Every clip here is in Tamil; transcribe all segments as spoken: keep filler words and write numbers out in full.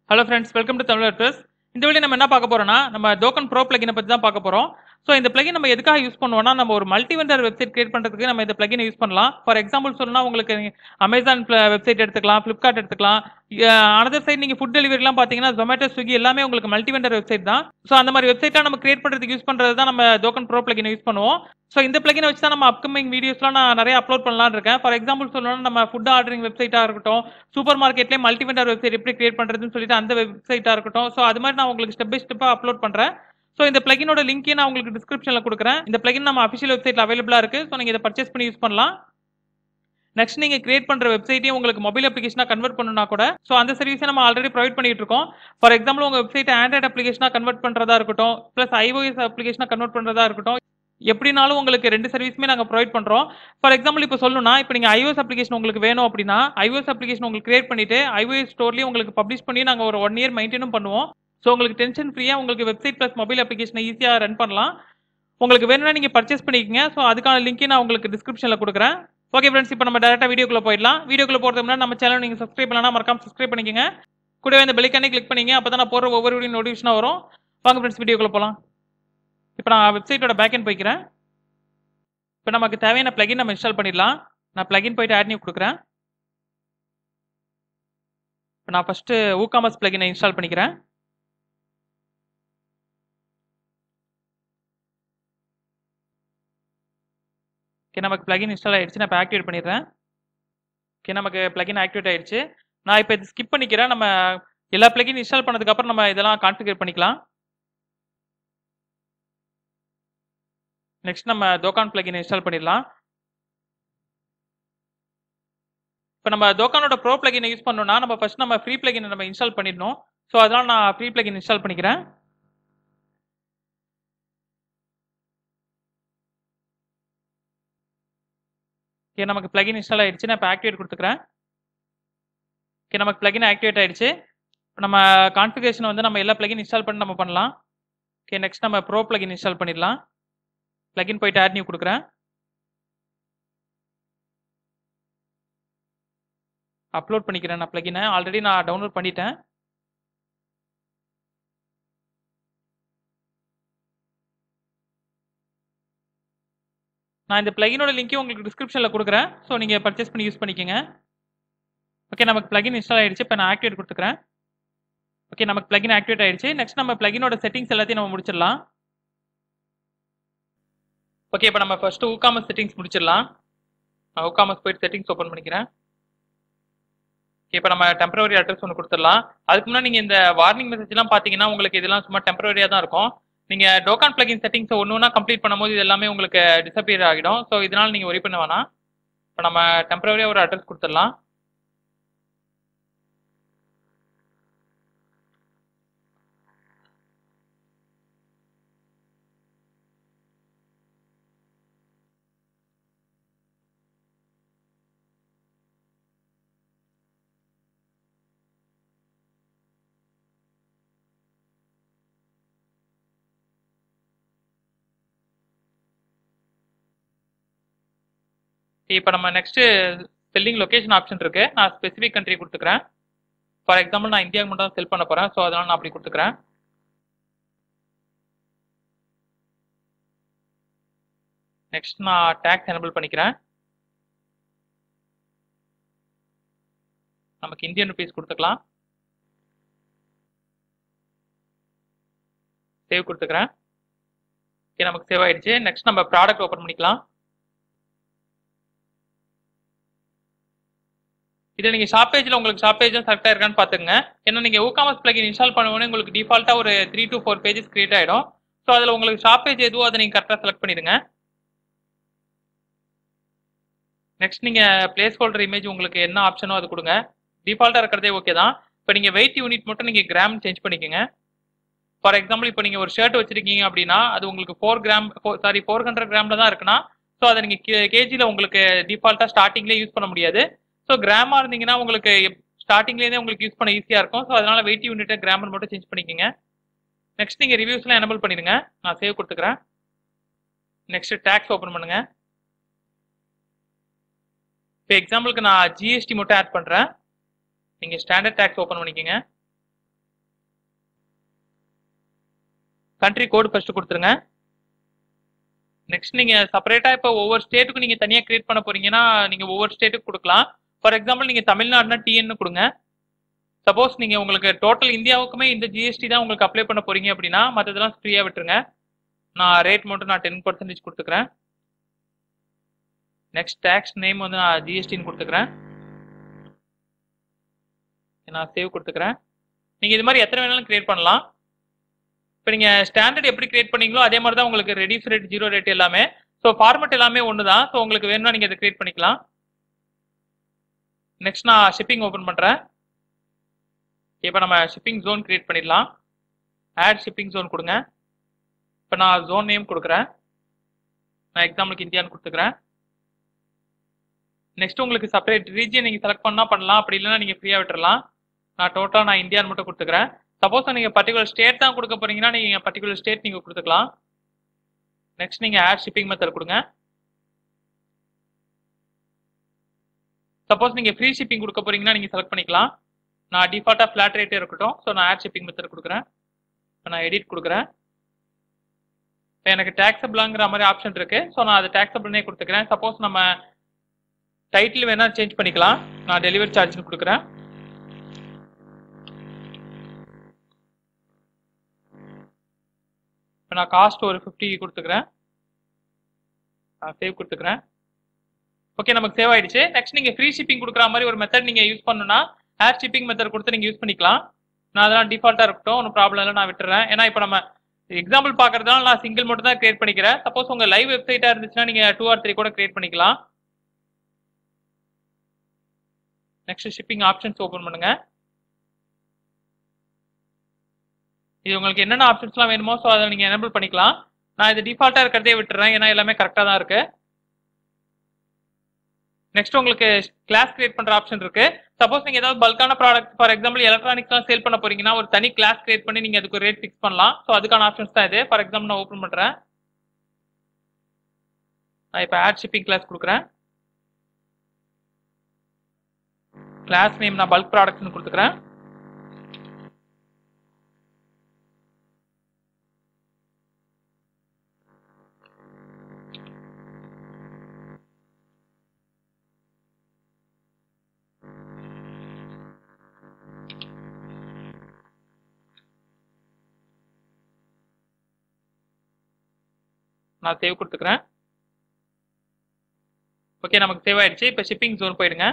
Hello friends, welcome to Tamil plus. இந்த வீடியோ நம்ம என்ன பார்க்க போறோம்னா, நம்ம டோக்கன் ப்ரோ பிளகினை பற்றி தான் பார்க்க போறோம். ஸோ இந்த பிளகின் நம்ம எதுக்காக யூஸ் பண்ணுவோம்னா, நம்ம ஒரு மல்டி வெண்டர் வெப்சைட் கிரியேட் பண்ணுறதுக்கு நம்ம இந்த பிளகினை யூஸ் பண்ணலாம். ஃபார் எக்ஸாம்பிள் சொல்லணும்னா, உங்களுக்கு அமேசான் வெப்சைட் எடுத்துக்கலாம், ஃப்ளிப்கார்ட் எடுத்துக்கலாம். அனதர் சைட் நீங்கள் ஃபுட் டெலிவரிலாம் பார்த்தீங்கன்னா, ஜொமேட்டோ, ஸ்விக்கி எல்லாமே உங்களுக்கு மல்டி வெண்டர் வெப்சைட் தான். ஸோ அந்த மாதிரி வெப்சைட்லாம் நம்ம கிரியேட் பண்ணுறதுக்கு யூஸ் பண்ணுறது தான் நம்ம டோக்கன் ப்ரோ பிளகினை யூஸ் பண்ணுவோம். ஸோ இந்த பிளகினை வச்சு தான் நம்ம அப்கமிங் வீடியோஸ்லாம் நான் நிறைய அப்லோட் பண்ணலாம்னு இருக்கேன். ஃபார் எக்ஸாம்பிள் சொல்லணும்னா, நம்ம ஃபுட் ஆர்டரிங் வெப்சைட்டாக இருக்கட்டும், சூப்பர் மார்க்கெட்லேயே மல்டி வெண்டர் வெப்சைட் எப்படி கிரியேட் பண்ணுறதுன்னு சொல்லிட்டு அந்த வெப்சைட்டாக இருக்கட்டும். ஸோ அது மாதிரி நான் உங்களுக்கு ஸ்டெப் பை ஸ்டெப்பாக அப்லோட் பண்ணுறேன். ஸோ இந்த பிளகினோட லிங்க்கையும் நான் உங்களுக்கு டிஸ்கிரிப்ஷனில் கொடுக்குறேன். இந்த பிளகின் நம்ம அஃபிஷியல் வெப்சைட்டில் அவைலபிளாக இருக்குது. ஸோ நீங்கள் இதை பர்ச்சேஸ் பண்ணி யூஸ் பண்ணலாம். நெக்ஸ்ட் நீங்கள் கிரியேட் பண்ணுற வெப்சைட்டையும் உங்களுக்கு மொபைல் அப்ளிகேஷனாக கன்வெர்ட் பண்ணணும்னா கூட ஸோ அந்த சர்வீஸை நம்ம ஆல்ரெடி ப்ரொவைட் பண்ணிட்டு இருக்கோம். ஃபார் எக்ஸாம்பிள் உங்கள் வெப்சைட் ஆண்ட்ராய்ட் அப்ளிகேஷனாக கன்வெர்ட் பண்ணுறதா இருக்கட்டும், ப்ளஸ் ஐஓஎஸ் அப்ளிகேஷனாக கன்வெர்ட் பண்ணுறதா இருக்கட்டும், எப்படினாலும் உங்களுக்கு ரெண்டு சர்வீஸுமே நாங்கள் ப்ரொவைட் பண்ணுறோம். ஃபார் எக்ஸாம்பிள் இப்போ சொல்லணும்னா, இப்போ நீங்கள் ஐஓஎஸ் அப்ளிகேஷன் உங்களுக்கு வேணும் அப்படின்னா, ஐஓஎஸ் அப்ளிகேஷன் உங்களுக்கு கிரியேட் பண்ணிட்டு ஐஓஎஸ் ஸ்டோர்லேயே உங்களுக்கு பப்ளிஷ் பண்ணி நாங்கள் ஒரு ஒன் இயர் மெயின்டைனும் பண்ணுவோம். ஸோ உங்களுக்கு டென்ஷன் ஃப்ரீயாக உங்களுக்கு வெப்சைட் ப்ளஸ் மொபைல் அப்ளிகேஷனை ஈஸியாக ரன் பண்ணலாம். உங்களுக்கு வேணும்னா நீங்கள் பர்ச்சேஸ் பண்ணிக்கங்க. ஸோ அதுக்கான லிங்க்கை நான் உங்களுக்கு டிஸ்கிரிப்ஷனில் கொடுக்குறேன். ஓகே ஃப்ரெண்ட்ஸ், இப்போ நம்ம டேரெக்டாக வீடியோக்குள்ளே போயிடலாம். வீடியோக்குள்ளே போகிறதுக்கு முன்னாடி நம்ம சேனல் நீங்கள் சப்ஸ்கிரைப் பண்ணலாம், மறக்காம சப்ஸ்கிரைப் பண்ணிக்கங்க. கூடவே இந்த பெல்லைக்கானே கிளிக் பண்ணிங்க. அப்போ தான் நான் போடுற ஒவ்வொரு வீடியோ நோட்டிஃபிகேஷனாக வரும். வாங்க ஃப்ரெண்ட்ஸ், வீடியோக்குள்ளே போகலாம். இப்போ நான் வெப்சைட்டோட பேக்கெண்ட் போய்க்கிறேன். இப்போ நமக்கு தேவையான பிளகின் நம்ம இன்ஸ்டால் பண்ணிடலாம். நான் பிளகின் போயிட்டு ஆட் நியூ கொடுக்குறேன். இப்போ நான் ஃபஸ்ட்டு WooCommerce பிளகினை இன்ஸ்டால் பண்ணிக்கிறேன். ஓகே, நமக்கு பிளகின் இன்ஸ்டால் ஆயிடுச்சு. நான் இப்போ ஆக்டிவேட் பண்ணிடுறேன். ஓகே, நமக்கு பிளகின் ஆக்டிவேட் ஆயிடுச்சு. நான் இப்போ இது ஸ்கிப் பண்ணிக்கிறேன். நம்ம எல்லா பிளகின் இன்ஸ்டால் பண்ணதுக்கப்புறம் நம்ம இதெல்லாம் கான்ஃபிகர் பண்ணிக்கலாம். நெக்ஸ்ட் நம்ம டோக்கான் பிளகின் இன்ஸ்டால் பண்ணிடலாம். இப்போ நம்ம டோக்கானோட ப்ரோ பிளகினை யூஸ் பண்ணோம்னா நம்ம ஃபர்ஸ்ட் நம்ம ஃப்ரீ பிளகினை நம்ம இன்ஸ்டால் பண்ணிடணும். ஸோ அதனால நான் ஃப்ரீ பிளகின் இன்ஸ்டால் பண்ணிக்கிறேன். ஓகே, நமக்கு பிளகின் இன்ஸ்டால் ஆயிடுச்சு. நான் இப்போ ஆக்டிவேட் கொடுத்துக்கிறேன். ஓகே, நமக்கு பிளகின் ஆக்டிவேட் ஆயிடுச்சு. நம்ம கான்ஃபிகரேஷன் வந்து நம்ம எல்லா பிளகின் இன்ஸ்டால் பண்ணி நம்ம பண்ணலாம். ஓகே, நெக்ஸ்ட் நம்ம ப்ரோ பிளகின் இன்ஸ்டால் பண்ணிடலாம். பிளகின் போயிட்டு ஆட் நியூ கொடுக்குறேன். அப்லோட் பண்ணிக்கிறேன். நான் பிளகினை ஆல்ரெடி நான் டவுன்லோட் பண்ணிட்டேன். நான் இந்த பிளகினோட லிங்க்கையும் உங்களுக்கு டிஸ்கிரிப்ஷனில் கொடுக்குறேன். ஸோ நீங்கள் பர்ச்சேஸ் பண்ணி யூஸ் பண்ணிக்கோங்க. ஓகே, நமக்கு பிளகின் இன்ஸ்டால் ஆயிடுச்சு. இப்போ நான் ஆக்டிவேட் கொடுத்துக்கிறேன். ஓகே, நமக்கு பிளகின் ஆக்டிவேட் ஆயிடுச்சு. நெக்ஸ்ட் நம்ம பிளகினோட செட்டிங்ஸ் எல்லாத்தையும் நம்ம முடிச்சிடலாம். ஓகே, இப்போ நம்ம ஃபர்ஸ்ட் WooCommerce செட்டிங்ஸ் முடிச்சிடலாம். நான் WooCommerce போயிட்டு செட்டிங்ஸ் ஓப்பன் பண்ணிக்கிறேன். ஓகே, இப்போ நம்ம டெம்பரரி அட்ரஸ் ஒன்று கொடுத்துடலாம். அதுக்கு முன்னாடி நீங்கள் இந்த வார்னிங் மெசேஜ்லாம் பார்த்தீங்கன்னா உங்களுக்கு இதெல்லாம் சும்மா டெம்பரரியாக தான் இருக்கும். நீங்கள் டோக்கான் பிளகின் செட்டிங்ஸை ஒன்று ஒன்றா கம்ப்ளீட் பண்ணும்போது இது எல்லாமே உங்களுக்கு டிசப்பியர் ஆகிடும். ஸோ இதனால் நீங்கள் ஒரி பண்ண வேணாம். இப்போ நம்ம டெம்பரரியாக ஒரு அட்ரஸ் கொடுத்துடலாம். இப்போ நம்ம நெக்ஸ்ட் செல்லிங் லொகேஷன் ஆப்ஷன் இருக்கு. நான் ஸ்பெசிஃபிக் கண்ட்ரி கொடுத்துக்கிறேன். ஃபார் எக்ஸாம்பிள் நான் இந்தியாவுக்கு மட்டும் தான் செல் பண்ண போறேன். ஸோ அதனால நான் அப்படி கொடுத்துக்கிறேன். நெக்ஸ்ட் நான் டேக்ஸ் எனபிள் பண்ணிக்கிறேன். நமக்கு இந்தியன் ருபீஸ் கொடுத்துக்கலாம். சேவ் கொடுத்துக்கிறேன். ஓகே, நமக்கு சேவ் ஆயிடுச்சு. நெக்ஸ்ட் நம்ம ப்ராடக்ட் ஓப்பன் பண்ணிக்கலாம். இதில் நீங்கள் ஷாப் பேஜில் உங்களுக்கு ஷாப் பேஜ் செலக்ட் ஆயிருக்கான்னு பார்த்துங்க. ஏன்னா நீங்கள் WooCommerce பிளகின் இன்ஸ்டால் பண்ணுவோன்னே உங்களுக்கு டிஃபால்ட்டாக ஒரு three to four pages create ஆகிடும். ஸோ அதில் உங்களுக்கு ஷாப் பேஜ் எதுவோ அதை நீங்கள் கரெக்டாக செலக்ட் பண்ணிடுங்க. நெக்ஸ்ட் நீங்கள் பிளேஸ் ஹோல்டர் இமேஜ் உங்களுக்கு என்ன ஆப்ஷனோ அது கொடுங்க. டிஃபால்ட்டாக இருக்கிறதே ஓகே தான். இப்போ நீங்கள் வெயிட் யூனிட் மட்டும் நீங்கள் கிராம் சேஞ்ச் பண்ணிக்கோங்க. ஃபார் எக்ஸாம்பிள் இப்போ நீங்கள் ஒரு ஷர்ட் வச்சிருக்கீங்க அப்படின்னா அது உங்களுக்கு four gram sorry four hundred கிராமில் தான் இருக்குன்னா ஸோ அதை நீங்கள் கேஜியில் உங்களுக்கு டிஃபால்ட்டாக ஸ்டார்டிங்லேயே யூஸ் பண்ண முடியாது. ஸோ கிராமாக இருந்தீங்கன்னா உங்களுக்கு ஸ்டார்டிங்லேருந்தே உங்களுக்கு யூஸ் பண்ண ஈஸியாக இருக்கும். ஸோ அதனால வெயிட் யூனிட்டை கிராமர் மட்டும் சேஞ்ச் பண்ணிக்கோங்க. நெக்ஸ்ட் நீங்கள் ரிவ்யூஸ்லாம் எனபிள் பண்ணிடுங்க. நான் சேவ் கொடுத்துக்கிறேன். நெக்ஸ்ட் டேக்ஸ் ஓப்பன் பண்ணுங்க. இப்போ எக்ஸாம்பிளுக்கு நான் ஜிஎஸ்டி மட்டும் ஆட் பண்ணுறேன். நீங்கள் ஸ்டாண்டர்ட் டேக்ஸ் ஓப்பன் பண்ணிக்கோங்க. கண்ட்ரி கோட் ஃபர்ஸ்ட் கொடுத்துருங்க. நெக்ஸ்ட் நீங்க செப்பரேட்டா இப்போ ஒவ்வொரு ஸ்டேட்டுக்கும் நீங்க தனியா கிரியேட் பண்ண போறீங்கன்னா நீங்க ஒவ்வொரு ஸ்டேட்டுக்கு கொடுக்கலாம். ஃபார் எக்ஸாம்பிள் நீங்க தமிழ்நாடுனா டிஎன் கொடுங்க. சப்போஸ் நீங்க உங்களுக்கு டோட்டல் இந்தியாவுக்குமே இந்த ஜிஎஸ்டி தான் உங்களுக்கு அப்ளை பண்ண போறீங்க அப்படின்னா மற்றதெல்லாம் ஃப்ரீயா விட்டுருங்க. நான் ரேட் மட்டும் நான் டென் பர்சன்டேஜ் கொடுத்துக்கிறேன். நெக்ஸ்ட் டேக்ஸ் நேம் வந்து நான் ஜிஎஸ்டின்னு கொடுத்துக்கிறேன். நான் சேவ் கொடுத்துக்கிறேன். நீங்க இது மாதிரி எத்தனை வேணாலும் கிரியேட் பண்ணலாம். இப்போ நீங்க ஸ்டாண்டர்ட் எப்படி கிரியேட் பண்ணீங்களோ அதே மாதிரி தான் உங்களுக்கு ரெடியூஸ் ரேட், ஜீரோ ரேட் எல்லாமே. ஸோ ஃபார்மட் எல்லாமே ஒன்று தான். ஸோ உங்களுக்கு வேணும்னா நீங்க இதை கிரியேட் பண்ணிக்கலாம். நெக்ஸ்ட் நான் ஷிப்பிங் ஓப்பன் பண்றேன். இப்போ நம்ம ஷிப்பிங் ஜோன் கிரியேட் பண்ணிடலாம். ஆட் ஷிப்பிங் ஜோன் கொடுங்க. இப்போ நான் ஜோன் நேம் கொடுக்குறேன். நான் எக்ஸாம்பிளுக்கு இந்தியான்னு கொடுத்துக்கிறேன். நெக்ஸ்ட் உங்களுக்கு செப்பரேட் ரீஜியன் நீங்க செலக்ட் பண்ணா பண்ணலாம், அப்படி இல்லைன்னா நீங்க ஃப்ரீயா விட்டுறலாம். நான் டோட்டலாக நான் இந்தியான்னு மட்டும் கொடுத்துக்கிறேன். சப்போஸ் நீங்க பர்டிகுலர் ஸ்டேட் தான் கொடுக்க போறீங்கன்னா நீங்க பர்டிகுலர் ஸ்டேட் நீங்க கொடுத்துக்கலாம். நெக்ஸ்ட் நீங்க ஆட் ஷிப்பிங் மெத்தட் கொடுங்க. சப்போஸ் நீங்க ஃப்ரீ ஷிப்பிங் கொடுக்க போறீங்கன்னா நீங்க செலக்ட் பண்ணிக்கலாம். நான் டிஃபால்ட்டா ஃபிளாட் ரேட்டே இருக்கட்டும். ஸோ நான் ஆட் ஷிப்பிங் மெத்தட் கொடுக்குறேன். இப்போ நான் எடிட் கொடுக்குறேன். இப்போ எனக்கு டேக்ஸபிளாங்கிற மாதிரி ஆப்ஷன் இருக்கு. ஸோ நான் அது டேக்ஸபிள்னே கொடுத்துக்கிறேன். சப்போஸ் நம்ம டைட்டில் வேணா சேஞ்ச் பண்ணிக்கலாம். நான் டெலிவரி சார்ஜ்னு கொடுக்குறேன். இப்போ நான் காஸ்ட் ஒரு ஃபிஃப்டி கொடுத்துக்கிறேன். சேவ் கொடுத்துக்கிறேன். ஓகே, நமக்கு சேவ் ஆயிடுச்சு. நெக்ஸ்ட் நீங்க ஃப்ரீ ஷிப்பிங் கொடுக்குற மாதிரி ஒரு மெத்தட் நீங்க யூஸ் பண்ணணும்னா ஆட் ஷிப்பிங் மெத்தட் கொடுத்து நீங்க யூஸ் பண்ணிக்கலாம். நான் அதெல்லாம் டிஃபால்ட்டா இருக்கட்டும், ஒன்றும் ப்ராப்ளம் இல்லை, நான் விட்டுறேன். ஏன்னா இப்போ நம்ம எக்ஸாம்பிள் பார்க்கறதுனால நான் சிங்கிள் மட்டும் தான் கிரியேட் பண்ணிக்கிறேன். சப்போஸ் உங்க லைவ் வெப்சைட்டா இருந்துச்சுன்னா நீங்க டூ ஆர் த்ரீ கூட கிரியேட் பண்ணிக்கலாம். நெக்ஸ்ட் ஷிப்பிங் ஆப்ஷன்ஸ் ஓப்பன் பண்ணுங்க. இது உங்களுக்கு என்னென்ன ஆப்ஷன்ஸ்லாம் வேணுமோ ஸோ அதை நீங்கள் எனேபிள் பண்ணிக்கலாம். நான் இது டிஃபால்ட்டாக இருக்கிறதே விட்டுறேன், ஏன்னா எல்லாமே கரெக்டாக தான் இருக்கு. நெக்ஸ்ட் உங்களுக்கு கிளாஸ் கிரியேட் பண்ணுற ஆப்ஷன் இருக்கு. சப்போஸ் நீங்கள் ஏதாவது பல்கான ப்ராடக்ட், ஃபார் எக்ஸாம்பிள் எலக்ட்ரானிக்ஸ்லாம் சேல் பண்ண போறீங்கன்னா ஒரு தனி கிளாஸ் கிரியேட் பண்ணி நீங்கள் அதுக்கு ரேட் ஃபிக்ஸ் பண்ணலாம். ஸோ அதுக்கான ஆப்ஷன்ஸ் தான் இது. ஃபார் எக்ஸாம்பிள் நான் ஓப்பன் பண்ணுறேன். நான் இப்போ ஆட் ஷிப்பிங் கிளாஸ் கொடுக்குறேன். கிளாஸ் நேம் நான் பல்க் ப்ராடக்ட்ஸ்னு கொடுத்துக்கிறேன். நான் சேவ் கொடுத்துக்கிறேன். ஓகே, நமக்கு சேவ் ஆயிடுச்சு. இப்போ ஷிப்பிங் ஜோன் போயிடுங்க.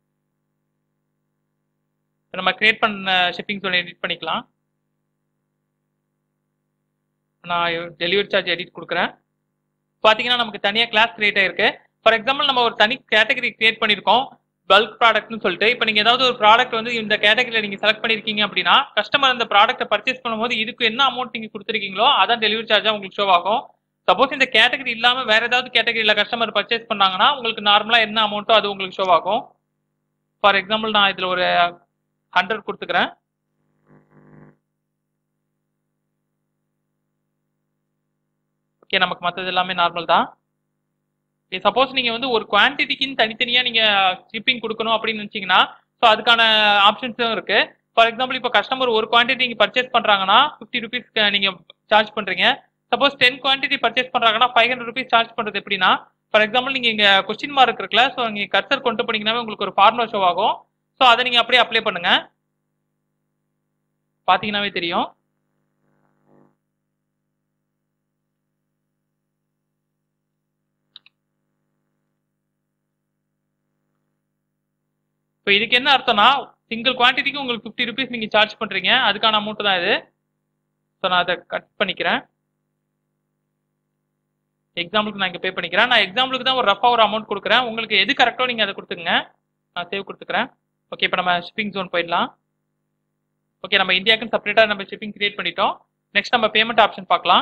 நம்ம கிரியேட் பண்ண ஷிப்பிங் ஜோன் எடிட் பண்ணிக்கலாம். நான் டெலிவரி சார்ஜ் எடிட் கொடுக்குறேன். பார்த்தீங்கன்னா நமக்கு தனியாக கிளாஸ் கிரியேட் ஆயிருக்கு. ஃபார் எக்ஸாம்பிள் நம்ம ஒரு தனி கேட்டகரி கிரியேட் பண்ணியிருக்கோம், பல்க் ப்ராடக்ட்னு சொல்லிட்டு. இப்போ நீங்கள் ஏதாவது ஒரு ப்ராடக்ட் வந்து இந்த கேட்டகரியில் நீங்கள் செலக்ட் பண்ணியிருக்கீங்க அப்படின்னா கஸ்டமர் அந்த ப்ராடக்ட்டை பர்ச்சேஸ் பண்ணும்போது இதுக்கு என்ன அமௌண்ட் நீங்கள் கொடுத்துருக்கீங்களோ அதான் டெலிவரி சார்ஜாக உங்களுக்கு ஷோ ஆகும். சப்போஸ் இந்த கேட்டகரி இல்லாமல் வேற ஏதாவது கேட்டகரியில் கஸ்டமர் பர்ச்சேஸ் பண்ணாங்கன்னா உங்களுக்கு நார்மலாக என்ன அமௌண்ட்டோ அது உங்களுக்கு ஷோ ஆகும். ஃபார் எக்ஸாம்பிள் நான் இதில் ஒரு ஹண்ட்ரட் கொடுத்துக்கிறேன். ஓகே, நமக்கு மற்றது எல்லாமே நார்மல் தான். சப்போஸ் நீங்கள் வந்து ஒரு குவான்டிட்டிக்குன்னு தனித்தனியாக நீங்கள் ஷிப்பிங் கொடுக்கணும் அப்படின்னு நினச்சிங்கன்னா ஸோ அதுக்கான ஆப்ஷன்ஸும் இருக்கு. ஃபார் எக்ஸாம்பிள் இப்போ கஸ்டமர் ஒரு குவான்டிட்டி நீங்கள் பர்ச்சேஸ் பண்ணுறாங்கன்னா ஃபிஃப்டி ருபீஸ் நீங்கள் சார்ஜ் பண்ணுறீங்க. சப்போஸ் டென் குவான்டிட்டி பர்ச்சேஸ் பண்ணுறாங்கன்னா ஃபைவ் ஹண்ட்ரட் ருபீஸ் சார்ஜ் பண்ணுறது எப்படின்னா, ஃபார் எக்ஸாம்பிள் நீங்கள் இங்கே கொஸ்டின் மார்க் இருக்குல்ல, ஸோ நீங்கள் கர்சர் கொண்டு போனீங்கன்னாவே உங்களுக்கு ஒரு ஃபார்முலா ஷோ ஆகும். ஸோ அதை நீங்கள் அப்படியே அப்ளை பண்ணுங்க, பார்த்தீங்கன்னாவே தெரியும். இப்போ இதுக்கு என்ன அர்த்தம்னா சிங்கிள் குவான்டிட்டிக்கு உங்களுக்கு ஃபிஃப்டி ருபீஸ் நீங்கள் சார்ஜ் பண்ணுறீங்க, அதுக்கான அமௌண்ட் தான் இது. ஸோ நான் அதை கட் பண்ணிக்கிறேன். எக்ஸாம்பிளுக்கு நான் இங்கே பே பண்ணிக்கிறேன். நான் எக்ஸாம்பிளுக்கு தான் ஒரு ரஃபாக ஒரு அமௌண்ட் கொடுக்குறேன். உங்களுக்கு எது கரெக்டோ நீங்கள் அதை கொடுத்துங்க. நான் சேவ் கொடுத்துக்கிறேன். ஓகே, இப்போ நம்ம ஷிப்பிங் ஜோன் போயிடலாம். ஓகே, நம்ம இந்தியாவுக்கு செப்பரேட்டாக நம்ம ஷிப்பிங் கிரியேட் பண்ணிட்டோம். நெக்ஸ்ட் நம்ம பேமெண்ட் ஆப்ஷன் பார்க்கலாம்.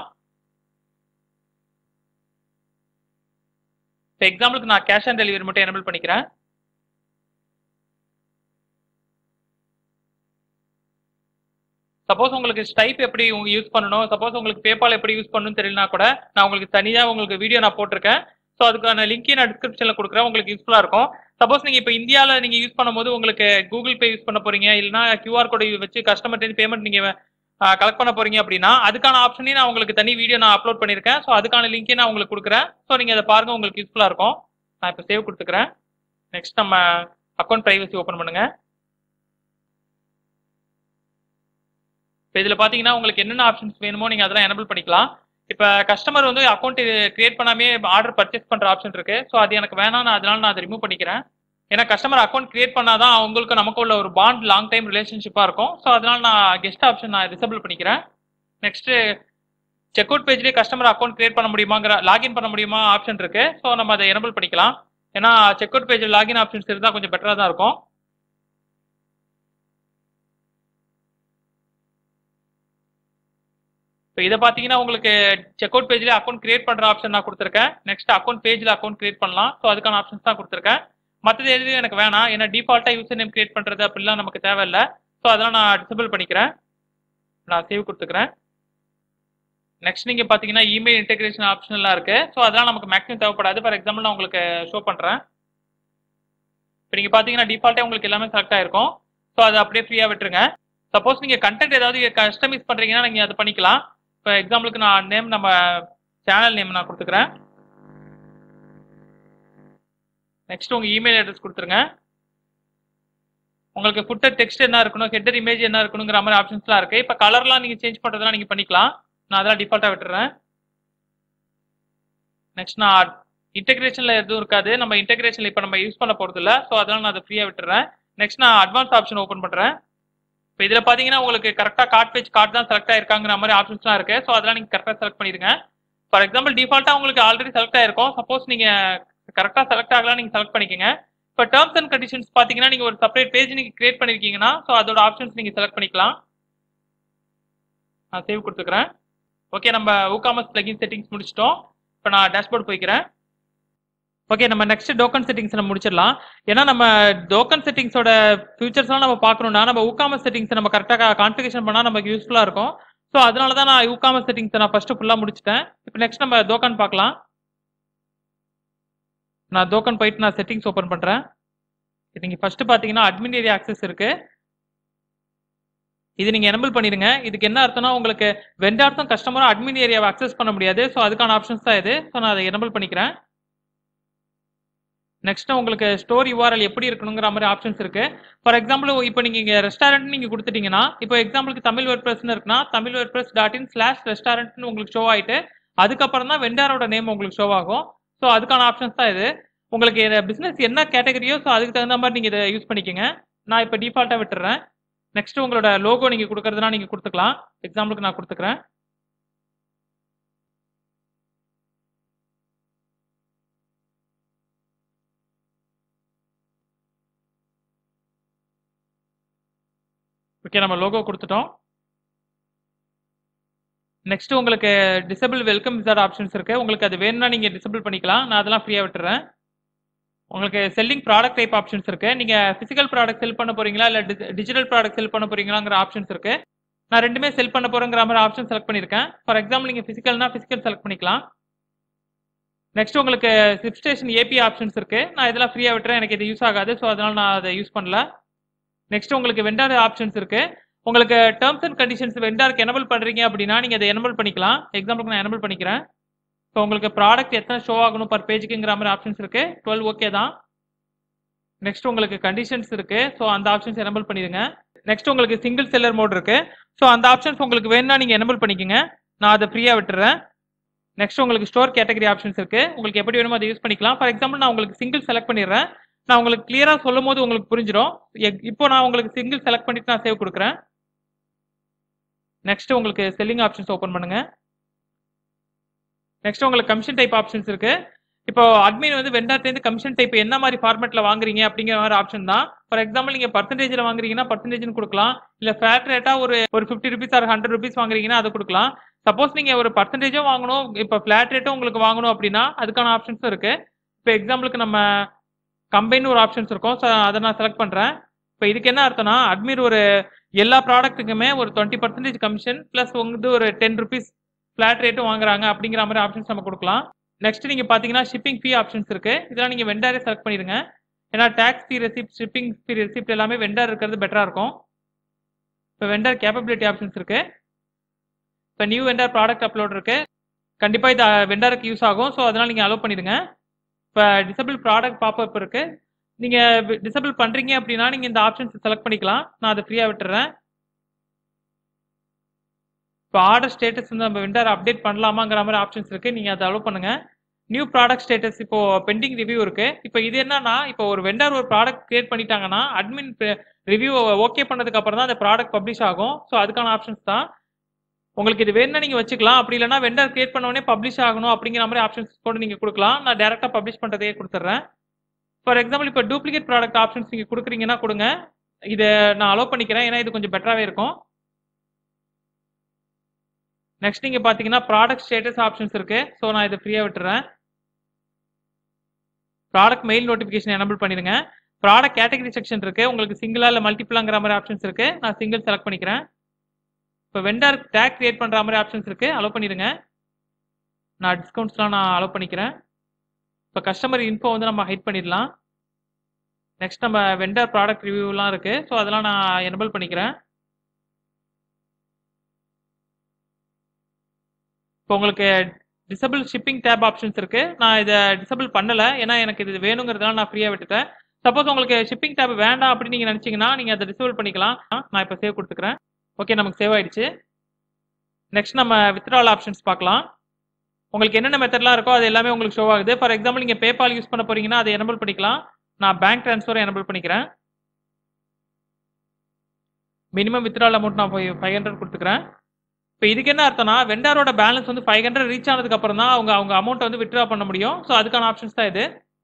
இப்போ எக்ஸாம்பிளுக்கு நான் கேஷ் ஆன் டெலிவரி மட்டும் எனேபிள் பண்ணிக்கிறேன். சப்போஸ் உங்களுக்கு ஸ்டைப் எப்படி யூஸ் பண்ணணும், சப்போஸ் உங்களுக்கு பேபால் எப்படி யூஸ் பண்ணணும்னு தெரியலனா கூட நான் உங்களுக்கு தனியாக உங்களுக்கு வீடியோ நான் போட்டிருக்கேன். ஸோ அதுக்கான லிங்கையும் நான் டிஸ்கிரிப்ஷனில் கொடுக்குறேன், உங்களுக்கு யூஸ்ஃபுல்லாக இருக்கும். சப்போஸ் நீங்கள் இப்போ இந்தியாவில் நீங்கள் யூஸ் பண்ணும்போது உங்களுக்கு கூகுள் பே யூஸ் பண்ண போறீங்க, இல்லைனா கியூஆர் கோடை வச்சு கஸ்டமர்கிட்ட பேமெண்ட் நீங்கள் கலெக்ட் பண்ண போறீங்க அப்படின்னா அதுக்கான ஆப்ஷனையும் நான் உங்களுக்கு தனி வீடியோ நான் அப்லோட் பண்ணியிருக்கேன். ஸோ அதுக்கான லிங்க்கே நான் உங்களுக்கு கொடுக்குறேன். ஸோ நீங்கள் அதை பாருங்க, உங்களுக்கு யூஸ்ஃபுல்லாக இருக்கும். நான் இப்போ சேவ் கொடுத்துக்கிறேன். நெக்ஸ்ட் நம்ம அக்கௌண்ட் பிரைவசி ஓப்பன் பண்ணுங்க. இப்போ இதில் பார்த்தீங்கன்னா உங்களுக்கு என்னென்ன ஆப்ஷன்ஸ் வேணுமோ நீங்கள் அதெல்லாம் எனபிள் பண்ணிக்கலாம். இப்போ கஸ்டமர் வந்து அக்கௌண்ட் கிரியேட் பண்ணாமே ஆர்டர் பர்ச்சேஸ் பண்ணுற ஆப்ஷன் இருக்கு. ஸோ அது எனக்கு வேணாம், நான் அதனால நான் அதை ரிமூவ் பண்ணிக்கிறேன். ஏன்னா கஸ்டமர் அக்கௌண்ட் கிரியேட் பண்ணாதான் அவங்களுக்கு நமக்கு உள்ள ஒரு பாண்ட் லாங் டைம் ரிலேஷன்ஷிப்பாக இருக்கும். ஸோ அதனால நான் கெஸ்ட் ஆப்ஷன் நான் டிசபிள் பண்ணிக்கிறேன். நெக்ஸ்ட் செக் அவுட் பேஜ்லேயே கஸ்டமர் அக்கௌண்ட் கிரியேட் பண்ண முடியுமாங்கிற லாகின் பண்ண முடியுமா ஆப்ஷன் இருக்கு. ஸோ நம்ம அதை எனபிள் பண்ணிக்கலாம். ஏன்னா checkout page login options இருந்தால் கொஞ்சம் பெட்டராக தான் இருக்கும். இப்போ இதை பார்த்தீங்கன்னா உங்களுக்கு செக் அவுட் பேஜ்லேயே அக்கௌண்ட் கிரியேட் பண்ணுற ஆப்ஷன் நான் கொடுத்துருக்கேன். நெக்ஸ்ட் அக்கௌண்ட் பேஜில் அக்கௌண்ட் கிரியேட் பண்ணலாம். ஸோ அதுக்கான ஆப்ஷன்ஸ் தான் கொடுத்துருக்கேன். மற்றது எதுவும் எனக்கு வேணாம், ஏன்னா டிஃபால்ட்டாக யூசர் நேம் கிரியேட் பண்ணுறது அப்படிலாம் நமக்கு தேவையில்லை. ஸோ அதெல்லாம் நான் டிசபிள் பண்ணிக்கிறேன். நான் சேவ் கொடுத்துக்கிறேன். நெக்ஸ்ட் நீங்கள் பார்த்தீங்கன்னா இமெயில் இன்டெகிரேஷன் ஆப்ஷன்லாம் இருக்குது. ஸோ அதெல்லாம் நமக்கு மேக்ஸிமம் தேவைப்படாது. ஃபார் எக்ஸாம்பிள் நான் உங்களுக்கு ஷோ பண்ணுறேன். இப்போ நீங்கள் பார்த்தீங்கன்னா டிஃபால்ட்டாக உங்களுக்கு எல்லாமே செலக்ட் ஆகிருக்கும். ஸோ அதை அப்படியே ஃப்ரீயாக விட்டுருங்க. சப்போஸ் நீங்கள் கண்டென்ட் ஏதாவது கஸ்டமைஸ் பண்ணுறீங்கன்னா நீங்கள் அதை பண்ணிக்கலாம். இப்போ எக்ஸாம்பிளுக்கு நான் நேம் நம்ம சேனல் நேம் நான் கொடுத்துக்கிறேன். நெக்ஸ்ட் உங்கள் இமெயில் அட்ரஸ் கொடுத்துருங்க. உங்களுக்கு ஃபுட்டர் டெக்ஸ்ட் என்ன இருக்கணும், ஹெட்டர் இமேஜ் என்ன இருக்கணுங்கிற மாதிரி ஆப்ஷன்ஸ்லாம் இருக்குது. இப்போ கலர்லாம் நீங்கள் சேஞ்ச் பண்ணுறதுலாம் நீங்கள் பண்ணிக்கலாம். நான் அதெல்லாம் டிஃபால்ட்டாக விட்டுறேன். நெக்ஸ்ட் நான் இன்டெகிரேஷனில் எதுவும் இருக்காது, நம்ம இன்டெகிரேஷனில் இப்போ நம்ம யூஸ் பண்ண போகிறது இல்லை. ஸோ அதனால் நான் அதை ஃப்ரீயாக விட்டுறேன். நெக்ஸ்ட் நான் அட்வான்ஸ் ஆப்ஷன் ஓப்பன் பண்ணுறேன். இப்போ இதில் பார்த்தீங்கன்னா உங்களுக்கு கரெக்டாக கார்ட் பேஜ் கார்டு தான் செலக்ட் ஆயிருக்காங்கிற மாதிரி ஆப்ஷன்ஸ்லாம் இருக்குது. ஸோ அதெல்லாம் நீங்கள் கரெக்டாக செலக்ட் பண்ணிடுங்க. ஃபார் எக்ஸாம்பிள் டிஃபால்ட்டாக உங்களுக்கு ஆல்ரெடி செலக்ட் ஆயிருக்கும். சப்போஸ் நீங்கள் கரெக்டாக செலக்ட் ஆகலாம், நீங்கள் செலக்ட் பண்ணிக்கோங்க. இப்போ டேர்ம்ஸ் அண்ட் கண்டிஷன்ஸ் பார்த்தீங்கன்னா நீங்கள் ஒரு செப்பரேட் பேஜ் நீங்கள் கிரியேட் பண்ணியிருக்கீங்கன்னா ஸோ அதோட ஆப்ஷன்ஸ் நீங்கள் செலக்ட் பண்ணிக்கலாம். நான் சேவ் கொடுத்துக்கிறேன். ஓகே, நம்ம WooCommerce பிளகின் செட்டிங்ஸ் முடிச்சிட்டோம். இப்போ நான் டேஷ்போர்ட் போய்க்கிறேன். ஓகே, நம்ம நெக்ஸ்ட் டோக்கன் செட்டிங்ஸ் நம்ம முடிச்சிடலாம். ஏன்னா நம்ம டோக்கன் செட்டிங்ஸோட ஃபியூச்சர்ஸ்லாம் நம்ம பார்க்கணும்னா நம்ம WooCommerce செட்டிங்ஸ் நம்ம கரெக்டாக கான்ஃபிகரேஷன் பண்ணால் நமக்கு யூஸ்ஃபுல்லாக இருக்கும். ஸோ அதனால தான் நான் WooCommerce செட்டிங்ஸை நான் ஃபஸ்ட்டு ஃபுல்லாக முடிச்சிட்டேன். இப்போ நெக்ஸ்ட் நம்ம டோக்கன் பார்க்கலாம். நான் டோக்கன் போயிட்டு நான் செட்டிங்ஸ் ஓப்பன் பண்ணுறேன். நீங்கள் ஃபஸ்ட்டு பார்த்தீங்கன்னா அட்மின் ஏரியா ஆக்சஸ் இருக்குது. இது நீங்கள் எனபிள் பண்ணிடுங்க. இதுக்கு என்ன அர்த்தம்னா உங்களுக்கு வெண்டார்ஸும் கஸ்டமரும் அட்மின் ஏரியாவை அக்சஸ் பண்ண முடியாது. ஸோ அதுக்கான ஆப்ஷன்ஸ் தான் இது. ஸோ நான் அதை எனபிள் பண்ணிக்கிறேன். நெக்ஸ்ட் உங்களுக்கு ஸ்டோர் யூஆர்எல் எப்படி இருக்கணுங்கிற மாதிரி ஆப்ஷன்ஸ் இருக்கு. ஃபார் எக்ஸாம்பிள் இப்போ நீங்க இங்க ரெஸ்டாரண்ட் நீங்க கொடுத்துட்டீங்கன்னா, இப்போ எக்ஸாம்பிளுக்கு தமிழ் வேர்ட்பிரஸ்னு இருக்குன்னா Tamil WordPress dot in slash ரெஸ்டாரண்ட்னு உங்களுக்கு ஷோ ஆயிட்டு அதுக்கப்புறம் தான் வெண்டாரோட நேம் உங்களுக்கு ஷோ ஆகும். ஸோ அதுக்கான ஆப்ஷன்ஸ் தான் இது. உங்களுக்கு பிசினஸ் என்ன கேட்டகரியோ ஸோ அதுக்கு தகுந்த மாதிரி நீங்க இதை யூஸ் பண்ணிக்கோங்க. நான் இப்போ டிஃபால்ட்டா விட்டுறேன். நெக்ஸ்ட் உங்களோட லோகோ நீங்க கொடுக்கறதுனா நீங்க கொடுத்துக்கலாம். எக்ஸாம்பிளுக்கு நான் கொடுத்துக்கிறேன். ஓகே, நம்ம லோகோ கொடுத்துட்டோம். நெக்ஸ்ட் உங்களுக்கு டிசபிள் வெல்கம் விசார்ட் ஆப்ஷன்ஸ் இருக்கு. உங்களுக்கு அது வேணும்னா நீங்க டிசபிள் பண்ணிக்கலாம். நான் அதெல்லாம் ஃப்ரீயா விட்டுறேன். உங்களுக்கு செல்லிங் ப்ராடக்ட் டைப் ஆப்ஷன்ஸ் இருக்கு. நீங்க பிசிக்கல் ப்ராடக்ட் செல் பண்ண போறீங்களா இல்ல டிஜிட்டல் ப்ராடக்ட் செல் பண்ண போறீங்களாங்கிற ஆப்ஷன்ஸ் இருக்கு. நான் ரெண்டுமே செல் பண்ண போறேங்கிற மாதிரி ஆப்ஷன் செலக்ட் பண்ணிருக்கேன். ஃபார் எக்ஸாம்பிள் நீங்க பிசிக்கல்னா பிசிக்கல் செலக்ட் பண்ணிக்கலாம். நெக்ஸ்ட் உங்களுக்கு சிப் ஸ்டேஷன் ஏபி ஆப்ஷன்ஸ் இருக்கு. நான் இதெல்லாம் ஃப்ரீயா விட்டுறேன், எனக்கு இது யூஸ் ஆகாது. ஸோ அதனால நான் அதை யூஸ் பண்ணல. நெக்ஸ்ட் உங்களுக்கு வெண்டார் ஆப்ஷன்ஸ் இருக்கு. உங்களுக்கு டேர்ம்ஸ் அண்ட் கண்டிஷன்ஸ் வெண்டாருக்கு எனபிள் பண்றீங்க அப்படின்னா நீங்க அதை எனபிள் பண்ணிக்கலாம். எக்ஸாம்பிளுக்கு நான் எனபிள் பண்ணிக்கிறேன். ஸோ உங்களுக்கு ப்ராடக்ட் எத்தனை ஷோ ஆகணும் பர் பேஜுக்குங்கிற மாதிரி ஆப்ஷன்ஸ் இருக்கு. டுவெல் ஓகே தான். நெக்ஸ்ட் உங்களுக்கு கண்டிஷன்ஸ் இருக்கு. ஸோ அந்த ஆப்ஷன்ஸ் எனபிள் பண்ணிடுங்க. நெக்ஸ்ட் உங்களுக்கு சிங்கிள் செல்லர் மோட் இருக்கு. ஸோ அந்த ஆப்ஷன்ஸ் உங்களுக்கு வேணும்னா நீங்க எனபிள் பண்ணிக்கோங்க. நான் அதை ஃப்ரீயா விட்டுறேன். நெக்ஸ்ட் உங்களுக்கு ஸ்டோர் கேட்டகரி ஆப்ஷன்ஸ் இருக்கு. உங்களுக்கு எப்படி வேணுமோ அதை யூஸ் பண்ணிக்கலாம். ஃபார் எக்ஸாம்பிள் நான் உங்களுக்கு சிங்கிள் செலக்ட் பண்ணிடுறேன். நான் உங்களுக்கு கிளியரா சொல்லும் போது உங்களுக்கு புரிஞ்சிடும். இப்போ நான் உங்களுக்கு சிங்கிள் செலக்ட் பண்ணிட்டு நான் சேவ் கொடுக்குறேன். நெக்ஸ்ட் உங்களுக்கு செல்லிங் ஆப்ஷன்ஸ் ஓப்பன் பண்ணுங்க. நெக்ஸ்ட் உங்களுக்கு கமிஷன் டைப் ஆப்ஷன்ஸ் இருக்கு. இப்போ அட்மின் வந்து வெண்டார்ட்டேருந்து கமிஷன் டைப் என்ன மாதிரி ஃபார்மேட்ல வாங்குறீங்க அப்படிங்கிற மாதிரி ஆப்ஷன் தான். ஃபார் எக்ஸாம்பிள் நீங்க பர்சன்டேஜ்ல வாங்குறீங்கன்னா பர்சன்டேஜ்னு கொடுக்கலாம். இல்ல ஃபிளாட் ரேட்டா ஒரு ஒரு fifty rupees or hundred rupees வாங்குறீங்கன்னா அதை கொடுக்கலாம். சப்போஸ் நீங்க ஒரு பர்சன்டேஜும் வாங்கணும், இப்போ ஃபிளாட் ரேட்டும் உங்களுக்கு வாங்கணும் அப்படின்னா அதுக்கான ஆப்ஷன்ஸும் இருக்கு. இப்போ எக்ஸாம்பிளுக்கு நம்ம கம்பைன் ஒரு ஆப்ஷன்ஸ் இருக்கும். ஸோ அதை நான் செலக்ட் பண்றேன். இப்போ இதுக்கு என்ன அர்த்தம்னா அட்மின் ஒரு எல்லா ப்ராடக்ட்டுக்குமே ஒரு டுவெண்ட்டி பர்சன்டேஜ் கமிஷன் பிளஸ் வந்து ஒரு டென் ருபீஸ் ஃபிளாட் ரேட்டும் வாங்குறாங்க அப்படிங்கிற மாதிரி ஆப்ஷன்ஸ் நம்ம கொடுக்கலாம். நெக்ஸ்ட் நீங்க பாத்தீங்கன்னா ஷிப்பிங் ஃபீ ஆப்ஷன்ஸ் இருக்கு. இதெல்லாம் நீங்க வெண்டாரே செலக்ட் பண்ணிடுங்க. ஏன்னா tax fee receipt, shipping fee receipt எல்லாமே வெண்டார் இருக்கிறது பெட்டரா இருக்கும். இப்போ வெண்டார் கேப்பபிலிட்டி ஆப்ஷன்ஸ் இருக்கு. இப்போ நியூ வெண்டர் ப்ராடக்ட் அப்லோட் இருக்கு, கண்டிப்பா இது வெண்டருக்கு யூஸ் ஆகும். ஸோ அதனால நீங்க அலோவ் பண்ணிடுங்க. இப்போ டிசபிள் ப்ராடக்ட் பாப்அப் இருக்கு, நீங்க டிசபிள் பண்றீங்க அப்படின்னா நீங்க இந்த ஆப்ஷன்ஸ் செலக்ட் பண்ணிக்கலாம். நான் அதை ஃப்ரீயா விட்டுறேன். இப்போ ஆர்டர் ஸ்டேட்டஸ் வந்து நம்ம வெண்டர் அப்டேட் பண்ணலாமாங்கிற மாதிரி ஆப்ஷன்ஸ் இருக்கு, நீங்க அதை அலோவ் பண்ணுங்க. நியூ ப்ராடக்ட் ஸ்டேட்டஸ் இப்போ பெண்டிங் ரிவ்யூ இருக்கு. இப்போ இது என்னன்னா, இப்போ ஒரு வெண்டர் ஒரு ப்ராடக்ட் கிரியேட் பண்ணிட்டாங்கன்னா அட்மின் ரிவ்யூ ஓகே பண்ணதுக்கு அப்புறம் தான் அந்த ப்ராடக்ட் பப்ளிஷ் ஆகும். ஸோ அதுக்கான ஆப்ஷன்ஸ் தான். உங்களுக்கு இது வேணும்னா நீங்க வச்சுக்கலாம், அப்படி இல்லைன்னா வெண்டர் கிரியேட் பண்ண உடனே பப்ளிஷ் ஆகணும் அப்படிங்கிற மாதிரி ஆப்ஷன்ஸ் கூட நீங்க கொடுக்கலாம். நான் டேரக்டா பப்ளிஷ் பண்றதே கொடுத்துட்றேன். ஃபார் எக்ஸாம்பிள் இப்போ டூப்ளிகேட் ப்ராடக்ட் ஆப்ஷன்ஸ் நீங்க கொடுக்குறீங்கன்னா கொடுங்க, இதை நான் அலோவ் பண்ணிக்கிறேன், ஏன்னா இது கொஞ்சம் பெட்டராகவே இருக்கும். நெக்ஸ்ட் நீங்க பாத்தீங்கன்னா ப்ராடக்ட் ஸ்டேட்டஸ் ஆப்ஷன்ஸ் இருக்கு, ஸோ நான் இதை ஃப்ரீயா விட்டுறேன். ப்ராடக்ட் மெயில் நோட்டிஃபிகேஷன் எனபிள் பண்ணிடுங்க. ப்ராடக்ட் கேட்டகரி செக்ஷன் இருக்கு, உங்களுக்கு சிங்கிளா இல்லை மல்டிபிளாங்கிற மாதிரி ஆப்ஷன்ஸ் இருக்கு, நான் சிங்கிள் செலக்ட் பண்ணிக்கிறேன். இப்போ வெண்டர் டேக் கிரியேட் பண்ற மாதிரி ஆப்ஷன்ஸ் இருக்கு, அலோவ் பண்ணிடுங்க. நான் டிஸ்கவுண்ட்ஸ்லாம் நான் அலோவ் பண்ணிக்கிறேன். இப்போ கஸ்டமர் இன்ஃபோ வந்து நம்ம ஹைட் பண்ணிடலாம். நெக்ஸ்ட் நம்ம வெண்டர் ப்ராடக்ட் ரிவ்யூலாம் இருக்கு, ஸோ அதெல்லாம் நான் எனபிள் பண்ணிக்கிறேன். இப்போ உங்களுக்கு டிசபிள் ஷிப்பிங் டேப் ஆப்ஷன்ஸ் இருக்கு, நான் இதை டிசபிள் பண்ணல, ஏன்னா எனக்கு இது வேணுங்கிறதுனால நான் ஃப்ரீயா விட்டுட்டேன். சப்போஸ் உங்களுக்கு ஷிப்பிங் டேப் வேண்டாம் அப்படின்னு நீங்க நினைச்சீங்கன்னா நீங்க அதை டிசபிள் பண்ணிக்கலாம். நான் இப்போ சேவ் கொடுத்துக்கிறேன். ஓகே, நமக்கு சேவ் ஆயிடுச்சு. நெக்ஸ்ட் நம்ம வித்ட்ரால் ஆப்ஷன்ஸ் பார்க்கலாம். உங்களுக்கு என்னென்ன மெத்தட்லாம் இருக்கோ அது எல்லாமே உங்களுக்கு ஷோ ஆகுது. ஃபார் எக்ஸாம்பிள் நீங்க பேபால் யூஸ் பண்ண போறீங்கன்னா அதை எனபிள் பண்ணிக்கலாம். நான் பேங்க் ட்ரான்ஸ்ஃபர் எனபிள் பண்ணிக்கிறேன். மினிமம் வித்ட்ரால் அமௌண்ட் நான் ஃபைவ் ஹண்ட்ரட் கொடுத்துக்கிறேன். இப்போ இதுக்கு என்ன அர்த்தம்னா, வெண்டரோட பேலன்ஸ் வந்து ஃபைவ் ஹண்ட்ரட் ரீச் ஆனதுக்கு அப்புறம் தான் அவங்க அவங்க அமௌண்ட் வந்து வித்ட்ரா பண்ண முடியும். ஸோ அதுக்கான ஆப்ஷன்ஸ் தான் இது.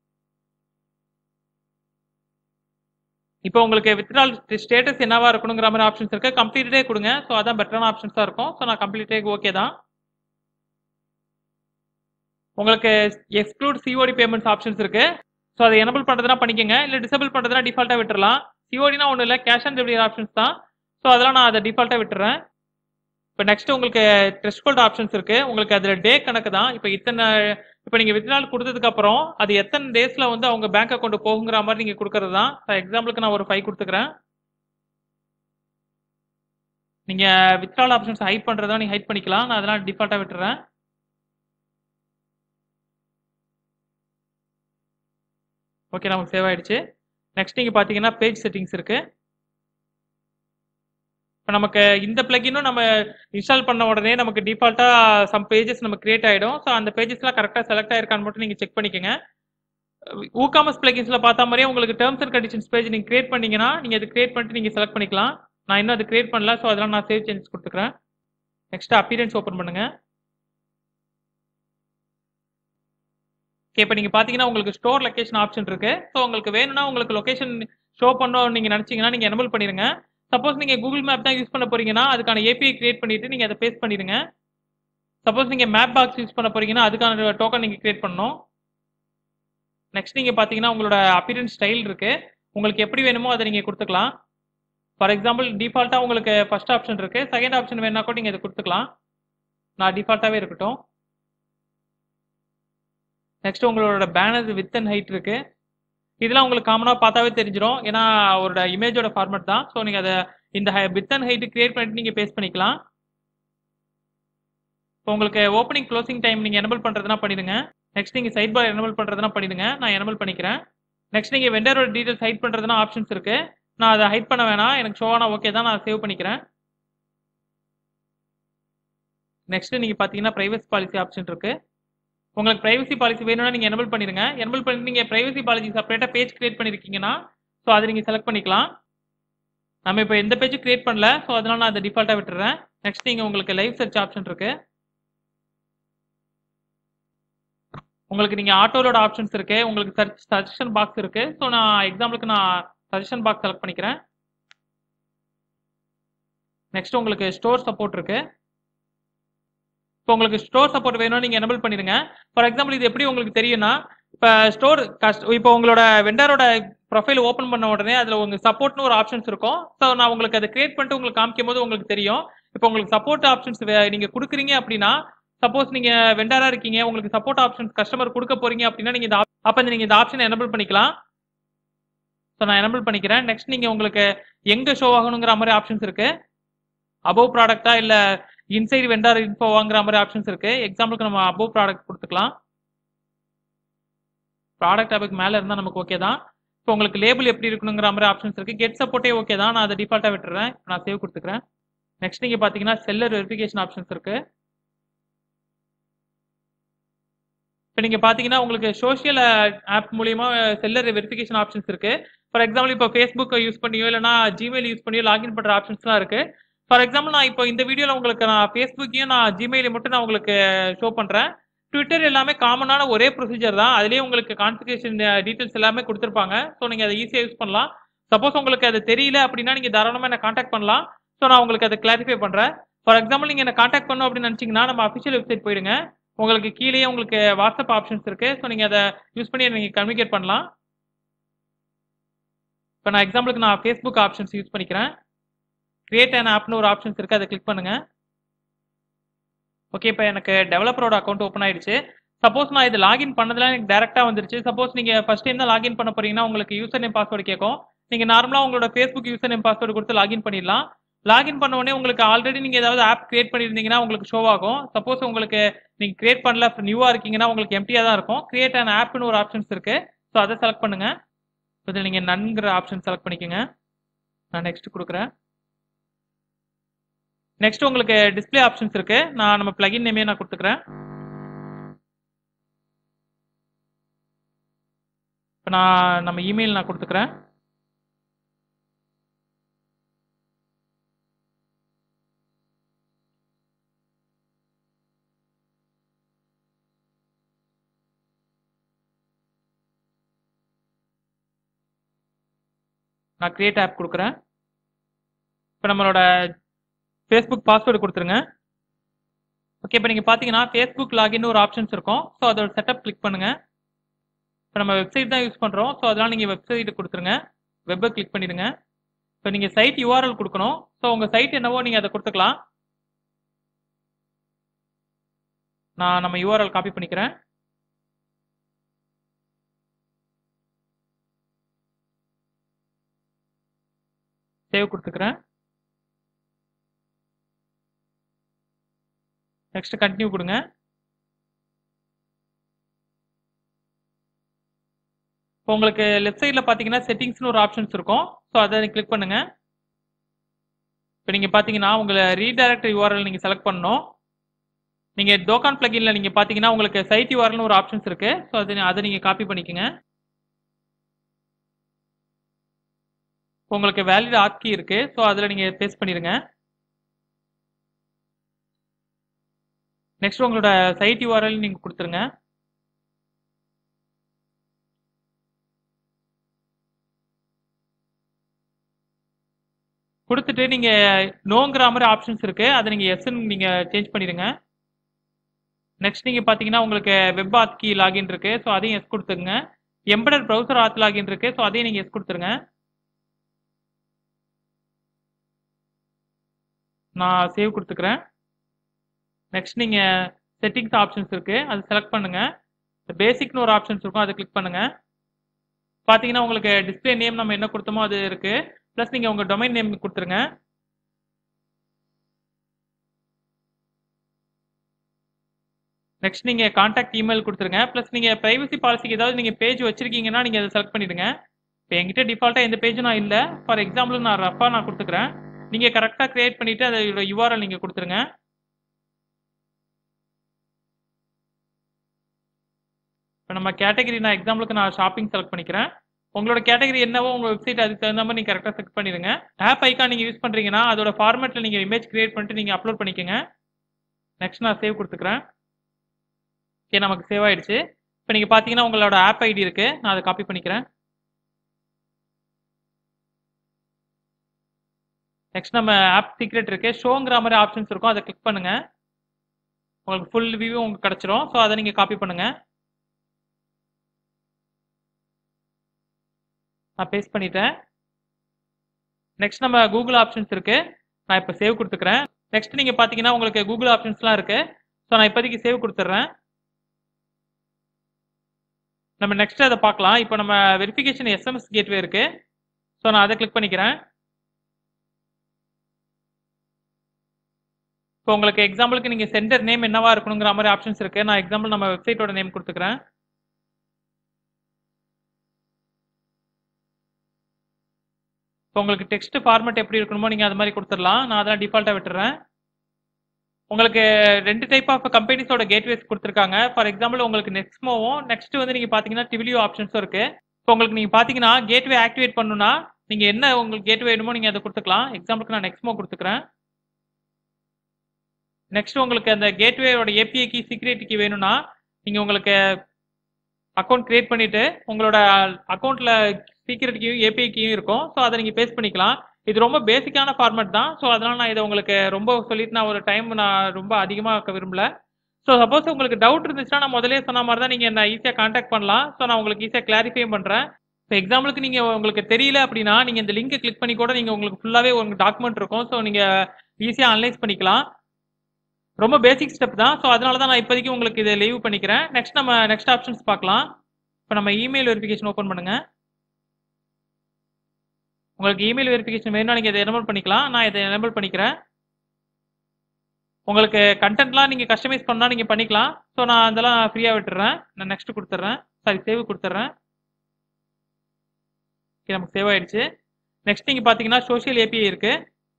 இப்போ உங்களுக்கு வித்ட்ரால் ஸ்டேட்டஸ் என்னவா இருக்கணுங்கிற மாதிரி ஆப்ஷன்ஸ் இருக்கு, கம்ப்ளீட்டே கொடுங்க. ஸோ அதான் பெட்டரான ஆப்ஷன்ஸாக இருக்கும். ஸோ நான் கம்ப்ளீட்டே ஓகே தான். உங்களுக்கு எக்ஸ்க்ளூட் சிஓடி பேமெண்ட்ஸ் ஆப்ஷன்ஸ் இருக்கு, ஸோ அதை எனபிள் பண்ணுறதுனா பண்ணிக்கோங்க, இல்லை டிசபிள் பண்ணுறதுனா டிஃபால்ட்டாக விட்டுறலாம். சிஓடினா ஒன்றும் இல்லை, கேஷ் ஆன் டெலிவரி ஆப்ஷன்ஸ் தான். ஸோ அதெல்லாம் நான் அதை டிஃபால்ட்டாக விட்டுறேன். இப்போ நெக்ஸ்ட் உங்களுக்கு த்ரெஷ்ஹோல்ட் ஆப்ஷன்ஸ் இருக்கு, உங்களுக்கு அதில் டே கணக்கு தான். இப்போ இத்தனை இப்போ நீங்கள் வித்ட்ரால் கொடுத்ததுக்கு அப்புறம் அது எத்தனை டேஸ்ல வந்து அவங்க பேங்க் அக்கௌண்ட் போகுங்கிற மாதிரி நீங்கள் கொடுக்கறது தான். ஃபார் எக்ஸாம்பிளுக்கு நான் ஒரு ஃபைவ் கொடுத்துக்கிறேன். நீங்க வித்ட்ரால் ஆப்ஷன்ஸ் ஹைட் பண்றதா நீங்க ஹைட் பண்ணிக்கலாம், நான் அதெல்லாம் டிஃபால்ட்டா விட்டுறேன். ஓகே, நமக்கு சேவ் ஆயிடுச்சு. நெக்ஸ்ட் நீங்க பாத்தீங்கன்னா பேஜ் செட்டிங்ஸ் இருக்கு. இப்போ நமக்கு இந்த பிளகினும் நம்ம இன்ஸ்டால் பண்ண உடனே நமக்கு டிஃபால்ட்டா சம் பேஜஸ் நம்ம கிரியேட் ஆயிடும். ஸோ அந்த பேஜஸ்லாம் கரெக்டாக செலக்ட் ஆயிருக்கான்னு மட்டும் நீங்க செக் பண்ணிக்கோங்க. ஊகாமர்ஸ் பிளகின்ஸ்ல பார்த்த மாதிரியே உங்களுக்கு டேர்ம்ஸ் அண்ட் கண்டிஷன்ஸ் பேஜ் நீங்க கிரியேட் பண்ணீங்கன்னா நீங்க அது கிரியேட் பண்ணிட்டு நீங்க செலக்ட் பண்ணிக்கலாம். நான் இன்னும் அது கிரியேட் பண்ணல, ஸோ அதெல்லாம் நான் சேவ் சேஞ்சஸ் கொடுத்துக்கிறேன். நெக்ஸ்ட் அப்பியரன்ஸ் ஓப்பன் பண்ணுங்க. ஓகே, இப்போ நீங்க பாத்தீங்கன்னா உங்களுக்கு ஸ்டோர் லொகேஷன் ஆப்ஷன் இருக்கு. ஸோ உங்களுக்கு வேணும்னா உங்களுக்கு லொகேஷன் ஷோ பண்ணணும் நீங்க நினைச்சீங்கன்னா நீங்க எனபிள் பண்ணிருங்க. சப்போஸ் நீங்க கூகுள் மேப் தான் யூஸ் பண்ண போறீங்கன்னா அதுக்கான ஏபிஐ கிரியேட் பண்ணிட்டு நீங்க அதை பேஸ்ட் பண்ணிடுங்க. சப்போஸ் நீங்க மேப் பாக்ஸ் யூஸ் பண்ண போறீங்கன்னா அதுக்கான டோக்கன் நீங்க கிரியேட் பண்ணணும். நெக்ஸ்ட் நீங்க பாத்தீங்கன்னா உங்களோட அப்பியரன்ஸ் ஸ்டைல் இருக்கு, உங்களுக்கு எப்படி வேணுமோ அதை நீங்க கொடுத்துக்கலாம். ஃபார் எக்ஸாம்பிள் டிஃபால்ட்டா உங்களுக்கு ஃபர்ஸ்ட் ஆப்ஷன் இருக்கு, செகண்ட் ஆப்ஷன் வேணா கூட நீங்க இதை கொடுத்துக்கலாம். நான் டிஃபால்ட்டாவே இருக்கட்டும். நெக்ஸ்ட் உங்களோட பேனர் வித் அண்ட் ஹைட் இருக்கு, இதெல்லாம் உங்களுக்கு காமனா பார்த்தாவே தெரிஞ்சிடும், ஏன்னா அவரோட இமேஜோட ஃபார்மேட் தான். ஸோ நீங்க அதை இந்த வித் அண்ட் ஹைட் கிரியேட் பண்ணிட்டு நீங்க பேஸ்ட் பண்ணிக்கலாம். இப்போ உங்களுக்கு ஓப்பனிங் க்ளோசிங் டைம் நீங்க எனபிள் பண்றதுனா பண்ணிடுங்க. நெக்ஸ்ட் நீங்க சைட் பார் எனபிள் பண்றதுனா பண்ணிடுங்க, நான் எனபிள் பண்ணிக்கிறேன். நெக்ஸ்ட் நீங்க வெண்டரோட டீடைல்ஸ் ஹைட் பண்றதுனா ஆப்ஷன்ஸ் இருக்கு, நான் அதை ஹைட் பண்ண வேணாம், எனக்கு ஷோ ஆனா ஓகே தான், நான் சேவ் பண்ணிக்கிறேன். நெக்ஸ்ட் நீங்க பாத்தீங்கன்னா பிரைவசி பாலிசி ஆப்ஷன் இருக்கு, உங்களுக்கு பிரைவசி பாலிசி வேணும்னா நீங்க எனபிள் பண்ணிடுங்க. எனபிள் பண்ணி நீங்க பிரைவசி பாலிசி செப்பரேட்டா பேஜ் கிரியேட் பண்ணிருக்கீங்கன்னா ஸோ அதை நீங்க செலக்ட் பண்ணிக்கலாம். நம்ம இப்போ எந்த பேஜ் கிரியேட் பண்ணல, ஸோ அதனால நான் அதை டிஃபால்ட்டா விட்டுறேன். நெக்ஸ்ட் நீங்க உங்களுக்கு லைவ் சர்ச் ஆப்ஷன் இருக்கு, உங்களுக்கு நீங்க ஆட்டோலோட ஆப்ஷன்ஸ் இருக்கு, உங்களுக்கு சர்ச் சஜஷன் பாக்ஸ் இருக்கு. ஸோ நான் எக்ஸாம்பிளுக்கு நான் சஜஷன் பாக்ஸ் செலக்ட் பண்ணிக்கிறேன். நெக்ஸ்ட் உங்களுக்கு ஸ்டோர் சப்போர்ட் இருக்கு, இப்போ உங்களுக்கு ஸ்டோர் சப்போர்ட் வேணும் நீங்க எனபிள் பண்ணிடுங்க. ஃபார் எக்ஸாம்பிள் இது எப்படி உங்களுக்கு தெரியும்னா, இப்போ ஸ்டோர் கஸ்ட் இப்போ உங்களோட வெண்டரோட ப்ரொஃபைல் ஓப்பன் பண்ண உடனே அதுல உங்க சப்போர்ட்னு ஒரு ஆப்ஷன்ஸ் இருக்கும். ஸோ நான் உங்களுக்கு அதை கிரியேட் பண்ணிட்டு உங்களுக்கு காமிக்கும் போது உங்களுக்கு தெரியும். இப்போ உங்களுக்கு சப்போர்ட் ஆப்ஷன்ஸ் நீங்க கொடுக்குறீங்க அப்படின்னா, சப்போஸ் நீங்க வெண்டரா இருக்கீங்க, உங்களுக்கு சப்போர்ட் ஆப்ஷன்ஸ் கஸ்டமர் கொடுக்க போறீங்க அப்படின்னா நீங்க இந்த அப்ப நீங்க இந்த ஆப்ஷன் எனபிள் பண்ணிக்கலாம். ஸோ நான் எனபிள் பண்ணிக்கிறேன். நெக்ஸ்ட் நீங்க உங்களுக்கு எங்க ஷோ ஆகணுங்கிற மாதிரி ஆப்ஷன்ஸ் இருக்கு, அபவ் ப்ராடக்டா இல்ல இன்சைட் வெண்டார் இன்ஃபோ வாங்குற மாதிரி ஆப்ஷன்ஸ் இருக்கு. எக்ஸாம்பிளுக்கு நம்ம அபோவ் ப்ராடக்ட் கொடுத்துக்கலாம். ப்ராடக்ட் டேபுக்கு மேலே இருந்தால் நமக்கு ஓகே தான். இப்போ உங்களுக்கு லேபிள் எப்படி இருக்கணுங்கிற மாதிரி ஆப்ஷன்ஸ் இருக்கு. கெட் சப்போர்ட்டே ஓகே தான். நான் அதை டிஃபால்ட்டாக விட்டுறேன். நான் சேவ் கொடுத்துக்கிறேன். நெக்ஸ்ட் நீங்கள் பார்த்தீங்கன்னா செல்லர் வெரிஃபிகேஷன் ஆப்ஷன்ஸ் இருக்கு. இப்போ நீங்கள் பார்த்தீங்கன்னா உங்களுக்கு சோஷியல் ஆப் மூலியமா செல்லர் வெரிஃபிகேஷன் ஆப்ஷன்ஸ் இருக்கு. ஃபார் எக்ஸாம்பிள் இப்போ ஃபேஸ்புக் யூஸ் பண்ணியோ இல்லைனா ஜிமெயில் யூஸ் பண்ணியோ லாகின் பண்ணுற ஆப்ஷன்ஸ்லாம் இருக்கு. ஃபார் எக்ஸாம்பிள் நான் இப்போ இந்த வீடியோவில் உங்களுக்கு நான் ஃபேஸ்புக்கையும் நான் ஜிமெயிலை மட்டும் நான் உங்களுக்கு ஷோ பண்ணுறேன். ட்விட்டர் எல்லாமே காமனான ஒரே ப்ரொசீஜர் தான். அதுலேயே உங்களுக்கு கான்ஃபிகரேஷன் டீட்டெயில்ஸ் எல்லாமே கொடுத்துருப்பாங்க. ஸோ நீங்கள் அதை ஈஸியாக யூஸ் பண்ணலாம். சப்போஸ் உங்களுக்கு அது தெரியல அப்படின்னா நீங்கள் தாராளமாக என்ன காண்டாக்ட் பண்ணலாம். ஸோ நான் உங்களுக்கு அதை கிளாரிஃபை பண்ணுறேன். ஃபார் எக்ஸாம்பிள் நீங்கள் என்ன காண்டாக்ட் பண்ணணும் அப்படின்னு நினச்சிங்கன்னா நம்ம அஃபிஷியல் வெப்சைட் போயிடுங்க. உங்களுக்கு கீழே உங்களுக்கு வாட்ஸ்அப் ஆப்ஷன்ஸ் இருக்கு. ஸோ நீங்கள் அதை யூஸ் பண்ணி நீங்கள் கம்யூனிகேட் பண்ணலாம். இப்போ நான் எக்ஸாம்பிளுக்கு நான் ஃபேஸ்புக் ஆப்ஷன்ஸ் யூஸ் பண்ணிக்கிறேன். கிரியேட் அன் ஆப்னு ஒரு ஆப்ஷன்ஸ் இருக்கு. அதை கிளிக் பண்ணுங்க. ஓகே, இப்போ எனக்கு டெவலப்பரோட அக்கௌண்ட் ஓப்பன் ஆயிடுச்சு. சப்போஸ் நான் இது லாகின் பண்ணதுல எனக்கு டேரெக்டாக வந்துருச்சு. சப்போஸ் நீங்கள் ஃபர்ஸ்ட் டைம் தான் லாகின் பண்ண போறீங்கன்னா உங்களுக்கு யூசர் நேம் பாஸ்வேர்டு கேட்கும். நீங்கள் நார்மலாக உங்களோட ஃபேஸ்புக் யூசர் நேம் பாஸ்வேர்டு கொடுத்து லாகின் பண்ணிடலாம். லாகின் பண்ண உடனே உங்களுக்கு ஆல்ரெடி நீங்கள் ஏதாவது ஆப் கிரியேட் பண்ணியிருந்தீங்கன்னா உங்களுக்கு ஷோ ஆகும். சப்போஸ் உங்களுக்கு நீங்கள் கிரியேட் பண்ணல நியூவாக இருக்கீங்கன்னா உங்களுக்கு எம்டியாக தான் இருக்கும். கிரியேட் அன் ஆப்னு ஒரு ஆப்ஷன்ஸ் இருக்கு. ஸோ அதை செலக்ட் பண்ணுங்க. இதில் நீங்கள் நன்கிற ஆப்ஷன் செலக்ட் பண்ணிக்கோங்க. நான் நெக்ஸ்ட் கொடுக்குறேன். நெக்ஸ்ட் உங்களுக்கு டிஸ்பிளே ஆப்ஷன்ஸ் இருக்கு. நான் நம்ம பிளகின் நேமே நான் கொடுத்துக்கிறேன். இப்போ நான் நம்ம இமெயில் நான் கொடுத்துக்கிறேன். நான் கிரியேட் ஆப் கொடுக்குறேன். இப்போ நம்மளோட ஃபேஸ்புக் பாஸ்வேர்டு கொடுத்துருங்க. ஓகே, இப்போ நீங்கள் பார்த்தீங்கன்னா ஃபேஸ்புக் லாகின் ஒரு ஆப்ஷன்ஸ் இருக்கும். ஸோ அதோட செட்டப் கிளிக் பண்ணுங்க. இப்போ நம்ம வெப்சைட் தான் யூஸ் பண்ணுறோம். ஸோ அதனால் நீங்கள் வெப்சைட் கொடுத்துருங்க. வெப்பை கிளிக் பண்ணிடுங்க. இப்போ நீங்கள் சைட் யூஆர்எல் கொடுக்கணும். ஸோ உங்கள் சைட் என்னவோ நீங்கள் அதை கொடுத்துக்கலாம். நான் நம்ம யூஆர்எல் காப்பி பண்ணிக்கிறேன். சேவ் கொடுத்துக்கிறேன். நெக்ஸ்ட் கண்டினியூ கொடுங்க. இப்போ உங்களுக்கு லெஃப்ட் சைடில் பார்த்தீங்கன்னா செட்டிங்ஸ்னு ஒரு ஆப்ஷன்ஸ் இருக்கும். ஸோ அதை கிளிக் பண்ணுங்க. இப்போ நீங்கள் பார்த்தீங்கன்னா உங்களை ரீடைரக்ட் யூஆர்எல் நீங்கள் செலக்ட் பண்ணணும். நீங்கள் டோக்கான் பிளகின்ல நீங்கள் பார்த்தீங்கன்னா உங்களுக்கு சைட் யூஆர்எல்னு ஒரு ஆப்ஷன்ஸ் இருக்கு. ஸோ அதை அதை நீங்கள் காப்பி பண்ணிக்கோங்க. உங்களுக்கு வேலிட் ஆத் கீ இருக்கு. ஸோ அதில் நீங்கள் பேஸ்ட் பண்ணிடுங்க. நெக்ஸ்ட் உங்களோட சைட் யூஆர்எல் நீங்கள் கொடுத்துருங்க. கொடுத்துட்டு நீங்கள் நோங்கிற மாதிரி ஆப்ஷன்ஸ் இருக்கு. அதை நீங்கள் எஸ்ன்னு நீங்கள் சேஞ்ச் பண்ணிடுங்க. நெக்ஸ்ட் நீங்கள் பார்த்தீங்கன்னா உங்களுக்கு வெப் ஆத் கீ லாகின் இருக்கு. ஸோ அதையும் எஸ் கொடுத்துருங்க. எம்பெடட் ப்ரௌசர் ஆத் லாகின் இருக்கு. ஸோ அதையும் நீங்கள் எஸ் கொடுத்துருங்க. நான் சேவ் கொடுத்துக்கிறேன். நெக்ஸ்ட் நீங்கள் செட்டிங்ஸ் ஆப்ஷன்ஸ் இருக்கு. அது செலக்ட் பண்ணுங்க. பேசிக்னு ஒரு ஆப்ஷன்ஸ் இருக்கும். அதை கிளிக் பண்ணுங்க. பார்த்தீங்கன்னா உங்களுக்கு டிஸ்பிளே நேம் நம்ம என்ன கொடுத்தோமோ அது இருக்கு. ப்ளஸ் நீங்கள் உங்கள் டொமைன் நேம் கொடுத்துருங்க. நெக்ஸ்ட் நீங்கள் கான்டாக்ட் இமெயில் கொடுத்துருங்க. ப்ளஸ் நீங்கள் ப்ரைவசி பாலிசிக்கு ஏதாவது நீங்கள் பேஜ் வச்சிருக்கீங்கன்னா நீங்கள் அதை செலக்ட் பண்ணிடுங்க. இப்போ என்கிட்ட டிஃபால்ட்டாக எந்த பேஜும் நான் இல்லை. ஃபார் எக்ஸாம்பிள் நான் ரஃபாக நான் கொடுத்துக்கிறேன். நீங்கள் கரெக்டாக கிரியேட் பண்ணிவிட்டு அதோட யூஆர்எல் நீங்கள் கொடுத்துருங்க. இப்போ நம்ம கேட்டகரி நான் எக்ஸாம்பிளுக்கு நான் ஷாப்பிங் செலக்ட் பண்ணிக்கிறேன். உங்களோட கேட்டகரி என்னவோ உங்கள் வெப்சைட் அதுக்கு தகுந்த மாதிரி நீங்கள் கரெக்டாக செலக்ட் பண்ணிடுங்க. ஆப் ஐக்கான் நீங்கள் யூஸ் பண்ணுறீங்கன்னா அதோட ஃபார்மேட்டில் நீங்கள் இமேஜ் கிரியேட் பண்ணிட்டு நீங்கள் அப்லோட் பண்ணிக்கோங்க. நெக்ஸ்ட் நான் சேவ் கொடுத்துக்கிறேன். ஓகே, நமக்கு சேவ் ஆயிடுச்சு. இப்போ நீங்கள் பார்த்தீங்கன்னா உங்களோட ஆப் ஐடி இருக்கு. நான் அதை காப்பி பண்ணிக்கிறேன். நெக்ஸ்ட் நம்ம ஆப் சீக்ரெட் இருக்கு. ஷோங்கிற மாதிரி ஆப்ஷன்ஸ் இருக்கும். அதை கிளிக் பண்ணுங்க. உங்களுக்கு ஃபுல் வியூ உங்களுக்கு கிடைச்சிரும். ஸோ அதை நீங்கள் காப்பி பண்ணுங்க. நான் பேஸ்ட் பண்ணிட்டேன். நெக்ஸ்ட் நம்ம கூகுள் ஆப்ஷன்ஸ் இருக்கு. நான் இப்போ சேவ் கொடுத்துக்கிறேன். நெக்ஸ்ட் நீங்கள் பார்த்தீங்கன்னா உங்களுக்கு கூகுள் ஆப்ஷன்ஸ்லாம் இருக்கு. ஸோ நான் இப்போதைக்கு சேவ் கொடுத்துட்றேன். நம்ம நெக்ஸ்ட் அதை பார்க்கலாம். இப்போ நம்ம வெரிஃபிகேஷன் எஸ்எம்எஸ் கேட்வே இருக்கு. ஸோ நான் அதை கிளிக் பண்ணிக்கிறேன். இப்போ உங்களுக்கு எக்ஸாம்பிளுக்கு நீங்க சென்டர் நேம் என்னவா இருக்கணுங்கிற மாதிரி ஆப்ஷன்ஸ் இருக்கு. நான் எக்ஸாம்பிள் நம்ம வெப்சைட்டோட நேம் கொடுத்துக்கிறேன். இப்போ உங்களுக்கு டெக்ஸ்ட் ஃபார்மேட் எப்படி இருக்கணுமோ நீங்க அது மாதிரி கொடுத்துடலாம். நான் அதெல்லாம் டிஃபால்ட்டா விட்டுறேன். உங்களுக்கு ரெண்டு டைப் ஆஃப் கம்பெனிஸோட கேட்வேஸ் கொடுத்துருக்காங்க. ஃபார் எக்ஸாம்பிள் உங்களுக்கு நெக்ஸ்மோவும் நெக்ஸ்ட் வந்து நீங்க பாத்தீங்கன்னா டிவிலியோ ஆப்ஷன்ஸும் இருக்கு. இப்போ உங்களுக்கு நீங்க பாத்தீங்கன்னா கேட்வே ஆக்டிவேட் பண்ணணும்னா நீங்க என்ன உங்களுக்கு கேட்வே வேணுமோ நீங்க அதை கொடுத்துக்கலாம். எக்ஸாம்பிளுக்கு நான் நெக்ஸ்மோ கொடுத்துக்கிறேன். நெக்ஸ்ட் உங்களுக்கு அந்த கேட்வேயோட ஏபிஐ கீ சீக்ரெட் கீ வேணும்னா நீங்க உங்களுக்கு அக்கௌண்ட் கிரியேட் பண்ணிட்டு உங்களோட அக்கௌண்ட்ல சீக்ரெட் கீயும் ஏபிஐ கீயும் இருக்கும். ஸோ அதை நீங்க பேஸ்ட் பண்ணிக்கலாம். இது ரொம்ப பேசிக்கான ஃபார்மேட் தான். ஸோ அதனால நான் இதை உங்களுக்கு ரொம்ப சொல்லிட்டு நான் ஒரு டைம் நான் ரொம்ப அதிகமாக விரும்பல. ஸோ சப்போஸ் உங்களுக்கு டவுட் இருந்துச்சுன்னா நான் முதலே சொன்ன மாதிரி தான் நீங்க என்ன ஈஸியாக கான்டாக்ட் பண்ணலாம். ஸோ நான் உங்களுக்கு ஈஸியாக கிளாரிஃபை பண்றேன். இப்போ எக்ஸாம்பிளுக்கு நீங்க உங்களுக்கு தெரியல அப்படின்னா நீங்க இந்த லிங்கை கிளிக் பண்ணி கூட நீங்க உங்களுக்கு ஃபுல்லாவே உங்களுக்கு டாக்குமெண்ட் இருக்கும். ஸோ நீங்க ஈஸியாக அனலைஸ் பண்ணிக்கலாம். ரொம்ப பேசிக் ஸ்டெப் தான். ஸோ அதனால தான் நான் இப்போதைக்கு உங்களுக்கு இதை லீவ் பண்ணிக்கிறேன். நெக்ஸ்ட் நம்ம நெக்ஸ்ட் ஆப்ஷன்ஸ் பார்க்கலாம். இப்போ நம்ம இமெயில் வெரிஃபிகேஷன் ஓப்பன் பண்ணுங்க. உங்களுக்கு இமெயில் வெரிஃபிகேஷன் வேணும்னா நீங்க இதை எனேபிள் பண்ணிக்கலாம். நான் இதை எனேபிள் பண்ணிக்கிறேன். உங்களுக்கு கண்டென்ட்லாம் நீங்க கஸ்டமைஸ் பண்ணா நீங்க பண்ணிக்கலாம். ஸோ நான் அதெல்லாம் ஃப்ரீயா விட்டுறேன். நான் நெக்ஸ்ட் கொடுத்துட்றேன். சாரி சேவ் கொடுத்துட்றேன். ஓகே நமக்கு சேவ் ஆயிடுச்சு. நெக்ஸ்ட் நீங்க பாத்தீங்கன்னா சோஷியல் ஏபிஐ இருக்கு.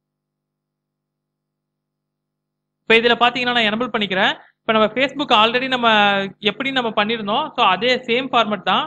இப்போ இதில் பார்த்தீங்கன்னா நான் எனேபிள் பண்ணிக்கிறேன். இப்போ நம்ம ஃபேஸ்புக் ஆல்ரெடி நம்ம எப்படி நம்ம பண்ணியிருந்தோம். ஸோ அதே சேம் ஃபார்மேட் தான்.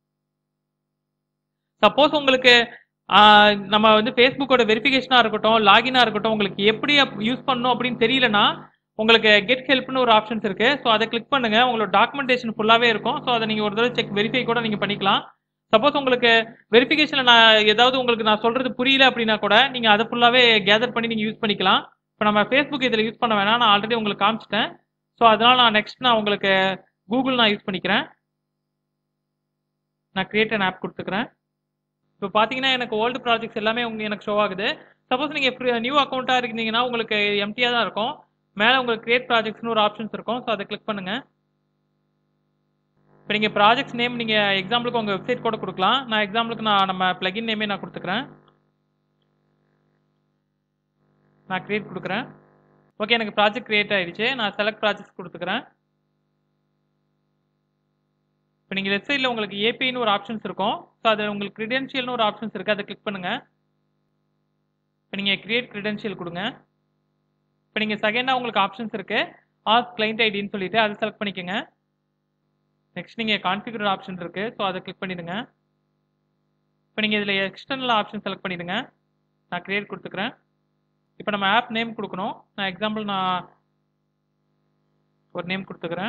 சப்போஸ் உங்களுக்கு நம்ம வந்து ஃபேஸ்புக்கோட வெரிஃபிகேஷனாக இருக்கட்டும் லாகினாக இருக்கட்டும் உங்களுக்கு எப்படி யூஸ் பண்ணணும் அப்படின்னு தெரியலனா உங்களுக்கு கெட் ஹெல்ப்னு ஒரு ஆப்ஷன்ஸ் இருக்கு. ஸோ அதை கிளிக் பண்ணுங்க. உங்களோட டாக்குமெண்டேஷன் ஃபுல்லாகவே இருக்கும். ஸோ அதை நீங்கள் ஒரு தடவை செக் வெரிஃபை கூட நீங்கள் பண்ணிக்கலாம். சப்போஸ் உங்களுக்கு வெரிஃபிகேஷனில் நான் ஏதாவது உங்களுக்கு நான் சொல்றது புரியல அப்படின்னா கூட நீங்கள் அதை ஃபுல்லாகவே கேதர் பண்ணி நீங்கள் யூஸ் பண்ணிக்கலாம். இப்போ நம்ம ஃபேஸ்புக் இதில் யூஸ் பண்ண வேணாம். நான் ஆல்ரெடி உங்களுக்கு காமிச்சிட்டேன். ஸோ அதனால நான் நெக்ஸ்ட் நான் உங்களுக்கு கூகுள் நான் யூஸ் பண்ணிக்கிறேன். நான் கிரியேட் அன் ஆப் கொடுத்துக்கிறேன். இப்போ பார்த்தீங்கன்னா எனக்கு ஓல்டு ப்ராஜெக்ட்ஸ் எல்லாமே உங்களுக்கு எனக்கு ஷோ ஆகுது. சப்போஸ் நீங்கள் நியூ அக்கௌண்ட்டாக இருந்தீங்கன்னா உங்களுக்கு எம்டியாக தான் இருக்கும். மேலே உங்களுக்கு கிரியேட் ப்ராஜெக்ட்ஸ்னு ஒரு ஆப்ஷன்ஸ் இருக்கும். ஸோ அதை கிளிக் பண்ணுங்க. இப்போ நீங்கள் ப்ராஜெக்ட்ஸ் நேம் நீங்கள் எக்ஸாம்பிளுக்கு உங்கள் வெப்சைட் கூட கொடுக்கலாம். நான் எக்ஸாம்பிளுக்கு நான் நம்ம பிளகின் நேமே நான் கொடுத்துக்கிறேன். நான் கிரியேட் கொடுக்குறேன். ஓகே எனக்கு ப்ராஜெக்ட் கிரியேட் ஆயிடுச்சு. நான் செலக்ட் ப்ராஜெக்ட்ஸ் கொடுத்துக்கிறேன். இப்போ நீங்கள் லெஃப்ட் சைடில் உங்களுக்கு ஏபிஐன்னு ஒரு ஆப்ஷன்ஸ் இருக்கும். ஸோ அது உங்களுக்கு கிரெடென்ஷியல்னு ஒரு ஆப்ஷன்ஸ் இருக்குது. அதை கிளிக் பண்ணுங்கள். இப்போ நீங்கள் கிரியேட் கிரெடென்ஷியல் கொடுங்க. இப்போ நீங்கள் செகண்டாக உங்களுக்கு ஆப்ஷன்ஸ் இருக்குது. ஆஸ்க் கிளைண்ட் ஐடின்னு சொல்லிட்டு அதை செலக்ட் பண்ணிக்கோங்க. நெக்ஸ்ட் நீங்கள் கான்ஃபிகர் ஆப்ஷன் இருக்குது. ஸோ அதை கிளிக் பண்ணிடுங்க. இப்போ நீங்கள் இதில் எக்ஸ்டர்னல் ஆப்ஷன் செலக்ட் பண்ணிடுங்க. நான் கிரியேட் கொடுத்துக்கிறேன். இப்போ நம்ம ஆப் நேம் கொடுக்கணும். நான் எக்ஸாம்பிள் நான் ஒரு நேம் கொடுத்துக்கிறேன்.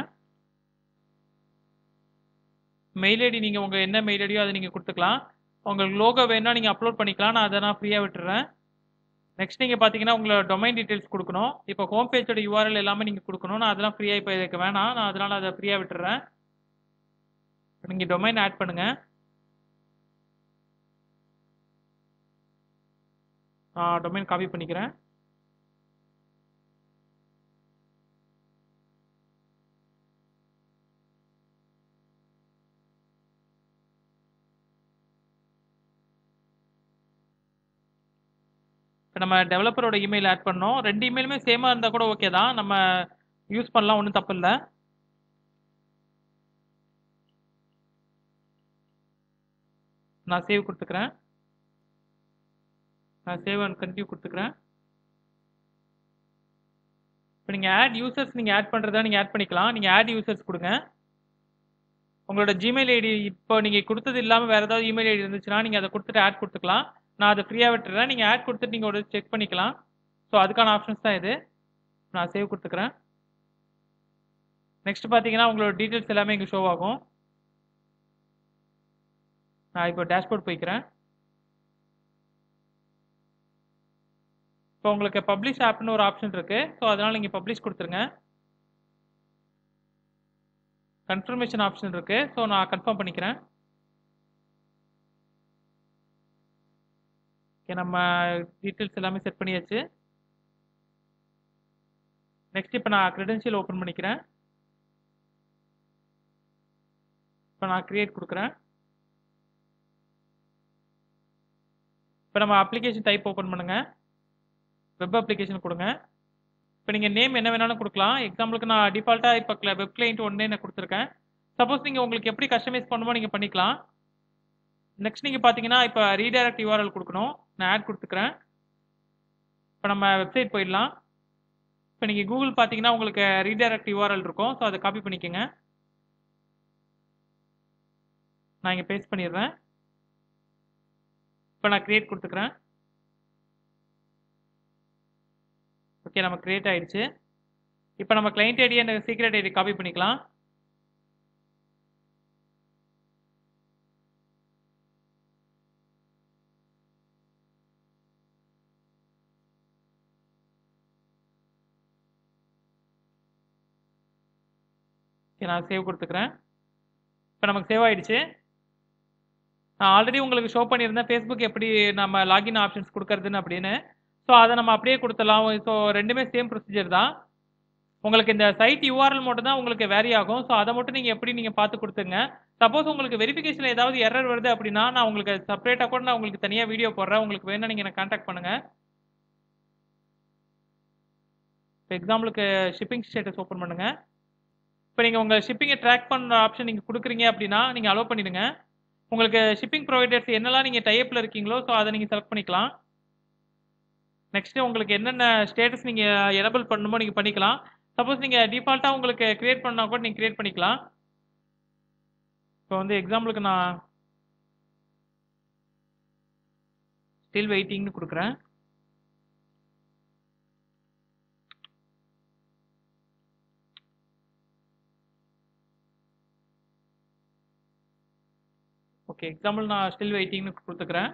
மெயில் ஐடி நீங்கள் உங்கள் என்ன மெயில் ஐடியோ அதை நீங்கள் கொடுத்துக்கலாம். உங்களுக்கு லோகோ வேணா நீங்கள் அப்லோட் பண்ணிக்கலாம். நான் அதை நான் ஃப்ரீயாக விட்டுறேன். நெக்ஸ்ட் நீங்கள் பார்த்தீங்கன்னா உங்களோட டொமைன் டீட்டெயில்ஸ் கொடுக்கணும். இப்போ ஹோம் பேஜோட யூஆர்எல் எல்லாமே நீங்கள் கொடுக்கணும். நான் அதெல்லாம் ஃப்ரீயாக இப்போ இதுக்கு வேணாம். நான் அதனால் அதை ஃப்ரீயாக விட்டுறேன். நீங்கள் டொமைன் ஆட் பண்ணுங்கள். நான் டொமைன் காப்பி பண்ணிக்கிறேன். நம்ம டெவலப்பரோட இமெயில் ஆட் பண்ணோம். ரெண்டு இமெயிலுமே சேமாக இருந்தால் கூட ஓகே தான். நம்ம யூஸ் பண்ணலாம், ஒன்றும் தப்பு இல்லை. நான் சேவ் கொடுத்துக்கிறேன். நான் சேவ் அண்ட் கண்டினியூ கொடுத்துக்கிறேன். இப்போ நீங்கள் ஆட் யூசர்ஸ் நீங்கள் ஆட் பண்ணுறதா நீங்கள் ஆட் பண்ணிக்கலாம். நீங்கள் ஆட் யூசர்ஸ் கொடுங்க. உங்களோட ஜிமெயில் ஐடி இப்போ நீங்கள் கொடுத்தது இல்லாமல் வேறு ஏதாவது இமெயில் ஐடி இருந்துச்சுன்னா நீங்கள் அதை கொடுத்துட்டு ஆட் கொடுத்துக்கலாம். நான் அதை ஃப்ரீயாக விட்டுறேன். நீங்கள் ஆட் கொடுத்துட்டு நீங்கள் ஒரு செக் பண்ணிக்கலாம். ஸோ அதுக்கான ஆப்ஷன்ஸ் தான் இது. நான் சேவ் கொடுத்துக்கிறேன். நெக்ஸ்ட் பார்த்தீங்கன்னா உங்களோட டீட்டெயில்ஸ் எல்லாமே இங்கே ஷோ ஆகும். நான் இப்போ டேஷ்போர்ட் போய்க்கிறேன். இப்போ உங்களுக்கு பப்ளிஷ் ஆப்னு ஒரு ஆப்ஷன் இருக்கு. ஸோ அதனால நீங்கள் பப்ளிஷ் கொடுத்துருங்க. கன்ஃபர்மேஷன் ஆப்ஷன் இருக்கு. ஸோ நான் கன்ஃபார்ம் பண்ணிக்கிறேன். ஓகே நம்ம டீட்டெயில்ஸ் எல்லாமே செட் பண்ணியாச்சு. நெக்ஸ்ட் இப்போ நான் கிரெடென்ஷியல் ஓப்பன் பண்ணிக்கிறேன். இப்போ நான் கிரியேட் கொடுக்குறேன். இப்போ நம்ம அப்ளிகேஷன் டைப் ஓப்பன் பண்ணுங்க. வெப் அப்ளிகேஷன் கொடுங்க. இப்போ நீங்கள் நேம் என்ன வேணாலும் கொடுக்கலாம். எக்ஸாம்பிளுக்கு நான் டிஃபால்ட்டாக இப்போ வெப் கிளைண்ட் ஒன்னே நான் கொடுத்துருக்கேன். சப்போஸ் நீங்கள் உங்களுக்கு எப்படி கஸ்டமைஸ் பண்ணுமோ நீங்கள் பண்ணிக்கலாம். நெக்ஸ்ட் நீங்கள் பார்த்தீங்கன்னா இப்போ ரீடைரக்ட் யூஆர்எல் கொடுக்கணும். நான் ஆட் கொடுத்துக்கிறேன். இப்போ நம்ம வெப்சைட் போயிடலாம். இப்போ நீங்கள் கூகுள் பார்த்தீங்கன்னா உங்களுக்கு ரீடைரக்ட் யூஆர்எல் இருக்கும். ஸோ அதை காப்பி பண்ணிக்கோங்க. நான் இங்கே பேஸ்ட் பண்ணிடுறேன். இப்போ நான் கிரியேட் கொடுத்துக்கிறேன். ஓகே, நம்ம கிரியேட் ஆயிடுச்சு. இப்போ நம்ம client ID and secret ID copy பண்ணிக்கலாம். ஓகே, நான் சேவ் கொடுத்துக்கிறேன். இப்போ நமக்கு சேவ் ஆயிடுச்சு. நான் ஆல்ரெடி உங்களுக்கு ஷோ பண்ணியிருந்தேன் ஃபேஸ்புக் எப்படி நம்ம லாகின் ஆப்ஷன்ஸ் கொடுக்கறதுன்னு அப்படின்னு. ஸோ அதை நம்ம அப்படியே கொடுத்துடலாம். ஸோ ரெண்டுமே சேம் ப்ரொசீஜர் தான். உங்களுக்கு இந்த சைட் யூஆர்எல் மட்டும் தான் உங்களுக்கு வேரி ஆகும். ஸோ அதை மட்டும் நீங்கள் எப்படி நீங்கள் பார்த்து கொடுத்துங்க. சப்போஸ் உங்களுக்கு வெரிஃபிகேஷனில் ஏதாவது எரர் வருது அப்படின்னா நான் உங்களுக்கு செப்பரேட்டாக கூட நான் உங்களுக்கு தனியாக வீடியோ போடுறேன். உங்களுக்கு வேணா நீங்கள் எனக்கு கான்டாக்ட் பண்ணுங்கள். இப்போ எக்ஸாம்பிளுக்கு ஷிப்பிங் ஸ்டேட்டஸ் ஓப்பன் பண்ணுங்கள். இப்போ நீங்கள் உங்கள் ஷிப்பிங்கை ட்ராக் பண்ணுற ஆப்ஷன் நீங்கள் கொடுக்குறீங்க அப்படின்னா நீங்கள் அலோவ் பண்ணிடுங்க. உங்களுக்கு ஷிப்பிங் ப்ரொவைடர்ஸ் என்னெல்லாம் நீங்கள் டைப்பில் இருக்கீங்களோ ஸோ அதை நீங்கள் செலக்ட் பண்ணிக்கலாம். நெக்ஸ்ட்டு உங்களுக்கு என்னென்ன ஸ்டேட்டஸ் நீங்கள் எனபிள் பண்ணணுமோ நீங்கள் பண்ணிக்கலாம். சப்போஸ் நீங்கள் டிஃபால்ட்டாக உங்களுக்கு கிரியேட் பண்ணால் கூட நீங்கள் கிரியேட் பண்ணிக்கலாம். இப்போ வந்து எக்ஸாம்பிளுக்கு நான் ஸ்டில் வெயிட்டிங்னு கொடுக்குறேன். ஓகே, எக்ஸாம்பிள் நான் ஸ்டில் வெயிட்டிங்னு கொடுத்துக்கிறேன்.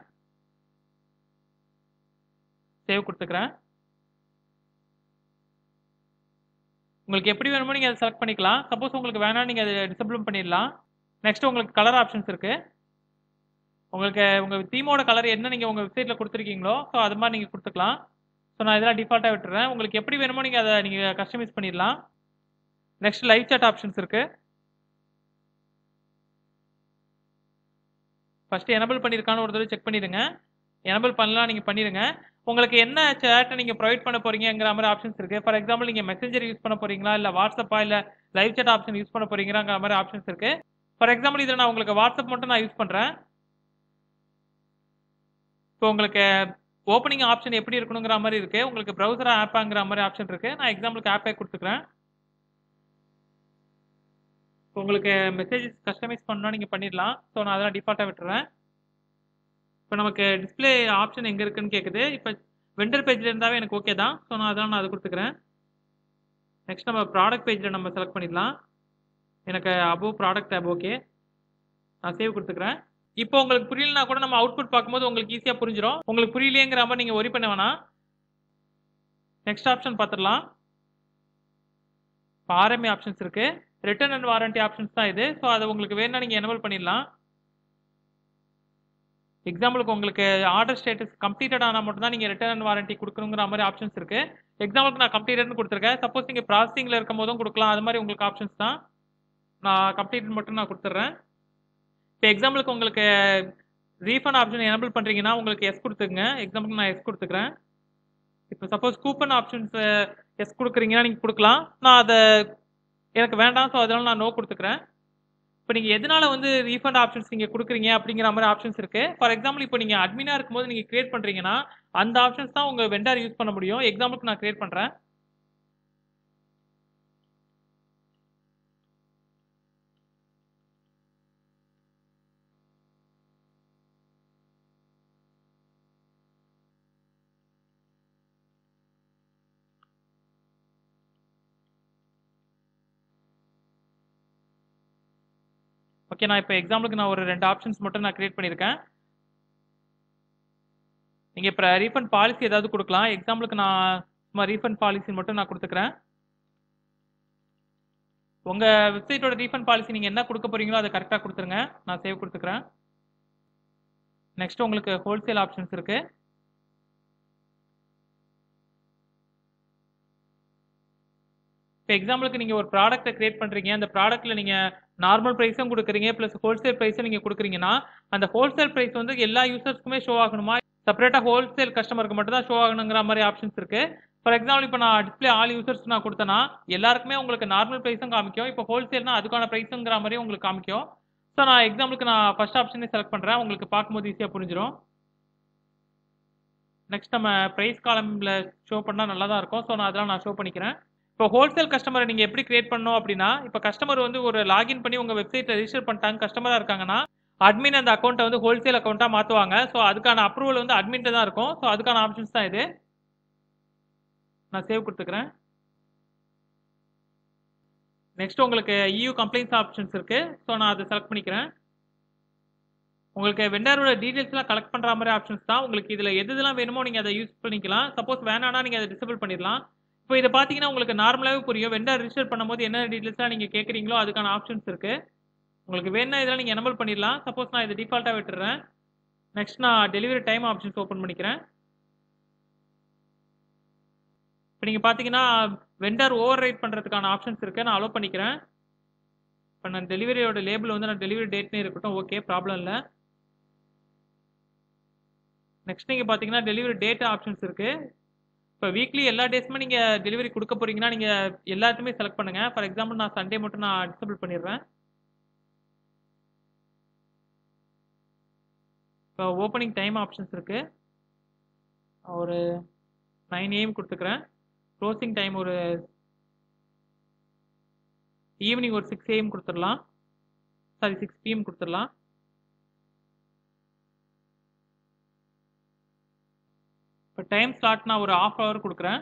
சேவ் கொடுத்துக்கிறேன். உங்களுக்கு எப்படி வேணுமோ நீங்கள் அதை செலக்ட் பண்ணிக்கலாம். சப்போஸ் உங்களுக்கு வேணாம் நீங்கள் அதை டிசபிள் பண்ணிடலாம். நெக்ஸ்ட் உங்களுக்கு கலர் ஆப்ஷன்ஸ் இருக்குது. உங்களுக்கு உங்கள் தீமோட கலர் என்ன நீங்கள் உங்கள் வெப்சைட்டில் கொடுத்துருக்கீங்களோ ஸோ அது மாதிரி நீங்கள் கொடுத்துக்கலாம். ஸோ நான் இதெல்லாம் டிஃபால்ட்டாக விட்டுறேன். உங்களுக்கு எப்படி வேணுமோ நீங்கள் அதை நீங்கள் கஸ்டமைஸ் பண்ணிடலாம். நெக்ஸ்ட் லைவ் சாட் ஆப்ஷன்ஸ் இருக்குது. ஃபஸ்ட்டு எனபிள் பண்ணியிருக்கான்னு ஒரு தடவை செக் பண்ணிடுங்க. எனபிள் பண்ணலாம் நீங்கள் பண்ணிடுங்க. உங்களுக்கு என்ன சேட்டை நீங்கள் ப்ரொவைட் பண்ண போகிறீங்கிற மாதிரி ஆப்ஷன்ஸ் இருக்குது. ஃபார் எக்ஸாம்பிள் நீங்கள் மெசேஞ்சர் யூஸ் பண்ண போகிறீங்களா இல்லை வாட்ஸ்அப்பா இல்லை லைவ் சாட் ஆப்ஷன் யூஸ் பண்ண போகிறீங்கிற மாதிரி ஆப்ஷன்ஸ் இருக்குது. ஃபார் எக்ஸாம்பிள் இதில் நான் உங்களுக்கு வாட்ஸ்அப் மட்டும் நான் யூஸ் பண்ணுறேன். இப்போ உங்களுக்கு ஓப்பனிங் ஆப்ஷன் எப்படி இருக்கணுங்கிற மாதிரி இருக்குது. உங்களுக்கு ப்ரௌசரா ஆப்பாங்கிற மாதிரி ஆப்ஷன் இருக்குது. நான் எக்ஸாம்பிளுக்கு ஆப்பே கொடுத்துக்கிறேன். உங்களுக்கு மெசேஜஸ் கஸ்டமைஸ் பண்ணால் நீங்கள் பண்ணிடலாம். ஸோ நான் அதெல்லாம் டிஃபால்ட்டாக விட்டுறேன். இப்போ நமக்கு டிஸ்பிளே ஆப்ஷன் எங்கே இருக்குன்னு கேட்குது. இப்போ வெண்டர் பேஜில் இருந்தாவே எனக்கு ஓகே தான். ஸோ நான் அதெல்லாம் நான் அது கொடுத்துக்கிறேன். நெக்ஸ்ட் நம்ம ப்ராடக்ட் பேஜில் நம்ம செலக்ட் பண்ணிடலாம். எனக்கு அபோவ் ப்ராடக்ட் டேப் ஓகே, நான் சேவ் கொடுத்துக்கிறேன். இப்போ உங்களுக்கு புரியலனா கூட நம்ம அவுட்புட் பார்க்கும்போது உங்களுக்கு ஈஸியாக புரிஞ்சிடும். உங்களுக்கு புரியலையேங்கிற மாதிரி நீங்கள் ஒரி பண்ண வேணாம். நெக்ஸ்ட் ஆப்ஷன் பார்த்துடலாம். இப்போ ஆர்எம்ஏ ஆப்ஷன்ஸ் இருக்குது. ரிட்டர்ன் அண்ட் வாரண்டி ஆப்ஷன்ஸ் தான் இது. ஸோ அதை உங்களுக்கு வேணா நீங்கள் எனபிள் பண்ணிடலாம். எக்ஸாம்பிளுக்கு உங்களுக்கு ஆர்டர் ஸ்டேட்டஸ் கம்ப்ளீட்டட் ஆனால் மட்டும் தான் நீங்கள் ரிட்டர்ன் அண்ட் வாரண்டி கொடுக்கணுங்கிற மாதிரி ஆப்ஷன்ஸ் இருக்குது. எக்ஸாம்பிளுக்கு நான் கம்ப்ளீட்டட்னு கொடுத்துருக்கேன். சப்போஸ் நீங்கள் ப்ராசஸிங்கில் இருக்கும் போதும் கொடுக்கலாம். அது மாதிரி உங்களுக்கு ஆப்ஷன்ஸ் தான். நான் கம்ப்ளீட்டட் மட்டும் நான் கொடுத்துட்றேன். இப்போ எக்ஸாம்பிளுக்கு உங்களுக்கு ரீஃபண்ட் ஆப்ஷன் எனபிள் பண்ணுறீங்கன்னா உங்களுக்கு எஸ் கொடுத்துக்குங்க. எக்ஸாம்பிளுக்கு நான் எஸ் கொடுத்துக்கிறேன். இப்போ சப்போஸ் கூப்பன் ஆப்ஷன்ஸ் எஸ் கொடுக்குறீங்கன்னா நீங்கள் கொடுக்கலாம். நான் அதை எனக்கு வேண்டாம். ஸோ அதனால நான் நோ கொடுத்துக்கிறேன். இப்போ நீங்கள் எதனால வந்து ரீஃபண்ட் ஆப்ஷன்ஸ் நீங்கள் கொடுக்குறீங்க அப்படிங்கிற மாதிரி ஆப்ஷன்ஸ் இருக்குது. ஃபார் எக்ஸாம்பிள் இப்போ நீங்கள் அட்மினாக இருக்கும்போது நீங்கள் கிரியேட் பண்ணுறீங்கன்னா அந்த ஆப்ஷன்ஸ் தான் உங்கள் வெண்டார் யூஸ் பண்ண முடியும். எக்ஸாம்பிளுக்கு நான் கிரியேட் பண்ணுறேன். ஓகே, நான் இப்போ எக்ஸாம்பிளுக்கு நான் ஒரு ரெண்டு ஆப்ஷன்ஸ் மட்டும் நான் கிரியேட் பண்ணியிருக்கேன். நீங்கள் இப்போ ரீஃபண்ட் பாலிசி ஏதாவது கொடுக்கலாம். எக்ஸாம்பிளுக்கு நான் சும்மா ரீஃபண்ட் பாலிசி மட்டும் நான் கொடுத்துக்கிறேன். உங்கள் வெப்சைட்டோட ரீஃபண்ட் பாலிசி நீங்கள் என்ன கொடுக்க போகிறீங்களோ அதை கரெக்டாக கொடுத்துருங்க. நான் சேவ் கொடுத்துக்கிறேன். நெக்ஸ்ட் உங்களுக்கு ஹோல்சேல் ஆப்ஷன்ஸ் இருக்குது. இப்போ எக்ஸாம்பிளுக்கு நீங்கள் ஒரு ப்ராடக்ட்டை கிரியேட் பண்ணுறீங்க. அந்த ப்ராடக்ட்டில் நீங்கள் நார்மல் ப்ரைஸும் கொடுக்குறீங்க ப்ளஸ் ஹோல்சேல் ப்ரைஸும் நீங்கள் கொடுக்குறீங்கன்னா அந்த ஹோல்சேல் ப்ரைஸ் வந்து எல்லா யூசர்ஸ்க்குமே ஷோ ஆகணுமா, செப்பரேட்டாக ஹோல்சேல் கஸ்டமருக்கு மட்டும் தான் ஷோ ஆகணுங்கிற மாதிரி ஆப்ஷன்ஸ் இருக்குது. ஃபார் எக்ஸாம்பிள் இப்போ நான் டிஸ்ப்ளே ஆல் யூசர்ஸ் நான் கொடுத்தேன்னா எல்லாருக்குமே உங்களுக்கு நார்மல் ப்ரைஸும் காமிக்கும். இப்போ ஹோல்சேல்னா அதுக்கான ப்ரைஸுங்கிற மாதிரி உங்களுக்கு காமிக்கும். ஸோ நான் எக்ஸாம்பிளுக்கு நான் ஃபர்ஸ்ட் ஆப்ஷனே செலக்ட் பண்ணுறேன். உங்களுக்கு பார்க்கும்போது ஈஸியாக புரிஞ்சிடும். நெக்ஸ்ட் நம்ம ப்ரைஸ் காலம்ல ஷோ பண்ணால் நல்லா தான் இருக்கும். ஸோ நான் அதெல்லாம் நான் ஷோ பண்ணிக்கிறேன். இப்போ ஹோல்சேல் கஸ்டமரை நீங்கள் எப்படி கிரியேட் பண்ணணும் அப்படின்னா, இப்போ கஸ்டமர் வந்து ஒரு லாகின் பண்ணி உங்கள் வெப்சைட்டில் ரெஜிஸ்டர் பண்ணிட்டாங்க, கஸ்டமராக இருக்காங்கன்னா அட்மின் அந்த அக்கௌண்ட்டை வந்து ஹோல்சேல் அக்கௌண்ட்டாக மாற்றுவாங்க. ஸோ அதுக்கான அப்ரூவல் வந்து அட்மின்ட்டு தான் இருக்கும். ஸோ அதுக்கான ஆப்ஷன்ஸ் தான் இது. நான் சேவ் கொடுத்துக்கிறேன். நெக்ஸ்ட் உங்களுக்கு இயூ கம்ப்ளைண்ட்ஸ் ஆப்ஷன்ஸ் இருக்கு. ஸோ நான் அதை செலக்ட் பண்ணிக்கிறேன். உங்களுக்கு வெண்டரோட டீடைல்ஸ்லாம் கலெக்ட் பண்ணுற மாதிரி ஆப்ஷன்ஸ் தான். உங்களுக்கு இதில் எது இதெல்லாம் வேணுமோ நீங்கள் அதை யூஸ் பண்ணிக்கலாம். சப்போஸ் வேணானா நீங்கள் அதை டிசேபிள் பண்ணிடலாம். இப்போ இதை பார்த்தீங்கன்னா உங்களுக்கு நார்மலாகவே புரியும். வெண்டர் ரிஜிஸ்டர் பண்ணும்போது என்ன டீடைல்ஸ்லாம் நீங்கள் கேட்குறீங்களோ அதுக்கான ஆப்ஷன்ஸ் இருக்கு. உங்களுக்கு வேணும்னா இதெல்லாம் நீங்கள் எனபிள் பண்ணிடலாம். சப்போஸ் நான் இதை டிஃபால்ட்டாக விட்டுறேன். நெக்ஸ்ட் நான் டெலிவரி டைம் ஆப்ஷன்ஸ் ஓப்பன் பண்ணிக்கிறேன். இப்போ நீங்கள் பார்த்தீங்கன்னா வெண்டர் ஓவர் ரைட் பண்ணுறதுக்கான ஆப்ஷன்ஸ் இருக்குது. நான் அலோவ் பண்ணிக்கிறேன். இப்போ நான் டெலிவரியோட லேபிள் வந்து நான் டெலிவரி டேட்னே இருக்கட்டும். ஓகே, ப்ராப்ளம் இல்லை. நெக்ஸ்ட் நீங்கள் பார்த்தீங்கன்னா டெலிவரி டேட் ஆப்ஷன்ஸ் இருக்குது. இப்போ வீக்லி எல்லா டேஸுமே நீங்கள் டெலிவரி கொடுக்க போகிறீங்கன்னா நீங்கள் எல்லாத்தையுமே செலக்ட் பண்ணுங்கள். ஃபார் எக்ஸாம்பிள் நான் சண்டே மட்டும் நான் டிசேபிள் பண்ணிடுறேன். இப்போ ஓப்பனிங் டைம் ஆப்ஷன்ஸ் இருக்குது. ஒரு நைன் ஏஎம் கொடுத்துக்கிறேன். க்ளோசிங் டைம் ஒரு ஈவினிங் ஒரு சிக்ஸ் ஏஎம் கொடுத்துடலாம். சாரி சிக்ஸ் பிஎம் கொடுத்துடலாம். இப்போ டைம் ஸ்லாட் நான் ஒரு ஹாஃப் ஹவர் கொடுக்குறேன்.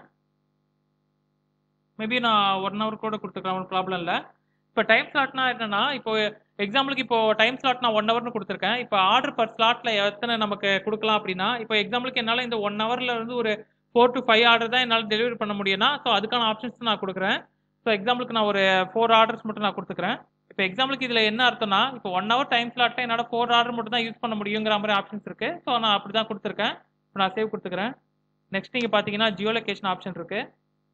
மேபி நான் ஒன் ஹவர் கூட கொடுத்துக்கலாம், ஒன்றும் ப்ராப்ளம் இல்லை. இப்போ டைம் ஸ்லாட்னா என்னன்னா, இப்போ எக்ஸாம்பிளுக்கு இப்போ டைம் ஸ்லாட் நான் ஒன் ஹவர்னு கொடுத்துருக்கேன். இப்போ ஆர்டர் பர் ஸ்லாட்டில் எத்தனை நமக்கு கொடுக்கலாம் அப்படின்னா, இப்போ எக்ஸாம்பிளுக்கு என்னால் இந்த ஒன் ஹவரில் இருந்து ஒரு ஃபோர் டு ஃபைவ் ஆர்டர் தான் என்னால் டெலிவரி பண்ண முடியும்னா, ஸோ அதுக்கான ஆப்ஷன்ஸ் நான் கொடுக்குறேன். ஸோ எக்ஸாம்பிளுக்கு நான் ஒரு ஃபோர் ஆர்டர்ஸ் மட்டும் நான் கொடுத்துக்கிறேன். இப்போ எக்ஸாம்பிளுக்கு இதில் என்ன அர்த்தம்னா, இப்போ ஒன் ஹவர் டைம் ஸ்லாட்டில் என்னால் ஃபோர் ஆர்டர் மட்டும் தான் யூஸ் பண்ண முடியுங்கிற மாதிரி ஆப்ஷன்ஸ் இருக்குது. ஸோ நான் அப்படி தான் கொடுத்துருக்கேன். இப்போ நான் சேவ் கொடுத்துக்கிறேன். நெக்ஸ்ட் நீங்கள் பார்த்தீங்கன்னா ஜியோ லொகேஷன் ஆப்ஷன் இருக்குது.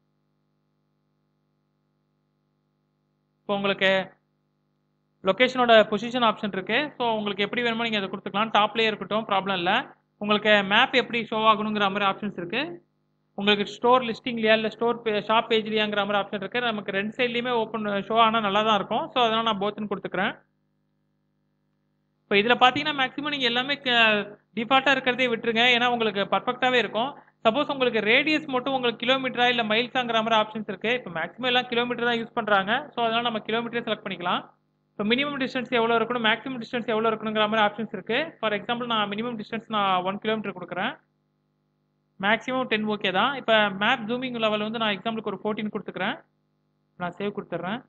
இப்போ உங்களுக்கு லொக்கேஷனோட பொசிஷன் ஆப்ஷன் இருக்குது. ஸோ உங்களுக்கு எப்படி வேணுமோ நீங்கள் அதை கொடுத்துக்கலாம். டாப்லேயே இருக்கட்டும், ப்ராப்ளம் இல்லை. உங்களுக்கு மேப் எப்படி ஷோ ஆகணுங்கிற மாதிரி ஆப்ஷன்ஸ் இருக்குது. உங்களுக்கு ஸ்டோர் லிஸ்டிங்லையா இல்லை ஸ்டோர் ஷாப் பேஜ்லையாங்கிற மாதிரி ஆப்ஷன் இருக்குது. நமக்கு ரெண்டு சைட்லையுமே ஓப்பன் ஷோ ஆனால் நல்லா தான் இருக்கும். ஸோ அதனால் நான் போத்துன்னு கொடுத்துக்கிறேன். இப்போ இதில் பார்த்தீங்கன்னா மேக்ஸிமம் நீங்கள் எல்லாமே டிஃபால்ட்டாக இருக்கிறதே விட்டுருங்க. ஏன்னா உங்களுக்கு பர்ஃபெக்டாகவே இருக்கும். சப்போஸ் உங்களுக்கு ரேடியஸ் மட்டும் உங்களுக்கு கிலோமீட்டரா இல்லை மைல்ஸாங்கிற மாதிரி ஆப்ஷன்ஸ் இருக்குது. இப்போ மேக்ஸிமம் எல்லாம் கிலோமீட்டர் தான் யூஸ் பண்ணுறாங்க. ஸோ அதனால் நம்ம கிலோமீட்டரே செலக்ட் பண்ணிக்கலாம். இப்போ மினிமம் டிஸ்டன்ஸ் எவ்வளோ இருக்கணும், மேக்ஸிமம் டிஸ்டன்ஸ் எவ்வளோ இருக்கணுங்கிற மாதிரி ஆப்ஷன்ஸ் இருக்குது. ஃபார் எக்ஸாம்பிள் நான் மினிமம் டிஸ்டன்ஸ் நான் ஒன் கிலோமீட்டர் கொடுக்குறேன். மேக்ஸிமம் டென் ஓகே தான். இப்போ மேப் ஜூமிங் லெவல் வந்து நான் எக்ஸாம்பிளுக்கு ஒரு ஃபோர்டீன் கொடுத்துக்கிறேன். நான் சேவ் கொடுத்துட்றேன்.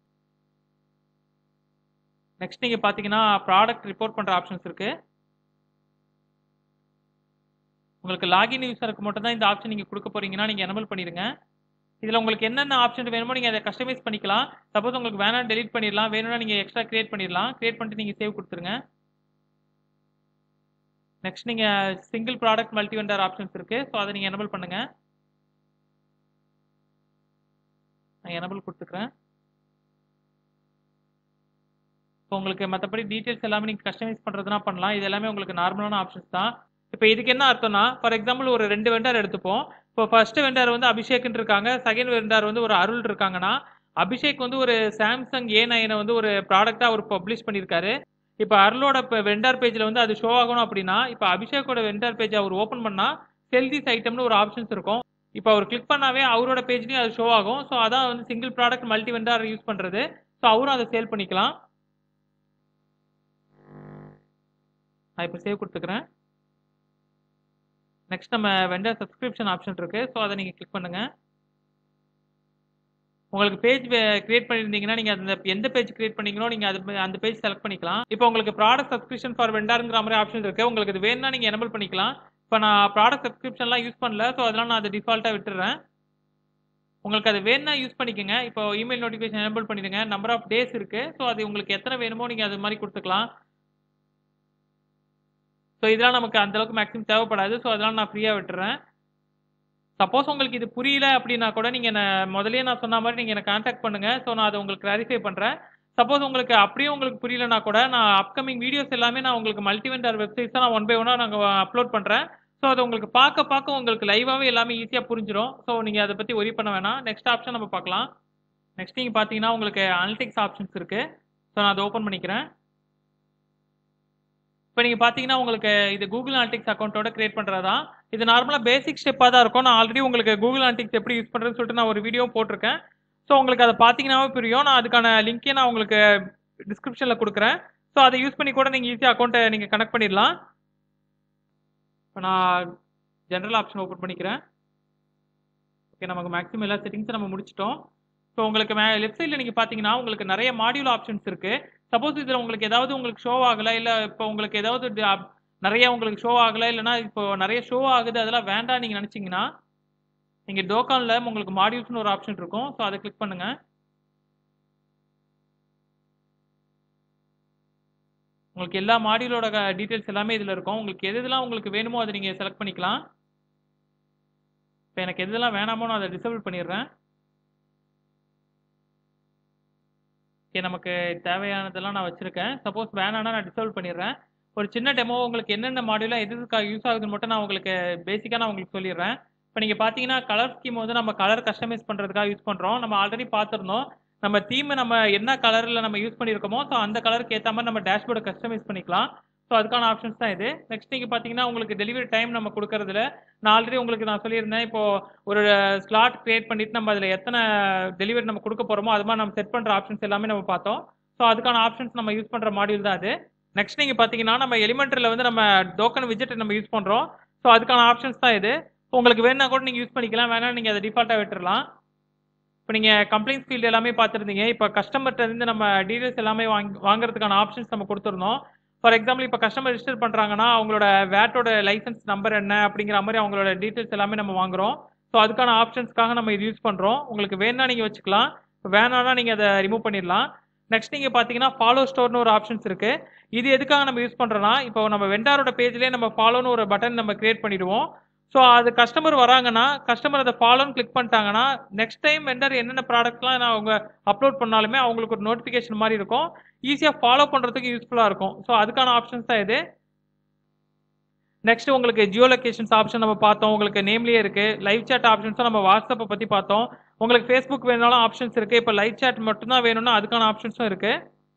நெக்ஸ்ட் நீங்கள் பார்த்தீங்கன்னா ப்ராடக்ட் ரிப்போர்ட் பண்ணுற ஆப்ஷன்ஸ் இருக்குது. உங்களுக்கு லாகின் யூஸருக்கு மட்டும் தான் இந்த ஆப்ஷன் நீங்கள் கொடுக்க போகிறீங்கன்னா நீங்கள் எனபிள் பண்ணிடுங்க. இதில் உங்களுக்கு என்னென்ன ஆப்ஷன் வேணுமோ நீங்கள் அதை கஸ்டமைஸ் பண்ணிக்கலாம். சப்போஸ் உங்களுக்கு வேணாம் டெலிட் பண்ணிடலாம், வேணும்னா நீங்கள் எக்ஸ்ட்ரா கிரியேட் பண்ணிடலாம். கிரியேட் பண்ணிட்டு நீங்கள் சேவ் கொடுத்துருங்க. நெக்ஸ்ட் நீங்கள் single product multi vendor options இருக்குது. ஸோ அதை நீங்கள் எனபிள் பண்ணுங்கள். நான் எனபிள் கொடுத்துக்கிறேன். இப்போ உங்களுக்கு மற்றபடி டீட்டெயில்ஸ் எல்லாமே நீங்கள் கஸ்டமைஸ் பண்ணுறதுனா பண்ணலாம். இது எல்லாமே உங்களுக்கு நார்மலான ஆப்ஷன்ஸ் தான். இப்போ இதுக்கு என்ன அர்த்தம்னா, ஃபார் எக்ஸாம்பிள் ஒரு ரெண்டு வெண்டர் எடுத்துப்போம். இப்போ ஃபர்ஸ்ட் வெண்டர் வந்து அபிஷேக்னு இருக்காங்க, செகண்ட் வெண்டர் வந்து ஒரு அருள் இருக்காங்கன்னா, அபிஷேக் வந்து ஒரு சாம்சங் ஏ நைனை வந்து ஒரு ப்ராடக்டாக அவர் பப்ளிஷ் பண்ணியிருக்காரு. இப்போ அருளோட இப்போ வெண்டர் பேஜில் வந்து அது ஷோ ஆகணும் அப்படின்னா, இப்போ அபிஷேக்கோட வெண்டர் பேஜ் அவர் ஓப்பன் பண்ணால் செல் திஸ் ஐட்டம்னு ஒரு ஆப்ஷன்ஸ் இருக்கும். இப்போ அவர் கிளிக் பண்ணாவே அவரோட பேஜ்லையும் அது ஷோ ஆகும். ஸோ அதான் வந்து single product multi vendor use பண்ணுறது. ஸோ அவரும் அதை சேல் பண்ணிக்கலாம். நான் இப்போ சேவ் கொடுத்துக்கிறேன். நெக்ஸ்ட் நம்ம வெண்டர் சப்ஸ்கிரிப்ஷன் ஆப்ஷன் இருக்குது. ஸோ அதை நீங்கள் கிளிக் பண்ணுங்கள். உங்களுக்கு பேஜ் கிரியேட் பண்ணியிருந்தீங்கன்னா நீங்கள் அந்த எந்த பேஜ் கிரியேட் பண்ணீங்களோ நீங்கள் அது அந்த பேஜ் செலக்ட் பண்ணிக்கலாம். இப்போ உங்களுக்கு ப்ராடக்ட் சப்ஸ்கிரிப்ஷன் ஃபார் வெண்டருங்கிற மாதிரி ஆப்ஷன் இருக்குது. உங்களுக்கு இது வேணும்னா நீங்கள் எனபிள் பண்ணிக்கலாம். இப்போ நான் ப்ராடக்ட் சப்ஸ்கிரிப்ஷன்லாம் யூஸ் பண்ணல. ஸோ அதெல்லாம் நான் அதை டிஃபால்ட்டாக விட்டுறேன். உங்களுக்கு அது வேணும்னா யூஸ் பண்ணிக்கோங்க. இப்போ இமெயில் நோட்டிஃபிகேஷன் எனபிள் பண்ணிடுங்க. நம்பர் ஆஃப் டேஸ் இருக்குது. ஸோ அது உங்களுக்கு எத்தனை வேணுமோ நீங்கள் அது மாதிரி கொடுத்துக்கலாம். ஸோ இதெல்லாம் நமக்கு அந்தளவுக்கு மேக்ஸிமம் தேவைப்படாது. ஸோ அதெல்லாம் நான் ஃப்ரீயாக விட்டுறேன். சப்போஸ் உங்களுக்கு இது புரியல அப்படின்னா கூட நீங்கள் முதலே நான் சொன்ன மாதிரி நீங்கள் என்னை கான்டாக்ட் பண்ணுங்கள். ஸோ நான் அதை உங்களுக்கு கிளாரிஃபை பண்ணுறேன். சப்போஸ் உங்களுக்கு அப்படியே உங்களுக்கு புரியலனா கூட நான் அப்கமிங் வீடியோஸ் எல்லாமே நான் உங்களுக்கு மல்டி வெண்டர் வெப்சைட்ஸ் தான் நான் ஒன் பை ஒன்னாக நாங்கள் அப்லோட் பண்ணுறேன். ஸோ அது உங்களுக்கு பார்க்க பார்க்க உங்களுக்கு லைவாகவே எல்லாமே ஈஸியாக புரிஞ்சிடும். ஸோ நீங்கள் அதை பற்றி ஒரி பண்ண வேணாம். நெக்ஸ்ட் ஆப்ஷன் நம்ம பார்க்கலாம். நெக்ஸ்ட் நீங்கள் பார்த்தீங்கன்னா உங்களுக்கு அனலிட்டிக்ஸ் ஆப்ஷன்ஸ் இருக்குது. ஸோ நான் அதை ஓப்பன் பண்ணிக்கிறேன். இப்போ நீங்கள் பார்த்தீங்கன்னா உங்களுக்கு இது கூகுள் அனலிட்டிக்ஸ் அக்கௌண்ட்டோட கிரியேட் பண்ணுறது தான். இது நார்மலாக பேசிக் ஸ்டெப்பாக தான் இருக்கும். நான் ஆல்ரெடி உங்களுக்கு கூகுள் அனலிட்டிக்ஸ் எப்படி யூஸ் பண்ணுறதுன்னு சொல்லிட்டு நான் ஒரு வீடியோ போட்டிருக்கேன். ஸோ உங்களுக்கு அதை பார்த்தீங்கன்னாவே புரியும். நான் அதுக்கான லிங்க்கே நான் உங்களுக்கு டிஸ்கிரிப்ஷனில் கொடுக்குறேன். ஸோ அதை யூஸ் பண்ணி கூட நீங்கள் ஈஸியாக அக்கௌண்ட்டை நீங்கள் கனெக்ட் பண்ணிடலாம். இப்போ நான் ஜென்ரல் ஆப்ஷன் ஓப்பன் பண்ணிக்கிறேன். ஓகே, நமக்கு மேக்ஸிமம் எல்லா செட்டிங்ஸும் நம்ம முடிச்சிட்டோம். ஸோ உங்களுக்கு மே லெஃப்ட் சைடில் நீங்கள் பார்த்தீங்கன்னா உங்களுக்கு நிறைய மாடியூல் ஆப்ஷன்ஸ் இருக்குது. சப்போஸ் இதில் உங்களுக்கு ஏதாவது உங்களுக்கு ஷோ ஆகலை, இல்லை இப்போ உங்களுக்கு ஏதாவது நிறைய உங்களுக்கு ஷோ ஆகலை, இல்லைனா இப்போ நிறைய ஷோ ஆகுது அதெல்லாம் வேண்டாம் நீங்கள் நினச்சிங்கன்னா நீங்கள் டோக்கானில் உங்களுக்கு மாடியூல்ஸ்னு ஒரு ஆப்ஷன் இருக்கும். ஸோ அதை கிளிக் பண்ணுங்கள். உங்களுக்கு எல்லா மாடியூலோட டீட்டெயில்ஸ் எல்லாமே இதில் இருக்கும். உங்களுக்கு எது இதெல்லாம் உங்களுக்கு வேணுமோ அதை நீங்கள் செலக்ட் பண்ணிக்கலாம். இப்போ எனக்கு எது இதெல்லாம் வேணாமோ நான் அதை டிசேபிள் பண்ணிடுறேன். ஓகே, நமக்கு தேவையானதெல்லாம் நான் வச்சுருக்கேன். சப்போஸ் வேணான்னா நான் டிசேபிள் பண்ணிடுறேன். ஒரு சின்ன டெமோ உங்களுக்கு என்னென்ன மாடியூலாக எது எதுக்காக யூஸ் ஆகுதுன்னு மட்டும் நான் உங்களுக்கு பேசிக்காக நான் உங்களுக்கு சொல்லிடுறேன். இப்போ நீங்கள் பார்த்தீங்கன்னா கலர் ஸ்கீம் வந்து நம்ம கலர் கஸ்டமைஸ் பண்ணுறதுக்காக யூஸ் பண்ணுறோம். நம்ம ஆல்ரெடி பார்த்துருந்தோம். நம்ம தீமை நம்ம என்ன கலரில் நம்ம யூஸ் பண்ணியிருக்கோமோ ஸோ அந்த கலருக்கு ஏற்ற மாதிரி நம்ம டேஷ்போர்டை கஸ்டமைஸ் பண்ணிக்கலாம். ஸோ அதுக்கான ஆப்ஷன்ஸ் தான் இது. நெக்ஸ்ட் நீங்கள் பார்த்தீங்கன்னா உங்களுக்கு டெலிவரி டைம் நம்ம கொடுக்கறதுல நான் ஆல்ரெடி உங்களுக்கு நான் சொல்லியிருந்தேன். இப்போ ஒரு ஸ்லாட் கிரியேட் பண்ணிட்டு நம்ம அதில் எத்தனை டெலிவரி நம்ம கொடுக்க போகிறோமோ அது மாதிரி நம்ம செட் பண்ணுற ஆப்ஷன்ஸ் எல்லாமே நம்ம பார்த்தோம். ஸோ அதுக்கான ஆப்ஷன்ஸ் நம்ம யூஸ் பண்ணுற மாடியூல் தான் அது. நெக்ஸ்ட் நீங்கள் பார்த்தீங்கன்னா நம்ம எலிமெண்ட்ரியில் வந்து நம்ம டோக்கன் விஜெட் நம்ம யூஸ் பண்ணுறோம். ஸோ அதுக்கான ஆப்ஷன்ஸ் தான் இது. உங்களுக்கு வேணா கூட நீங்கள் யூஸ் பண்ணிக்கலாம், வேணா நீங்கள் அதை டிஃபால்ட்டாக விட்டுறலாம். இப்போ நீங்கள் கம்ப்ளைண்ட்ஸ் ஃபீல்டு எல்லாமே பார்த்துருந்தீங்க. இப்போ கஸ்டமர்கிட்ட இருந்து நம்ம டீடைல்ஸ் எல்லாமே வாங்கி வாங்குறதுக்கான ஆப்ஷன்ஸ் நம்ம கொடுத்துருந்தோம். ஃபார் எக்ஸாம்பிள் இப்போ கஸ்டமர் ரிஜிஸ்டர் பண்ணுறாங்கன்னா அவங்களோட வேட்டோட லைசன்ஸ் நம்பர் என்ன அப்படிங்கிற மாதிரி அவங்களோட டீட்டெயில்ஸ் எல்லாமே நம்ம வாங்குறோம். ஸோ அதுக்கான ஆப்ஷன்ஸ்க்காக நம்ம இது யூஸ் பண்ணுறோம். உங்களுக்கு வேணா நீங்கள் வச்சுக்கலாம், வேணான்னா நீங்கள் அதை ரிமூவ் பண்ணிடலாம். நெக்ஸ்ட் நீங்கள் பார்த்தீங்கன்னா ஃபாலோ ஸ்டோர்னு ஒரு ஆப்ஷன்ஸ் இருக்குது. இது எதுக்காக நம்ம யூஸ் பண்ணுறோன்னா இப்போ நம்ம வெண்டாரோட பேஜ்லேயே நம்ம ஃபாலோன்னு ஒரு பட்டன் நம்ம கிரியேட் பண்ணிடுவோம். ஸோ அது கஸ்டமர் வராங்கன்னா கஸ்டமர் அதை ஃபாலோன்னு கிளிக் பண்ணிட்டாங்கன்னா நெக்ஸ்ட் டைம் வெண்டர் என்னென்ன ப்ராடக்ட்லாம் நான் அவங்க அப்லோட் பண்ணாலுமே அவங்களுக்கு ஒரு நோட்டிஃபிகேஷன் மாதிரி இருக்கும். ஈஸியாக ஃபாலோ பண்ணுறதுக்கு யூஸ்ஃபுல்லாக இருக்கும். ஸோ அதுக்கான ஆப்ஷன்ஸ் தான் இது. நெக்ஸ்ட் உங்களுக்கு ஜியோ லொகேஷன்ஸ் ஆப்ஷன் நம்ம பார்த்தோம். உங்களுக்கு நேம்லேயே இருக்குது. லைவ் சேட் ஆப்ஷன்ஸும் நம்ம வாட்ஸ்அப்பை பற்றி பார்த்தோம். உங்களுக்கு ஃபேஸ்புக் வேணாலும் ஆப்ஷன்ஸ் இருக்குது. இப்போ லைவ் சேட் மட்டும்தான் வேணும்னா அதுக்கான ஆப்ஷன்ஸும் இருக்குது.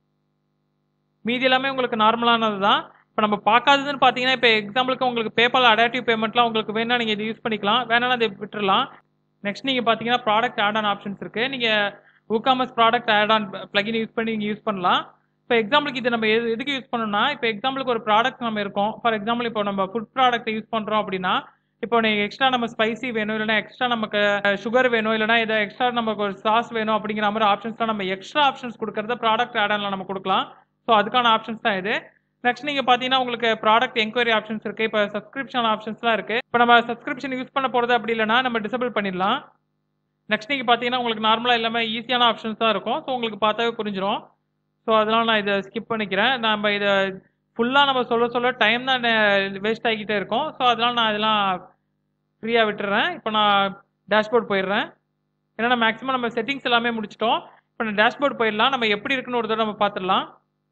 மீதி எல்லாமே உங்களுக்கு நார்மலானது தான். இப்போ நம்ம பார்க்காததுன்னு பார்த்தீங்கன்னா இப்போ எக்ஸாம்பிளுக்கு உங்களுக்கு பேபால் அடாப்டிவ் பேமெண்ட்லாம் உங்களுக்கு வேணா நீங்கள் இது யூஸ் பண்ணிக்கலாம், வேணாலும் அதை விட்டுறலாம். நெக்ஸ்ட் நீங்கள் பார்த்தீங்கன்னா ப்ராடக்ட் ஆட் ஆன் ஆப்ஷன்ஸ் இருக்குது. நீங்கள் WooCommerce product add on plugin use பண்ணி நீங்கள் யூஸ் பண்ணலாம். இப்போ எக்ஸாம்பிளுக்கு இது நம்ம எது எதுக்கு யூஸ் பண்ணணும்னா இப்போ எக்ஸாம்பிளுக்கு ஒரு ப்ராடக்ட் நம்ம இருக்கோம். ஃபார் எக்ஸாம்பிள் இப்போ நம்ம ஃபுட் ப்ராடக்ட் யூஸ் பண்ணுறோம் அப்படின்னா இப்போ நீங்கள் எக்ஸ்ட்ரா நம்ம ஸ்பைசி வேணும், இல்லைனா எக்ஸ்ட்ரா நமக்கு சுகர் வேணும், இல்லைனா இதை எக்ஸ்ட்ரா நமக்கு ஒரு சாஸ் வேணும் அப்படிங்கிற மாதிரி ஆப்ஷன்ஸ்லாம் நம்ம எக்ஸ்ட்ரா ஆப்ஷன்ஸ் கொடுக்கறத ப்ராடக்ட் ஆட் ஆனில் நம்ம கொடுக்கலாம். ஸோ அதுக்கான ஆப்ஷன்ஸ் தான் இது. நெக்ஸ்ட் நீங்கள் பார்த்தீங்கன்னா உங்களுக்கு ப்ராடக்ட் என்கொயரி ஆப்ஷன்ஸ் இருக்குது. இப்போ சப்ஸ்கிரிப்ஷன் ஆப்ஷன்ஸ்லாம் இருக்குது. இப்போ நம்ம சப்ஸ்கிரிப்ஷன் யூஸ் பண்ண போகிறது அப்படி இல்லைனா நம்ம டிசேபிள் பண்ணிடலாம். நெக்ஸ்ட் நீங்கள் பார்த்தீங்கன்னா உங்களுக்கு நார்மலாக எல்லாமே ஈஸியான ஆப்ஷன்ஸ் தான் இருக்கும். ஸோ உங்களுக்கு பார்த்தாவே புரிஞ்சிடும். ஸோ அதனால் நான் இதை ஸ்கிப் பண்ணிக்கிறேன். நம்ம இதை ஃபுல்லாக நம்ம சொல்ல சொல்ல டைம் தான் வேஸ்ட் ஆகிக்கிட்டே இருக்கும். ஸோ அதனால் நான் இதெல்லாம் ஃப்ரீயாக விட்டுறேன். இப்போ நான் டேஷ்போர்ட் போயிடுறேன். ஏன்னா மேக்ஸிமம் நம்ம செட்டிங்ஸ் எல்லாமே முடிச்சிட்டோம். இப்போ நான் டேஷ்போர்ட் போயிடலாம். நம்ம எப்படி இருக்குன்னு ஒரு தடவை நம்ம பார்த்துடலாம்.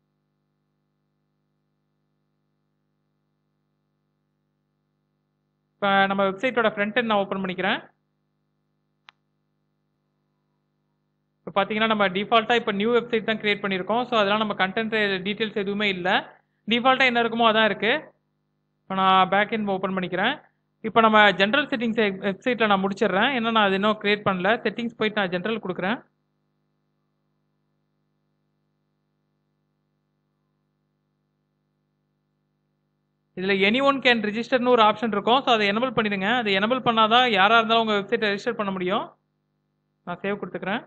இப்போ நம்ம வெப்சைட்டோட ஃப்ரண்ட் எண்ட் நான் ஓப்பன் பண்ணிக்கிறேன். இப்போ பார்த்தீங்கன்னா நம்ம டிஃபால்ட்டாக இப்போ நியூ வெப்சைட் தான் கிரியேட் பண்ணியிருக்கோம். ஸோ அதெல்லாம் நம்ம கண்டென்ட் டீட்டெயில்ஸ் எதுவுமே இல்லை. டிஃபால்ட்டாக என்ன இருக்குமோ அதான் இருக்குது. இப்போ நான் பேக் எண்ட் ஓப்பன் பண்ணிக்கிறேன். இப்போ நம்ம ஜென்ரல் செட்டிங்ஸ் வெப்சைட்டில் நான் முடிச்சிடுறேன். ஏன்னா நான் அது இன்னும் கிரியேட் பண்ணல. செட்டிங்ஸ் போயிட்டு நான் ஜென்ரல் கொடுக்குறேன். இதில் எனி ஒன் கேன் ரிஜிஸ்டர்னு ஒரு ஆப்ஷன் இருக்கும். ஸோ அதை எனபிள் பண்ணிடுங்க. அது எனபிள் பண்ணால் தான் யாராக இருந்தாலும் உங்கள் வெப்சைட்டை ரெஜிஸ்டர் பண்ண முடியும். நான் சேவ் கொடுத்துக்கிறேன்.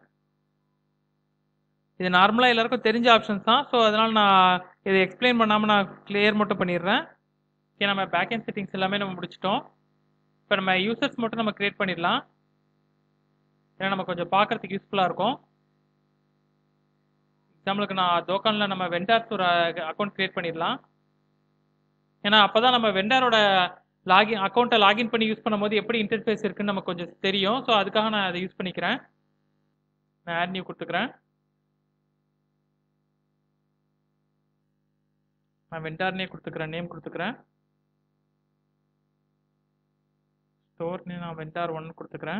இது நார்மலாக எல்லாருக்கும் தெரிஞ்ச ஆப்ஷன்ஸ் தான். ஸோ அதனால் நான் இதை எக்ஸ்பிளைன் பண்ணாமல் நான் கிளியர் மட்டும் பண்ணிடுறேன். ஓகே, நம்ம பேக்எண்ட் செட்டிங்ஸ் எல்லாமே நம்ம முடிச்சிட்டோம். இப்போ நம்ம யூசர்ஸ் மட்டும் நம்ம கிரியேட் பண்ணிடலாம். ஏன்னா நம்ம கொஞ்சம் பார்க்குறதுக்கு யூஸ்ஃபுல்லாக இருக்கும். எக்ஸாம்பிளுக்கு நான் தோக்கானில் நம்ம வெண்டார்ஸ் ஒரு அக்கௌண்ட் கிரியேட் பண்ணிடலாம். ஏன்னா அப்போ தான் நம்ம வெண்டாரோட லாகின் அக்கௌண்ட்டை லாகின் பண்ணி யூஸ் பண்ணும்போது எப்படி இன்டர்ஃபேஸ் இருக்குன்னு நமக்கு கொஞ்சம் தெரியும். ஸோ அதுக்காக நான் அதை யூஸ் பண்ணிக்கிறேன். நான் ஆட் நியூ கொடுத்துக்கிறேன். நான் வெண்டார்னே கொடுத்துக்கிறேன், நேம் கொடுத்துக்கிறேன். ஸ்டோர் நேம் நான் வெண்டார் ஒன் கொடுத்துக்கிறேன்.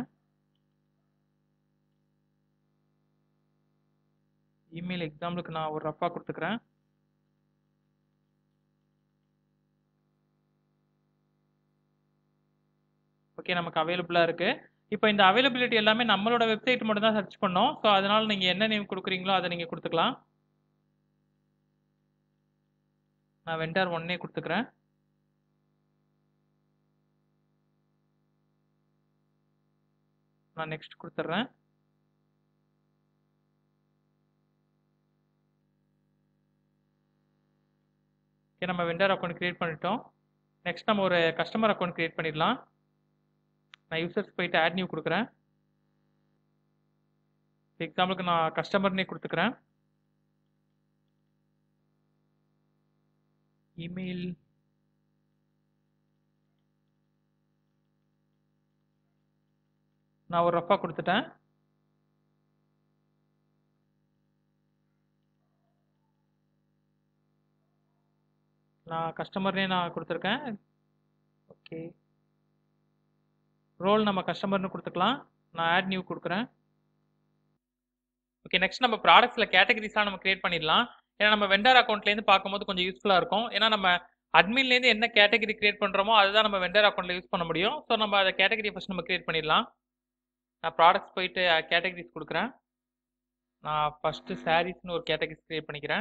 இமெயில் எக்ஸாம்பிளுக்கு நான் ஒரு ரஃபா கொடுத்துக்கிறேன். ஓகே, நமக்கு அவைலபிளாக இருக்குது. இப்போ இந்த அவைலபிலிட்டி எல்லாமே நம்மளோட வெப்சைட் மட்டும் தான் சர்ச் பண்ணோம். ஸோ அதனால் நீங்கள் என்ன நேம் கொடுக்குறீங்களோ அதை நீங்கள் கொடுத்துக்கலாம். நான் வெண்டார் ஒன்னே கொடுத்துக்கிறேன். நான் நெக்ஸ்ட் கொடுத்துட்றேன். ஓகே, நம்ம வெண்டர் அக்கௌண்ட் கிரியேட் பண்ணிட்டோம். நெக்ஸ்ட் நம்ம ஒரு கஸ்டமர் அக்கௌண்ட் கிரியேட் பண்ணிடலாம். நான் யூசர்ஸ் போயிட்டு ஆட் நியூ கொடுக்குறேன். எக்ஸாம்பிளுக்கு நான் கஸ்டமர்னே கொடுத்துக்கிறேன். இமெயில் நான் ஒரு ரஃபா கொடுத்துட்டேன். நான் கஸ்டமர்னே நான் கொடுத்துருக்கேன். ஓகே, ரோல் நம்ம கஸ்டமர்னு கொடுத்துக்கலாம். நான் ஆட் நியூ கொடுக்குறேன். ஓகே, நெக்ஸ்ட் நம்ம ப்ராடக்ட்ஸில் கேட்டகரிஸ்லாம் நம்ம கிரியேட் பண்ணிடலாம். ஏன்னா நம்ம வெண்டர் அக்கௌண்ட்லேருந்து பார்க்கும்போது கொஞ்சம் யூஸ்ஃபுல்லாக இருக்கும். ஏன்னா நம்ம அட்மின்லேருந்து என்ன கேட்டகரி கிரியேட் பண்ணுறோமோ அதுதான் நம்ம வெண்டர் அக்கௌண்ட்டில் யூஸ் பண்ண முடியும். ஸோ நம்ம அதை கேட்டகரி ஃபஸ்ட் நம்ம கிரியேட் பண்ணிடலாம். நான் ப்ராடக்ட்ஸ் போயிட்டு கேட்டகரிஸ் கொடுக்குறேன். நான் ஃபஸ்ட்டு சாரீஸ்னு ஒரு கேட்டகரிஸ் கிரியேட் பண்ணிக்கிறேன்.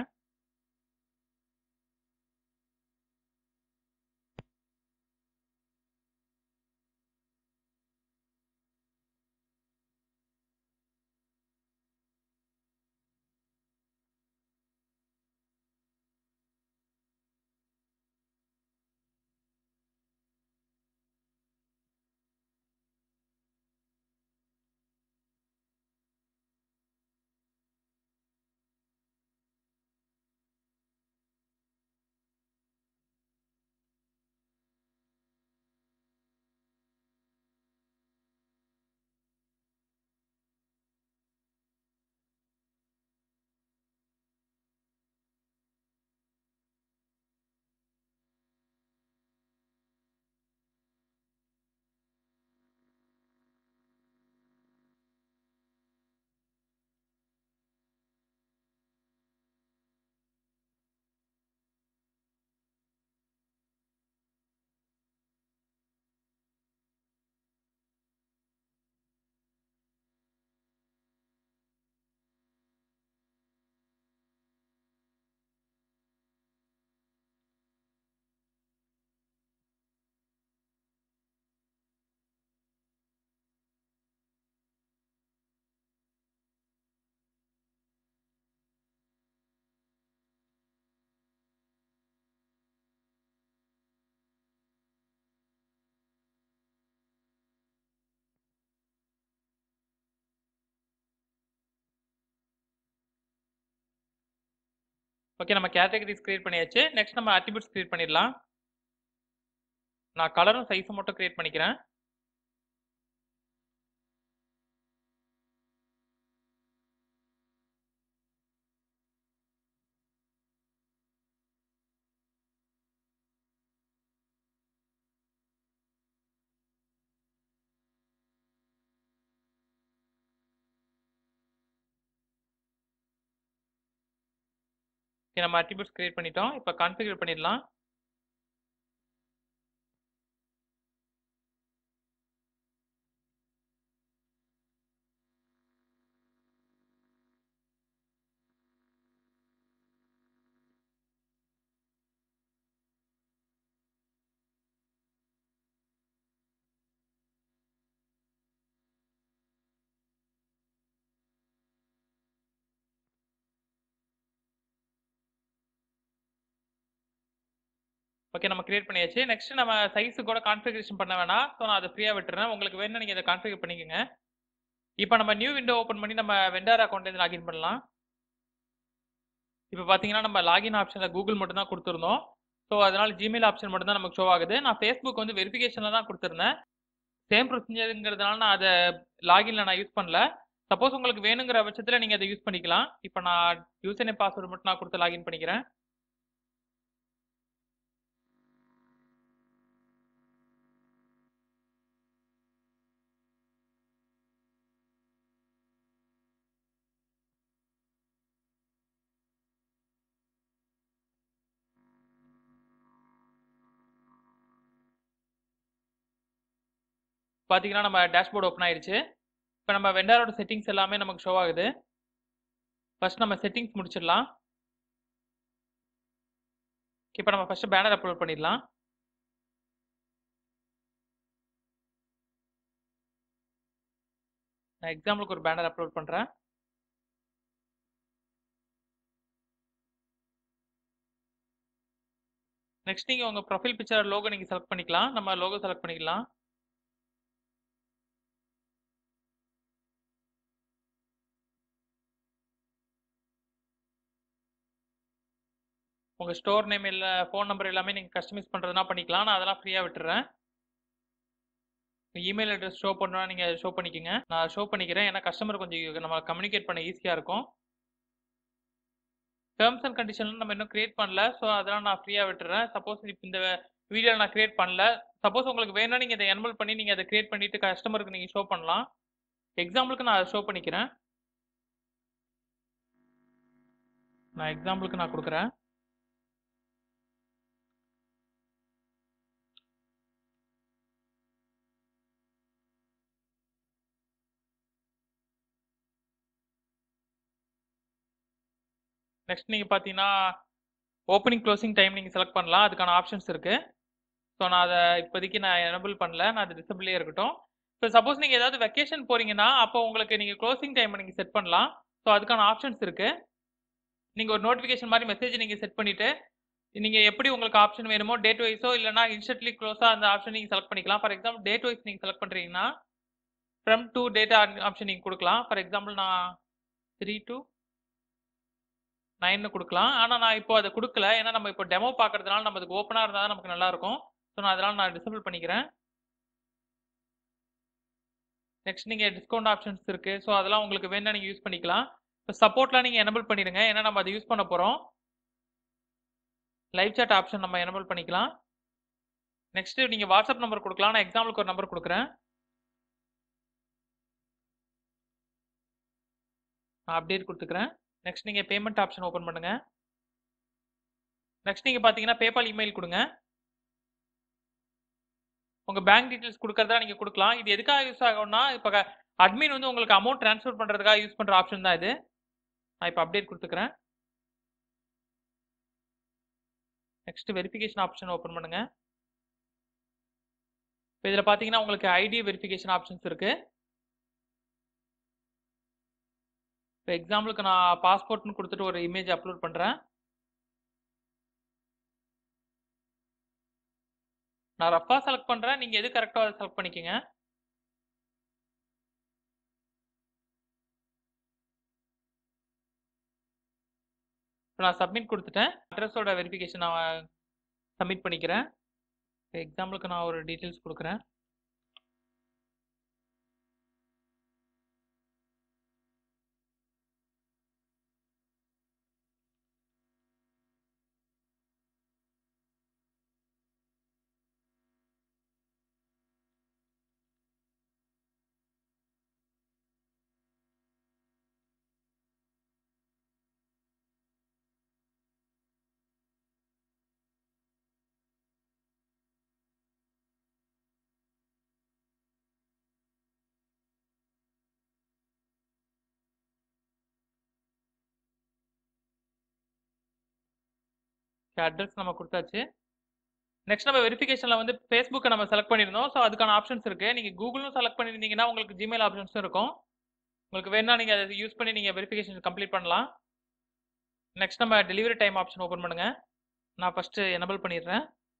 ஓகே, நம்ம கேட்டகரிஸ் கிரியேட் பண்ணியாச்சு. நெக்ஸ்ட் நம்ம அட்ரிபியூட்ஸ் கிரியேட் பண்ணிடலாம். நான் கலரும் சைஸும் மட்டும் கிரியேட் பண்ணிக்கிறேன். ஓகே, நம்ம அட்ரிபியூட்ஸ் கிரியேட் பண்ணிட்டோம். இப்போ கான்ஃபிகர் பண்ணிடலாம். ஓகே, நம்ம கிரியேட் பண்ணியாச்சு. நெக்ஸ்ட் நம்ம சைஸு கூட கான்ஃபிகரேஷன் பண்ண வேணாம். ஸோ நான் அதை ஃப்ரீயாக விட்டுறேன். உங்களுக்கு வேணும்னா நீங்கள் இதை கான்ஃபிகர் பண்ணிக்கோங்க. இப்போ நம்ம நியூ விண்டோ ஓப்பன் பண்ணி நம்ம வெண்டர் அக்கௌண்ட்லேருந்து லாகின் பண்ணலாம். இப்போ பார்த்தீங்கன்னா நம்ம லாகின் ஆப்ஷனில் கூகுள் மட்டும் தான் கொடுத்துருந்தோம். ஸோ அதனால் ஜிமெயில் ஆப்ஷன் மட்டும் தான் நமக்கு ஷோ ஆகுது. நான் ஃபேஸ்புக் வந்து வெரிஃபிகேஷனில் தான் கொடுத்துருந்தேன். சேம் ப்ரொசீஜருங்கிறதுனால நான் அதை லாகின்ல நான் யூஸ் பண்ணல. சப்போஸ் உங்களுக்கு வேணுங்கிற பட்சத்தில் நீங்கள் அதை யூஸ் பண்ணிக்கலாம். இப்போ நான் யூசர் நேம் பாஸ்வேர்டு மட்டும் நான் கொடுத்து லாகின் பண்ணிக்கிறேன். பார்த்தீங்கன்னா நம்ம டேஷ்போர்ட் ஓப்பன் ஆயிடுச்சு. இப்போ நம்ம வெண்டாரோட செட்டிங்ஸ் எல்லாமே நமக்கு ஷோ ஆகுது. ஃபர்ஸ்ட் நம்ம செட்டிங்ஸ் முடிச்சிடலாம். இப்போ நம்ம ஃபர்ஸ்ட் பேனர் அப்லோட் பண்ணிடலாம். நான் எக்ஸாம்பிளுக்கு ஒரு பேனர் அப்லோட் பண்ணுறேன். நெக்ஸ்ட் நீங்கள் உங்கள் ப்ரொஃபைல் பிக்சர் லோகோ நீங்கள் செலக்ட் பண்ணிக்கலாம். நம்ம லோகோ செலக்ட் பண்ணிக்கலாம். உங்கள் ஸ்டோர் நேம் இல்லை ஃபோன் நம்பர் எல்லாமே நீங்கள் கஸ்டமைஸ் பண்ணுறதுனா பண்ணிக்கலாம். நான் அதெல்லாம் ஃப்ரீயாக விட்டுறேன். இமெயில் அட்ரஸ் ஷோ பண்ணால் நீங்கள் ஷோ பண்ணிக்கோங்க. நான் ஷோ பண்ணிக்கிறேன். ஏன்னா கஸ்டமர் கொஞ்சம் நம்ம கம்யூனிகேட் பண்ண ஈஸியாக இருக்கும். டேர்ம்ஸ் அண்ட் கண்டிஷன்லாம் நம்ம இன்னும் கிரியேட் பண்ணல. ஸோ அதெல்லாம் நான் ஃப்ரீயாக விட்டுறேன். சப்போஸ் இப்போ இந்த வீடியோவில் நான் கிரியேட் பண்ணல. சப்போஸ் உங்களுக்கு வேணும்னா நீங்கள் இதை எனபிள் பண்ணி நீங்கள் அதை கிரியேட் பண்ணிவிட்டு கஸ்டமருக்கு நீங்கள் ஷோ பண்ணலாம். எக்ஸாம்பிளுக்கு நான் அதை ஷோ பண்ணிக்கிறேன். நான் எக்ஸாம்பிளுக்கு நான் கொடுக்குறேன். நெக்ஸ்ட் நீங்கள் பார்த்தீங்கன்னா ஓப்பனிங் க்ளோசிங் டைம் நீங்கள் செலக்ட் பண்ணலாம். அதுக்கான ஆப்ஷன்ஸ் இருக்குது. ஸோ நான் அதை இப்போதைக்கு நான் எனபிள் பண்ணல. நான் அது டிசபிளே இருக்கட்டும். ஸோ சப்போஸ் நீங்கள் ஏதாவது வெக்கேஷன் போகிறீங்கன்னா அப்போ உங்களுக்கு நீங்கள் க்ளோசிங் டைம் நீங்கள் செட் பண்ணலாம். ஸோ அதுக்கான ஆப்ஷன்ஸ் இருக்குது. நீங்கள் ஒரு நோட்டிஃபிகேஷன் மாதிரி மெசேஜ் நீங்கள் செட் பண்ணிவிட்டு நீங்கள் எப்படி உங்களுக்கு ஆப்ஷன் வேணுமோ டேட் வைஸோ இல்லைனா இன்ஸ்டன்ட்லி க்ளோஸாக அந்த ஆப்ஷன் நீங்கள் செலக்ட் பண்ணிக்கலாம். ஃபார் எக்ஸாம்பிள் டேட் வைஸ் நீங்கள் செலக்ட் பண்ணுறீங்கன்னா ஃப்ரம் டூ டேட்டா ஆப்ஷன் நீங்கள் கொடுக்கலாம். ஃபார் எக்ஸாம்பிள் நான் த்ரீ டூ நைன்னு கொடுக்கலாம். ஆனால் நான் இப்போ அதை கொடுக்கல. ஏன்னா நம்ம இப்போ டெமோ பார்க்கறதுனால நம்ம அதுக்கு ஓப்பனாக இருந்தால் தான் நமக்கு நல்லாயிருக்கும். ஸோ நான் அதனால் நான் டிசபிள் பண்ணிக்கிறேன். நெக்ஸ்ட் நீங்கள் டிஸ்கவுண்ட் ஆப்ஷன்ஸ் இருக்குது. ஸோ அதெல்லாம் உங்களுக்கு வேணா நீங்கள் யூஸ் பண்ணிக்கலாம். இப்போ சப்போர்ட்லாம் நீங்கள் எனபிள் பண்ணிடுங்க. ஏன்னா நம்ம அதை யூஸ் பண்ண போகிறோம். லைவ் சாட் ஆப்ஷன் நம்ம எனபிள் பண்ணிக்கலாம். நெக்ஸ்ட் நீங்கள் வாட்ஸ்அப் நம்பர் கொடுக்கலாம். நான் எக்ஸாம்பிளுக்கு ஒரு நம்பர் கொடுக்குறேன். நான் அப்டேட் கொடுத்துக்கிறேன். நெக்ஸ்ட் நீங்கள் பேமெண்ட் ஆப்ஷன் ஓப்பன் பண்ணுங்க. நெக்ஸ்ட் நீங்கள் பார்த்தீங்கன்னா பேபால் இமெயில் கொடுங்க. உங்கள் பேங்க் டீட்டெயில்ஸ் கொடுக்கறதா நீங்கள் கொடுக்கலாம். இது எதுக்காக யூஸ் ஆகும்னா இப்போ அட்மின் வந்து உங்களுக்கு அமௌண்ட் ட்ரான்ஸ்ஃபர் பண்ணுறதுக்காக யூஸ் பண்ணுற ஆப்ஷன் தான் இது. நான் இப்போ அப்டேட் கொடுத்துக்கிறேன். நெக்ஸ்ட் வெரிஃபிகேஷன் ஆப்ஷன் ஓப்பன் பண்ணுங்க. இப்போ இதில் பார்த்தீங்கன்னா உங்களுக்கு ஐடி வெரிஃபிகேஷன் ஆப்ஷன்ஸ் இருக்கு. இப்போ எக்ஸாம்பிளுக்கு நான் பாஸ்போர்ட்னு கொடுத்துட்டு ஒரு இமேஜ் அப்லோட் பண்ணுறேன். நான் ரஃபாக செலக்ட் பண்ணுறேன். நீங்கள் எது கரெக்டாக அதை செலக்ட் பண்ணிக்கோங்க. இப்போ நான் சப்மிட் கொடுத்துட்டேன். அட்ரஸோட வெரிஃபிகேஷன் நான் சப்மிட் பண்ணிக்கிறேன். எக்ஸாம்பிளுக்கு நான் ஒரு டீட்டெயில்ஸ் கொடுக்குறேன். அட்ரஸ் நம்ம கொடுத்தாச்சு. நெக்ஸ்ட் நம்ம வெரிஃபிகேஷனில் வந்து ஃபேஸ்புக்கை நம்ம செலக்ட் பண்ணியிருந்தோம். ஸோ அதுக்கான ஆப்ஷன்ஸ் இருக்குது. நீங்கள் கூகுளும் செலக்ட் பண்ணியிருந்தீங்கன்னா உங்களுக்கு ஜிமெயில் ஆப்ஷன்ஸும் இருக்கும். உங்களுக்கு வேணா நீங்கள் அதை யூஸ் பண்ணி நீங்கள் வெரிஃபிகேஷன் கம்ப்ளீட் பண்ணலாம். நெக்ஸ்ட் நம்ம டெலிவரி டைம் ஆப்ஷன் ஓப்பன் பண்ணுங்கள். நான் ஃபஸ்ட்டு எனபிள் பண்ணிடுறேன்.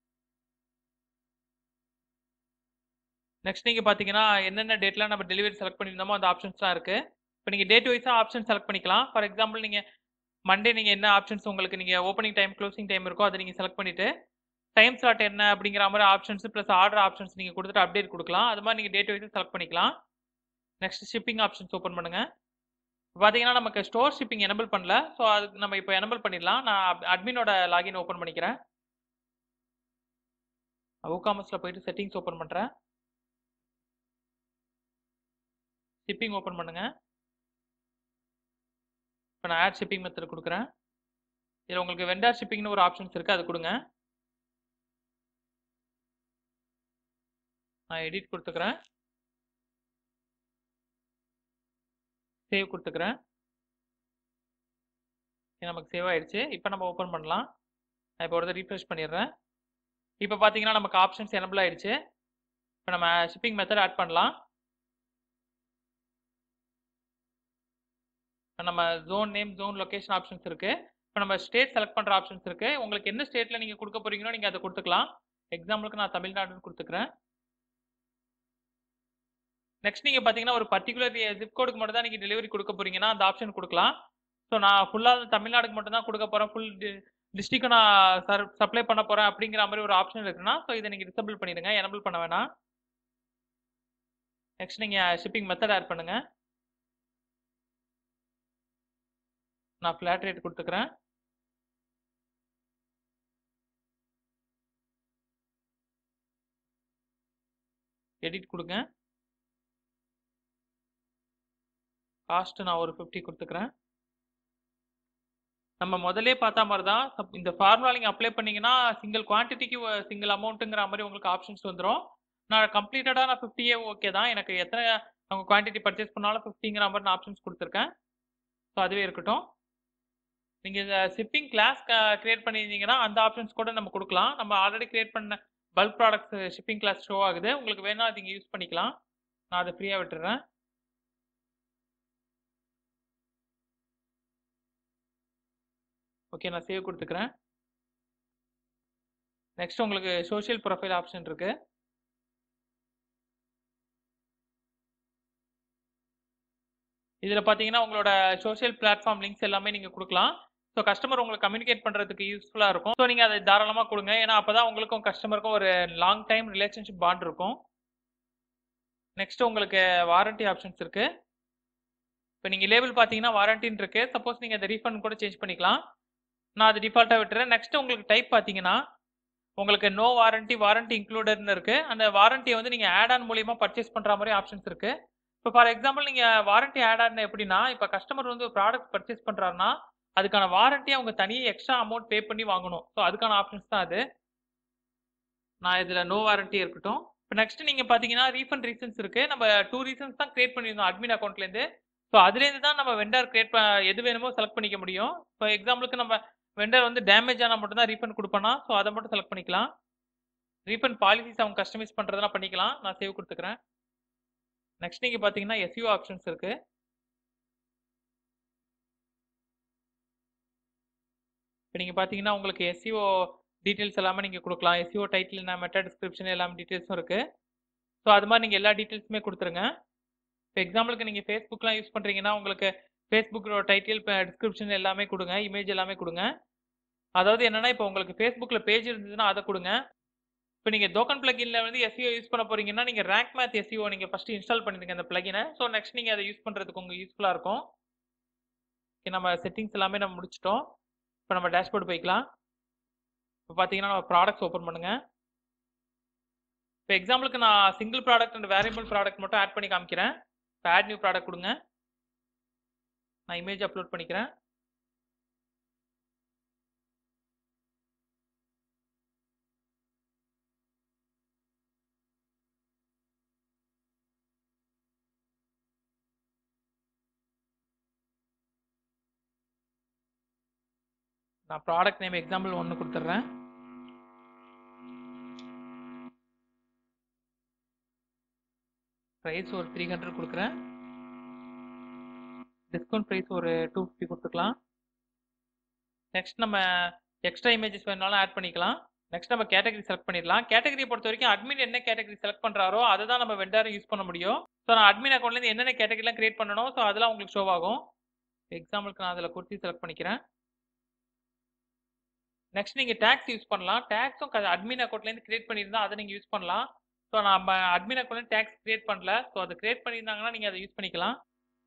நெக்ஸ்ட் நீங்கள் பார்த்தீங்கன்னா என்னென்ன டேட்டில் நம்ம டெலிவரி செலக்ட் பண்ணியிருந்தோமோ அந்த ஆப்ஷன்ஸ்லாம் இருக்குது. இப்போ நீங்கள் டேட் வைஸாக ஆப்ஷன் செலக்ட் பண்ணிக்கலாம். ஃபார் எக்ஸாம்பிள் நீங்கள் மண்டே நீங்கள் என்ன ஆப்ஷன்ஸ் உங்களுக்கு நீங்கள் ஓப்பனிங் டைம் க்ளோசிங் டைம் இருக்கோ அதை நீங்கள் செலக்ட் பண்ணிவிட்டு டைம் ஸ்லாட் என்ன அப்படிங்கிற மாதிரி ஆப்ஷன்ஸ் ப்ளஸ் ஆர்டர் ஆப்ஷன்ஸ் நீங்கள் கொடுத்துட்டு அப்டேட் கொடுக்கலாம். அது மாதிரி நீங்கள் டேட் வைஸாக செலக்ட் பண்ணிக்கலாம். நெக்ஸ்ட் ஷிப்பிங் ஆப்ஷன்ஸ் ஓப்பன் பண்ணுங்கள். பார்த்தீங்கன்னா நமக்கு ஸ்டோர் ஷிப்பிங் எனபிள் பண்ணல. ஸோ அதுக்கு நம்ம இப்போ எனபிள் பண்ணிடலாம். நான் அட்மினோட லாகின் ஓப்பன் பண்ணிக்கிறேன். WooCommerceல போயிட்டு செட்டிங்ஸ் ஓப்பன் பண்ணுறேன். ஷிப்பிங் ஓப்பன் பண்ணுங்க. இப்போ நான் ஆட் ஷிப்பிங் மெத்தட் கொடுக்குறேன். இதில் உங்களுக்கு வெண்டார் ஷிப்பிங்னு ஒரு ஆப்ஷன்ஸ் இருக்குது, அது கொடுங்க. நான் எடிட் கொடுத்துக்கிறேன். சேவ் கொடுத்துக்கிறேன். நமக்கு சேவ் ஆயிடுச்சு. இப்போ நம்ம ஓப்பன் பண்ணலாம். நான் இப்போ ஒரு தடவை ரீஃப்ரெஷ் பண்ணிடுறேன். இப்போ பார்த்தீங்கன்னா நமக்கு ஆப்ஷன்ஸ் எனபிள் ஆயிடுச்சு. இப்போ நம்ம ஷிப்பிங் மெத்தட் ஆட் பண்ணலாம். நம்ம zone name, zone location options இருக்கு. இப்போ நம்ம ஸ்டேட் செலக்ட் பண்ற ஆப்ஷன்ஸ் இருக்கு. உங்களுக்கு என்ன ஸ்டேட்ல நீங்க கொடுக்க போறீங்களோ நீங்க அதை கொடுத்துக்கலாம். எக்ஸாம்பிளுக்கு நான் தமிழ்நாடுன்னு கொடுத்துக்கிறேன். நெக்ஸ்ட் நீங்க பாத்தீங்கன்னா ஒரு பர்டிகுலர் ஜிப் கோடுக்கு மட்டும் தான் நீங்க டெலிவரி கொடுக்க போறீங்கன்னா அந்த ஆப்ஷன் கொடுக்கலாம். ஸோ நான் ஃபுல்லா தமிழ்நாடுக்கு மட்டும் தான் கொடுக்க போறேன், ஃபுல் டிஸ்ட்ரிக்ட் நான் சப்ளை பண்ண போறேன் அப்படிங்கிற மாதிரி ஒரு ஆப்ஷன் இருக்குன்னா ஸோ இதை நீங்க டிசபிள் பண்ணிடுங்க, எனபிள் பண்ண வேணாம். நெக்ஸ்ட் நீங்க ஷிப்பிங் மெத்தட் ஆட் பண்ணுங்க. நான் ஃபிளாட் ரேட் கொடுத்துக்கிறேன். எடிட் கொடுங்க. காஸ்ட் நான் ஒரு ஃபிஃப்டி கொடுத்துக்கிறேன். நம்ம முதலே பார்த்தா மாதிரி தான் இந்த ஃபார்முலா நீங்கள் அப்ளை பண்ணீங்கன்னா சிங்கிள் குவான்டிட்டிக்கு சிங்கிள் அமௌண்ட்டுங்கிற மாதிரி உங்களுக்கு ஆப்ஷன்ஸ் வந்துடும். நான் கம்ப்ளீட்டடாக நான் ஃபிஃப்டியே ஓகே தான், எனக்கு எத்தனை அவங்க குவான்டிட்டி பர்ச்சேஸ் பண்ணாலும் ஃபிஃப்டிங்கிற மாதிரி நான் ஆப்ஷன்ஸ் கொடுத்துருக்கேன். ஸோ அதுவே இருக்கட்டும். நீங்கள் இந்த ஷிப்பிங் கிளாஸ் கிரியேட் பண்ணியிருந்தீங்கன்னா அந்த ஆப்ஷன்ஸ் கூட நம்ம கொடுக்கலாம். நம்ம ஆல்ரெடி கிரியேட் பண்ண bulk products shipping class show ஆகுது, உங்களுக்கு வேணா அது யூஸ் பண்ணிக்கலாம். நான் அதை ஃப்ரீயாக விட்டுறேன். ஓகே, நான் சேவ் கொடுத்துக்கிறேன். நெக்ஸ்ட் உங்களுக்கு சோஷியல் ப்ரொஃபைல் ஆப்ஷன் இருக்கு. இதில் பார்த்தீங்கன்னா உங்களோட சோஷியல் பிளாட்ஃபார்ம் லிங்க்ஸ் எல்லாமே நீங்கள் கொடுக்கலாம். ஸோ கஸ்டமர் உங்களுக்கு கம்யூனிகேட் பண்ணுறதுக்கு யூஸ்ஃபுல்லாக இருக்கும். ஸோ நீங்கள் அதை தாராளமாக கொடுங்க, ஏன்னா அப்போ தான் உங்களுக்கும் கஸ்டமருக்கும் ஒரு லாங் டைம் ரிலேஷன்ஷிப் பாண்ட் இருக்கும். நெக்ஸ்ட் உங்களுக்கு வாரண்டி ஆப்ஷன்ஸ் இருக்கு. இப்போ நீங்கள் லேபிள் பார்த்தீங்கன்னா வாரண்டின்னு இருக்கு. சப்போஸ் நீங்கள் அதை ரீஃபண்ட் கூட சேஞ்ச் பண்ணிக்கலாம். நான் அது டிஃபால்ட்டாக விட்டுறேன். நெக்ஸ்ட் உங்களுக்கு டைப் பார்த்தீங்கன்னா உங்களுக்கு நோ வாரண்டி, வாரண்டி இன்க்ளூடட்னு இருக்கு. அந்த வாரண்டியை வந்து நீங்கள் ஆட் ஆன் மூலியமாக பர்ச்சேஸ் பண்ணுற மாதிரி ஆப்ஷன்ஸ் இருக்கு. இப்போ ஃபார் எக்ஸாம்பிள் நீங்கள் வாரண்டி ஆட் ஆன் எப்படின்னா, இப்போ கஸ்டமர் வந்து ப்ராடக்ட் பர்ச்சேஸ் பண்ணுறாருன்னா அதுக்கான வாரண்டி அவங்க தனியாக எக்ஸ்ட்ரா அமௌண்ட் பே பண்ணி வாங்கணும். ஸோ அதுக்கான ஆப்ஷன்ஸ் தான் அது. நான் இதில் நோ வாரண்டி இருக்கட்டும். இப்போ நெக்ஸ்ட் நீங்கள் பார்த்தீங்கன்னா ரீஃபண்ட் ரீசன்ஸ் இருக்கு. நம்ம டூ ரீசன்ஸ் தான் கிரியேட் பண்ணியிருந்தோம் அட்மின் அக்கௌண்ட்லேருந்து. ஸோ அதுலேருந்து தான் நம்ம வெண்டர் கிரியேட் எது வேணுமோ செலக்ட் பண்ணிக்க முடியும். இப்போ எக்ஸாம்பிளுக்கு நம்ம வெண்டர் வந்து டேமேஜ் ஆனால் மட்டும் தான் ரீஃபண்ட் கொடுப்பேன்னா ஸோ அதை மட்டும் செலக்ட் பண்ணிக்கலாம். ரீஃபண்ட் பாலிசிஸ் அவங்க கஸ்டமைஸ் பண்ணுறதுனா பண்ணிக்கலாம். நான் சேவ் கொடுத்துக்கிறேன். நெக்ஸ்ட் நீங்கள் பார்த்தீங்கன்னா எஸ்இஓ ஆப்ஷன்ஸ் இருக்கு. இப்போ நீங்கள் பார்த்தீங்கன்னா உங்களுக்கு எஸ்இஓ டீட்டெயில்ஸ் எல்லாமே நீங்கள் கொடுக்கலாம். எஸ்இஓ டைட்டில் என்ன, மெட்டா டிஸ்கிரிப்ஷன் எல்லாமே டீட்டெயில்ஸும் இருக்கு. ஸோ அது மாதிரி நீங்கள் எல்லா டீட்டெயில்ஸுமே கொடுத்துருங்க. இப்போ எக்ஸாம்பிளுக்கு நீங்கள் ஃபேஸ்புக்லாம் யூஸ் பண்ணுறீங்கன்னா உங்களுக்கு ஃபேஸ்புக்கோட டைட்டில் டிஸ்கிரிப்ஷன் எல்லாமே கொடுங்க, இமேஜ் எல்லாமே கொடுங்க. அதாவது என்னன்னா இப்போ உங்களுக்கு ஃபேஸ்புக்கில் பேஜ் இருந்ததுன்னா அதை கொடுங்க. இப்போ நீங்கள் டோக்கன் பிளகின்ல வந்து எஸ்இஓ யூஸ் பண்ண போறீங்கன்னா நீங்கள் ரேங்க் மேத் எஸ்இஓ நீங்கள் ஃபர்ஸ்ட் இன்ஸ்டால் பண்ணிடுங்க அந்த பிளகினை. ஸோ நெக்ஸ்ட் நீங்கள் அதை யூஸ் பண்ணுறதுக்கு உங்களுக்கு யூஸ்ஃபுல்லாக இருக்கும். ஓகே, நம்ம செட்டிங்ஸ் எல்லாமே நம்ம முடிச்சிட்டோம். இப்போ நம்ம டேஷ்போர்டு போய்க்கலாம். இப்போ பார்த்தீங்கன்னா நம்ம ப்ராடக்ட்ஸ் ஓப்பன் பண்ணுங்க. இப்போ எக்ஸாம்பிளுக்கு நான் single product and variable product மட்டும் ஆட் பண்ணி காமிக்கிறேன். இப்போ ஆட் நியூ ப்ராடக்ட் கொடுங்க. நான் இமேஜ் அப்லோட் பண்ணிக்கிறேன். நான் ப்ராடக்ட் நேம் எக்ஸாம்பிள் ஒன்று கொடுத்துட்றேன். ப்ரைஸ் ஒரு த்ரீ ஹண்ட்ரட் கொடுக்குறேன். டிஸ்கவுண்ட் ப்ரைஸ் ஒரு டூ ஃபிஃப்டி கொடுத்துக்கலாம். நெக்ஸ்ட் நம்ம எக்ஸ்ட்ரா இமேஜஸ் வேணாலும் ஆட் பண்ணிக்கலாம். நெக்ஸ்ட் நம்ம கேட்டகரி செலக்ட் பண்ணிடலாம். கேட்டகரியை பொறுத்த வரைக்கும் அட்மின் என்ன கேட்டகரி செலக்ட் பண்ணுறாரோ அதை தான் நம்ம வெண்டாரை யூஸ் பண்ண முடியும். ஸோ நான் அட்மின் அக்கௌண்ட்லேருந்து என்னென்ன கேட்டகரிலாம் கிரியேட் பண்ணணும் ஸோ அதெல்லாம் உங்களுக்கு ஷோ ஆகும். எக்ஸாம்பிளுக்கு நான் அதில் குர்த்தி செலக்ட் பண்ணிக்கிறேன். நெக்ஸ்ட் நீங்கள் டேக்ஸ் யூஸ் பண்ணலாம். டேக்ஸும் அட்மின் அக்கௌண்ட்லேருந்து கிரியேட் பண்ணியிருந்தா அதை நீங்கள் யூஸ் பண்ணலாம். ஸோ நம்ம அட்மின் அக்கௌண்ட்ல டேக்ஸ் கிரியேட் பண்ணல. ஸோ அதை கிரியேட் பண்ணியிருந்தாங்கன்னா நீங்கள் அதை யூஸ் பண்ணிக்கலாம்.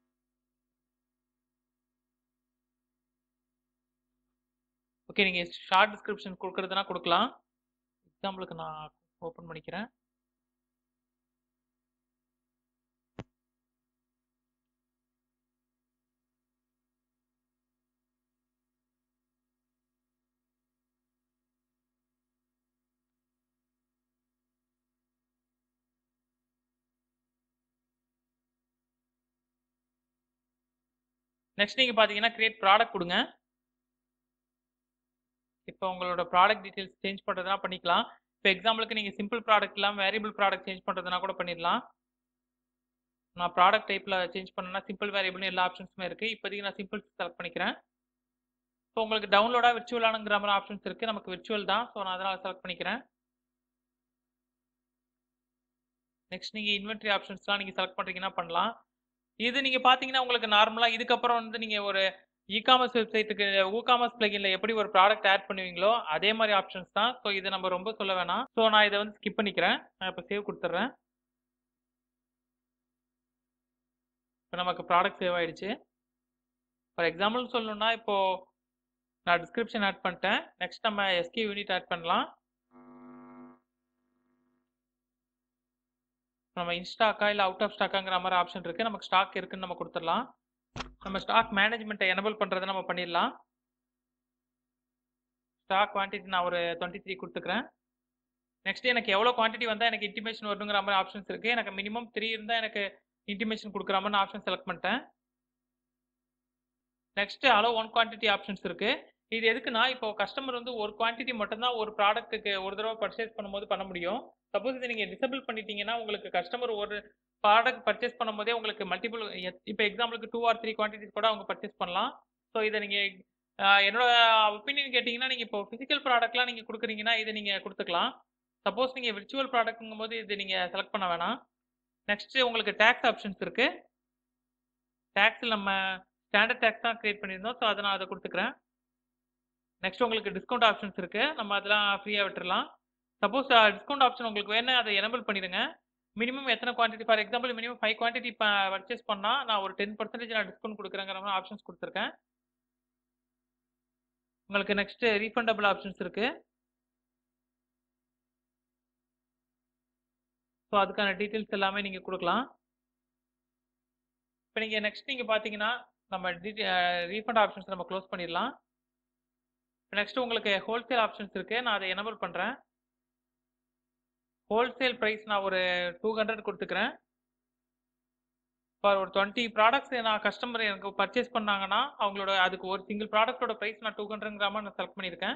ஓகே, நீங்கள் ஷார்ட் டிஸ்கிரிப்ஷன் கொடுக்குறதுனா கொடுக்கலாம். எக்ஸாம்பிளுக்கு நான் ஓப்பன் பண்ணிக்கிறேன். நெக்ஸ்ட் நீங்க பாத்தீங்கன்னா கிரியேட் ப்ராடக்ட் கொடுங்க. இப்போ உங்களோட ப்ராடக்ட் டீடைல்ஸ் சேஞ்ச் பண்றதுனா பண்ணிக்கலாம். இப்போ எக்ஸாம்பிளுக்கு நீங்க சிம்பிள் ப்ராடக்ட் இல்லாம வேரியபிள் ப்ராடக்ட் சேஞ்ச் பண்றதுனா கூட பண்ணிடலாம். நான் ப்ராடக்ட் டைப்ல சேஞ்ச் பண்ணனா சிம்பிள் வேரியபிள்னு எல்லா ஆப்ஷன்ஸுமே இருக்கு. இப்போதைக்கு நான் சிம்பிள் செலக்ட் பண்ணிக்கிறேன். இப்போ உங்களுக்கு டவுன்லோடா விர்ச்சுவலானுங்கிற மாதிரி ஆப்ஷன்ஸ் இருக்கு. நமக்கு விர்ச்சுவல் தான். ஸோ நான் அதனால செலக்ட் பண்ணிக்கிறேன். நெக்ஸ்ட் நீங்க இன்வென்டரி ஆப்ஷன்ஸ்லாம் நீங்க செலக்ட் பண்றீங்கன்னா பண்ணலாம். இது நீங்க பாத்தீங்கன்னா உங்களுக்கு நார்மலா இதுக்கப்புறம் வந்து நீங்க ஒரு இ-காமர்ஸ் வெப்சைட்டுக்கு WooCommerce பிளகின்ல எப்படி ஒரு ப்ராடக்ட் ஆட் பண்ணுவீங்களோ அதே மாதிரி ஆப்ஷன்ஸ் தான். ஸோ இதை நம்ம ரொம்ப சொல்ல வேணாம். ஸோ நான் இதை வந்து ஸ்கிப் பண்ணிக்கிறேன். நான் இப்போ சேவ் கொடுத்துட்றேன். இப்போ நமக்கு ப்ராடக்ட் சேவ் ஆயிடுச்சு. ஃபார் எக்ஸாம்பிள் சொல்லணும்னா இப்போ நான் டிஸ்கிரிப்ஷன் ஆட் பண்ணிட்டேன். நெக்ஸ்ட் நம்ம எஸ்கே யூனிட் ஆட் பண்ணலாம். நம்ம இன்ஸ்டாக்கா இல்லை அவுட் ஆஃப் ஸ்டாக்காங்கிற மாதிரி ஆப்ஷன் இருக்கு. நமக்கு ஸ்டாக் இருக்குன்னு நம்ம கொடுத்துடலாம். நம்ம ஸ்டாக் மேனேஜ்மெண்ட்டை எனபிள் பண்றதை நம்ம பண்ணிடலாம். ஸ்டாக் குவான்டிட்டி நான் ஒரு டுவெண்ட்டி த்ரீ கொடுத்துக்கிறேன். நெக்ஸ்ட் எனக்கு எவ்வளோ குவான்டிட்டி வந்தால் எனக்கு இன்டிமேஷன் வரணுங்கிற மாதிரி ஆப்ஷன்ஸ் இருக்கு. எனக்கு மினிமம் த்ரீ இருந்தால் எனக்கு இன்டிமேஷன் கொடுக்குற மாதிரி ஆப்ஷன் செலக்ட் பண்ணிட்டேன். Next allow one quantity options இருக்கு. இது எதுக்குன்னா இப்போ கஸ்டமர் வந்து ஒரு குவான்டிட்டி மட்டும் தான் ஒரு ப்ராடக்ட்டுக்கு ஒரு தடவை பர்ச்சேஸ் பண்ணும்போது பண்ண முடியும். சப்போஸ் இதை நீங்க டிசபிள் பண்ணிட்டீங்கன்னா உங்களுக்கு கஸ்டமர் ஒரு ப்ராடக்ட் பர்ச்சேஸ் பண்ணும்போதே உங்களுக்கு மல்டிபிள் இப்போ எக்ஸாம்பிளுக்கு டூ ஆர் த்ரீ குவான்டிட்டிஸ் கூட அவங்க பர்ச்சேஸ் பண்ணலாம். ஸோ இதை நீங்க என்னோட ஒப்பீனியன் கேட்டிங்கன்னா நீங்க இப்போ பிசிக்கல் ப்ராடக்ட்லாம் நீங்க கொடுக்குறீங்கன்னா இதை நீங்க கொடுத்துக்கலாம். சப்போஸ் நீங்க விர்ச்சுவல் ப்ராடக்ட்ங்கும் போது இது நீங்க செலக்ட் பண்ண வேணாம். நெக்ஸ்ட் உங்களுக்கு டேக்ஸ் ஆப்ஷன்ஸ் இருக்கு. டேக்ஸில் நம்ம ஸ்டாண்டர்ட் டேக்ஸ் தான் கிரியேட் பண்ணியிருந்தோம். ஸோ அதை நான் அதை கொடுத்துக்கிறேன். நெக்ஸ்ட் உங்களுக்கு டிஸ்கவுண்ட் ஆப்ஷன்ஸ் இருக்கு. நம்ம அதெல்லாம் ஃப்ரீயாக விட்டுறலாம். சப்போஸ் டிஸ்கவுண்ட் ஆப்ஷன் உங்களுக்கு வேணும் அதை எனபிள் பண்ணிடுங்க. மினிமம் எத்தனை quantity for example minimum five quantity purchase பண்ணால் நான் ஒரு டென் பர்சன்டேஜ் நான் டிஸ்கவுண்ட் கொடுக்குறேங்கிற மாதிரி ஆப்ஷன்ஸ் கொடுத்துருக்கேன். உங்களுக்கு நெக்ஸ்ட் ரீஃபண்டபிள் ஆப்ஷன்ஸ் இருக்கு. ஸோ அதுக்கான டீட்டெயில்ஸ் எல்லாமே நீங்கள் கொடுக்கலாம். இப்போ நீங்கள் நெக்ஸ்ட் நீங்கள் பார்த்தீங்கன்னா நம்ம ரீஃபண்ட் ஆப்ஷன்ஸ் நம்ம க்ளோஸ் பண்ணிடலாம். நெக்ஸ்ட் உங்களுக்கு ஹோல்சேல் ஆப்ஷன்ஸ் இருக்கு. நான் அதை எனபிள் பண்ணுறேன். ஹோல்சேல் ப்ரைஸ் நான் ஒரு டூ ஹண்ட்ரட் கொடுத்துக்கிறேன். ஃபார் ஒரு டுவெண்ட்டி ப்ராடக்ட்ஸ் நான் கஸ்டமர் எனக்கு பர்ச்சேஸ் பண்ணாங்கன்னா அவங்களோட அதுக்கு ஒரு சிங்கிள் ப்ராடக்டோட ப்ரைஸ் நான் டூ ஹண்ட்ரட்ங்கிற மாதிரி நான் செலக்ட் பண்ணியிருக்கேன்.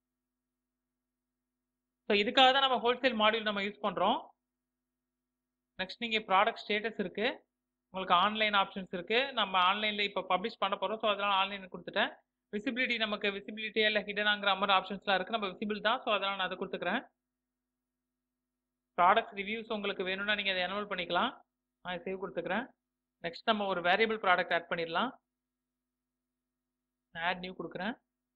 ஸோ இதுக்காக தான் நம்ம ஹோல்சேல் மாடியூல் நம்ம யூஸ் பண்ணுறோம். நெக்ஸ்ட் நீங்கள் ப்ராடக்ட் ஸ்டேட்டஸ் இருக்கு. உங்களுக்கு ஆன்லைன் ஆப்ஷன்ஸ் இருக்கு. நம்ம ஆன்லைனில் இப்போ பப்ளிஷ் பண்ண போகிறோம். ஸோ அதெல்லாம் ஆன்லைனில் கொடுத்துட்டேன். விசிபிலிட்டி நமக்கு விசிபிலிட்டியா இல்லை ஹிடனாங்கிற மாதிரி ஆப்ஷன்ஸ்லாம் இருக்கு. நம்ம விசிபிள் தான். ஸோ அதெல்லாம் நான் அதை கொடுத்துக்கிறேன். ப்ராடக்ட் ரிவ்யூஸ் உங்களுக்கு வேணும்னா நீங்கள் அதை எனபிள் பண்ணிக்கலாம். நான் சேவ் கொடுத்துக்கிறேன். நெக்ஸ்ட் நம்ம ஒரு வேரியபிள் ப்ராடக்ட் ஆட் பண்ணிடலாம். நான் ஆட் நியூ கொடுக்குறேன்.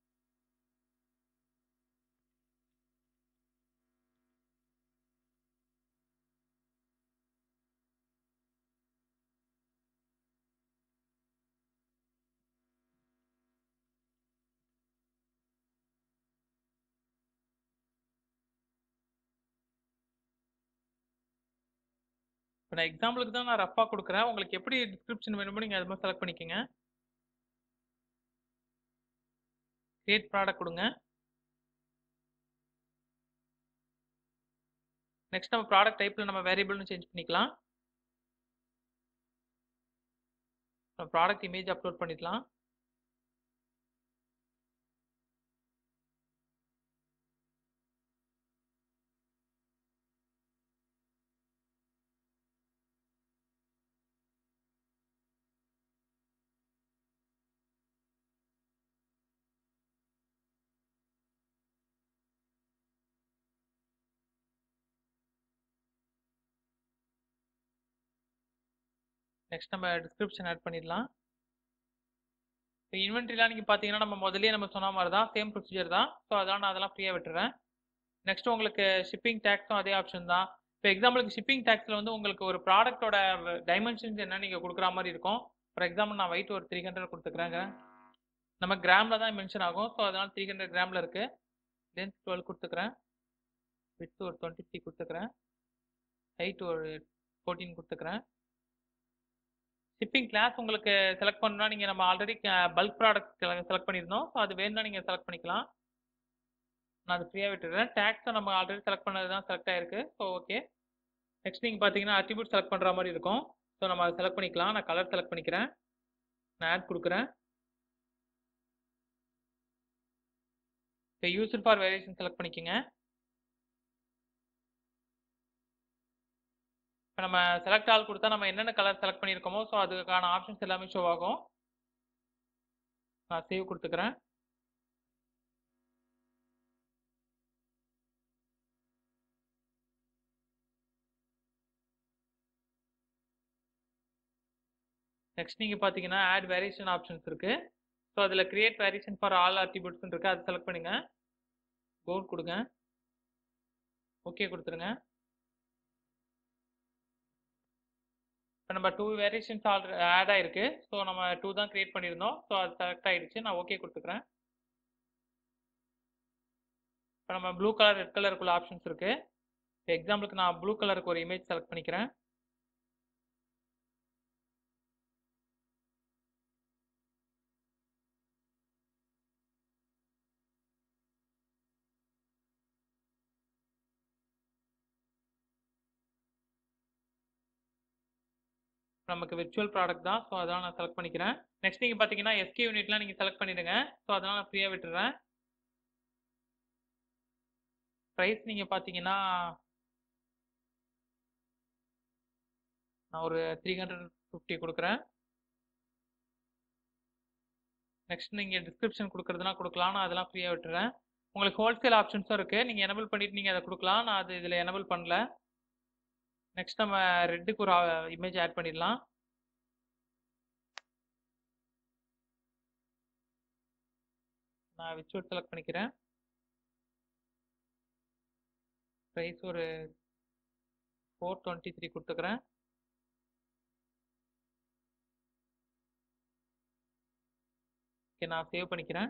இப்போ நான் எக்ஸாம்பிளுக்கு தான் நான் ரஃபாக கொடுக்குறேன். உங்களுக்கு எப்படி டிஸ்கிரிப்ஷன் வேணுமோ நீங்கள் அது மாதிரி செலக்ட் பண்ணிக்கோங்க. கிரியேட் ப்ராடக்ட் கொடுங்க. நெக்ஸ்ட் நம்ம ப்ராடக்ட் டைப்பில் நம்ம வேரியபிள்னு சேஞ்ச் பண்ணிக்கலாம். நம்ம ப்ராடக்ட் இமேஜ் அப்லோட் பண்ணிக்கலாம். நெக்ஸ்ட் நம்ம டிஸ்கிரிப்ஷன் ஆட் பண்ணிடலாம். இப்போ இன்வென்ட்ரிலாம் நீங்கள் பார்த்தீங்கன்னா நம்ம முதலே நம்ம சொன்ன மாதிரி தான் சேம் ப்ரொசீஜர் தான். ஸோ அதெல்லாம் நான் அதெல்லாம் ஃப்ரீயாக விட்டுறேன். நெக்ஸ்ட் உங்களுக்கு ஷிப்பிங் டேக்ஸும் அதே ஆப்ஷன் தான். இப்போ எக்ஸாம்பிளுக்கு ஷிப்பிங் டேக்ஸில் வந்து உங்களுக்கு ஒரு ப்ராடக்ட்டோட டைமென்ஷன்ஸ் என்ன நீங்கள் கொடுக்குற மாதிரி இருக்கும். ஃபார் எக்ஸாம்பிள் நான் வெயிட் ஒரு த்ரீ ஹண்ட்ரட் கொடுத்துக்கிறேங்க. நம்ம கிராமில் தான் மென்ஷன் ஆகும். ஸோ அதனால் த்ரீ ஹண்ட்ரட் கிராமில் இருக்குது. லென்த் டுவெல் கொடுத்துக்கிறேன். விட்த் ஒரு டுவெண்ட்டி த்ரீ கொடுத்துக்கிறேன். ஹைட் ஒரு ஃபோர்டீன் கொடுத்துக்கிறேன். ஷிப்பிங் கிளாஸ் உங்களுக்கு செலக்ட் பண்ணணும்னா நீங்கள் நம்ம ஆல்ரெடி பல்க் ப்ராடக்ட் செலக்ட் பண்ணியிருந்தோம். ஸோ அது வேணும்னா நீங்கள் செலக்ட் பண்ணிக்கலாம். நான் அது ஃப்ரீயாக விட்டுறேன். டேக்ஸும் நம்ம ஆல்ரெடி செலக்ட் பண்ணது தான் செலக்ட் ஆயிருக்கு. So okay. நெக்ஸ்ட் நீங்கள் பார்த்தீங்கன்னா அட்ரிபியூட் செலக்ட் பண்ணுற மாதிரி இருக்கும். ஸோ நம்ம அதை செலக்ட் பண்ணிக்கலாம். நான் கலர் செலக்ட் பண்ணிக்கிறேன். நான் ஆட் கொடுக்குறேன். இப்போ யூஸ்ட் ஃபார் வேரியேஷன் செலக்ட் பண்ணிக்கோங்க. இப்போ நம்ம செலக்ட் ஆல் கொடுத்தா நம்ம என்னென்ன கலர் செலக்ட் பண்ணியிருக்கோமோ ஸோ அதுக்கான ஆப்ஷன்ஸ் எல்லாமே ஷோ ஆகும். நான் சேவ் கொடுத்துக்கிறேன். நெக்ஸ்ட் நீங்கள் பார்த்தீங்கன்னா ஆட் வேரியேஷன் ஆப்ஷன்ஸ் இருக்குது. ஸோ அதில் create variation for all attributes இருக்குது, அது செலக்ட் பண்ணுங்க. கோட் கொடுங்க, ஓகே கொடுத்துருங்க. இப்போ நம்ம டூ வேரியேஷன்ஸ் ஆல்ரெடி ஆட் ஆயிருக்கு. ஸோ நம்ம டூ தான் கிரியேட் பண்ணியிருந்தோம். ஸோ அது செலக்ட் ஆகிடுச்சு. நான் ஓகே கொடுத்துக்கிறேன். இப்போ நம்ம ப்ளூ கலர் ரெட் கலருக்குள்ள ஆப்ஷன்ஸ் இருக்குது. இப்போ எக்ஸாம்பிளுக்கு நான் ப்ளூ கலருக்கு ஒரு இமேஜ் செலக்ட் பண்ணிக்கிறேன். நமக்கு விர்ச்சுவல் ப்ராடக்ட் தான். ஸோ அதெல்லாம் நான் செலக்ட் பண்ணிக்கிறேன். நெக்ஸ்ட் நீங்கள் பார்த்தீங்கன்னா எஸ்கே யூனிட்லாம் நீங்கள் செலக்ட் பண்ணிடுங்க. ஸோ அதெல்லாம் நான் ஃப்ரீயாக விட்டுறேன். ப்ரைஸ் நீங்கள் பார்த்தீங்கன்னா நான் ஒரு த்ரீ ஹண்ட்ரட் ஃபிஃப்டி கொடுக்குறேன். நெக்ஸ்ட் நீங்கள் டிஸ்கிரிப்ஷன் கொடுக்குறதுனா கொடுக்கலாம். நான் அதெல்லாம் ஃப்ரீயாக விட்டுறேன். உங்களுக்கு ஹோல்சேல் ஆப்ஷன்ஸும் இருக்குது. நீங்கள் எனபிள் பண்ணிவிட்டு நீங்கள் அதை கொடுக்கலாம். நான் அது இதில் எனபிள் பண்ணல. நெக்ஸ்ட் நம்ம ரெட்டுக்கு ஒரு இமேஜ் ஆட் பண்ணிடலாம். நான் விர்ச்சுவல் செலக்ட் பண்ணிக்கிறேன். ப்ரைஸ் ஒரு ஃபோர் டுவெண்ட்டி த்ரீ கொடுத்துக்கிறேன். ஓகே, நான் சேவ் பண்ணிக்கிறேன்.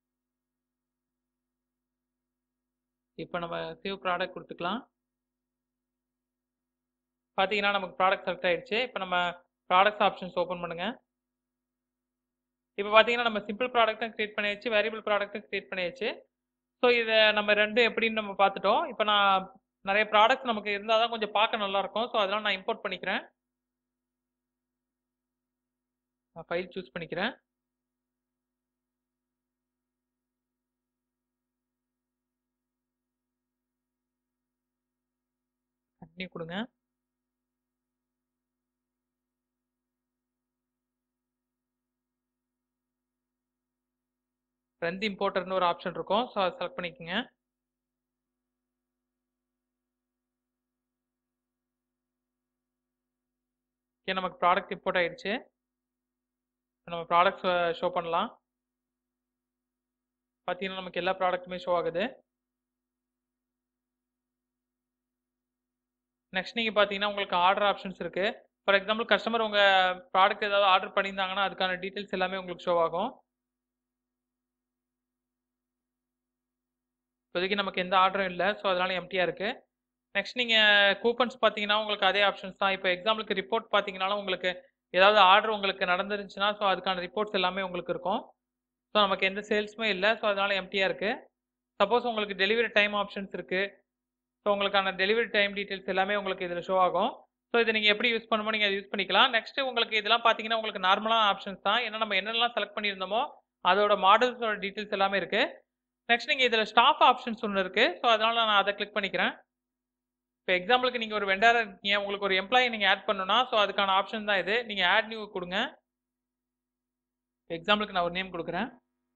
இப்போ நம்ம சேவ் ப்ராடக்ட் கொடுத்துக்கலாம். பார்த்தீங்கன்னா நமக்கு ப்ராடக்ட் செலக்ட் ஆகிடுச்சு. இப்போ நம்ம ப்ராடக்ட்ஸ் ஆப்ஷன்ஸ் ஓப்பன் பண்ணுங்கள். இப்போ பார்த்தீங்கன்னா நம்ம சிம்பிள் ப்ராடக்ட்டும் கிரியேட் பண்ணியாச்சு, வேரியபிள் ப்ராடக்ட்டும் கிரியேட் பண்ணியாச்சு. ஸோ இதை நம்ம ரெண்டு எப்படின்னு நம்ம பார்த்துட்டோம். இப்போ நான் நிறைய ப்ராடக்ட்ஸ் நமக்கு இருந்தால் தான் கொஞ்சம் பார்க்க நல்லாயிருக்கும். ஸோ அதெல்லாம் நான் இம்போர்ட் பண்ணிக்கிறேன். நான் ஃபைல் சூஸ் பண்ணிக்கிறேன். கண்டினியூ கொடுங்க. ரெண்டு இம்போர்ட்டர்னு ஒரு ஆப்ஷன் இருக்கும். ஸோ அதை செலக்ட் பண்ணிக்கோங்க. ஓகே, நமக்கு ப்ராடக்ட் இம்போர்ட் ஆகிடுச்சு. இப்போ நம்ம ப்ராடக்ட்ஸ் ஷோ பண்ணலாம். பார்த்தீங்கன்னா நமக்கு எல்லா ப்ராடக்ட்டுமே ஷோ ஆகுது. நெக்ஸ்ட் நீங்கள் பார்த்தீங்கன்னா உங்களுக்கு ஆர்டர் ஆப்ஷன்ஸ் இருக்குது. ஃபார் எக்ஸாம்பிள் கஸ்டமர் உங்கள் ப்ராடக்ட் ஏதாவது ஆர்டர் பண்ணியிருந்தாங்கன்னா அதுக்கான டீட்டெயில்ஸ் எல்லாமே உங்களுக்கு ஷோ ஆகும். இப்போதைக்கு நமக்கு எந்த ஆர்டரும் இல்லை. ஸோ அதனால எம்டியாக இருக்குது. நெக்ஸ்ட் நீங்கள் கூப்பன்ஸ் பார்த்தீங்கன்னா உங்களுக்கு அதே ஆப்ஷன்ஸ் தான். இப்போ எக்ஸாம்பிளுக்கு ரிப்போர்ட் பார்த்தீங்கன்னாலும் உங்களுக்கு ஏதாவது ஆர்டர் உங்களுக்கு நடந்துருந்துச்சுன்னா ஸோ அதுக்கான ரிப்போர்ட்ஸ் எல்லாமே உங்களுக்கு இருக்கும். ஸோ நமக்கு எந்த சேல்ஸுமே இல்லை. ஸோ அதனால எம்டியாக இருக்குது. சப்போஸ் உங்களுக்கு டெலிவரி டைம் ஆப்ஷன்ஸ் இருக்குது. ஸோ உங்களுக்கான டெலிவரி டைம் டீட்டெயில்ஸ் எல்லாமே உங்களுக்கு இதில் ஷோ ஆகும். ஸோ இதை நீங்கள் எப்படி யூஸ் பண்ணுமோ நீங்கள் அதை யூஸ் பண்ணிக்கலாம். நெக்ஸ்ட் உங்களுக்கு இதெல்லாம் பார்த்தீங்கன்னா உங்களுக்கு நார்மலான ஆப்ஷன்ஸ் தான். ஏன்னா நம்ம என்னென்னலாம் செலக்ட் பண்ணியிருந்தோமோ அதோட மாடல்ஸோட டீட்டெயில்ஸ் எல்லாமே இருக்குது. நெக்ஸ்ட் நீங்கள் இதில் ஸ்டாப் ஆப்ஷன்ஸ் ஒன்று இருக்குது. ஸோ அதனால் நான் அதை கிளிக் பண்ணிக்கிறேன். இப்போ எக்ஸாம்பிளுக்கு நீங்கள் ஒரு வெண்டாராக இருக்கீங்க, உங்களுக்கு ஒரு எம்ப்ளாயி நீங்கள் ஆட் பண்ணணும்னா ஸோ அதுக்கான ஆப்ஷன் தான் இது. நீங்கள் ஆட் நியூ கொடுங்க. எக்ஸாம்பிளுக்கு நான் ஒரு நேம் கொடுக்குறேன்.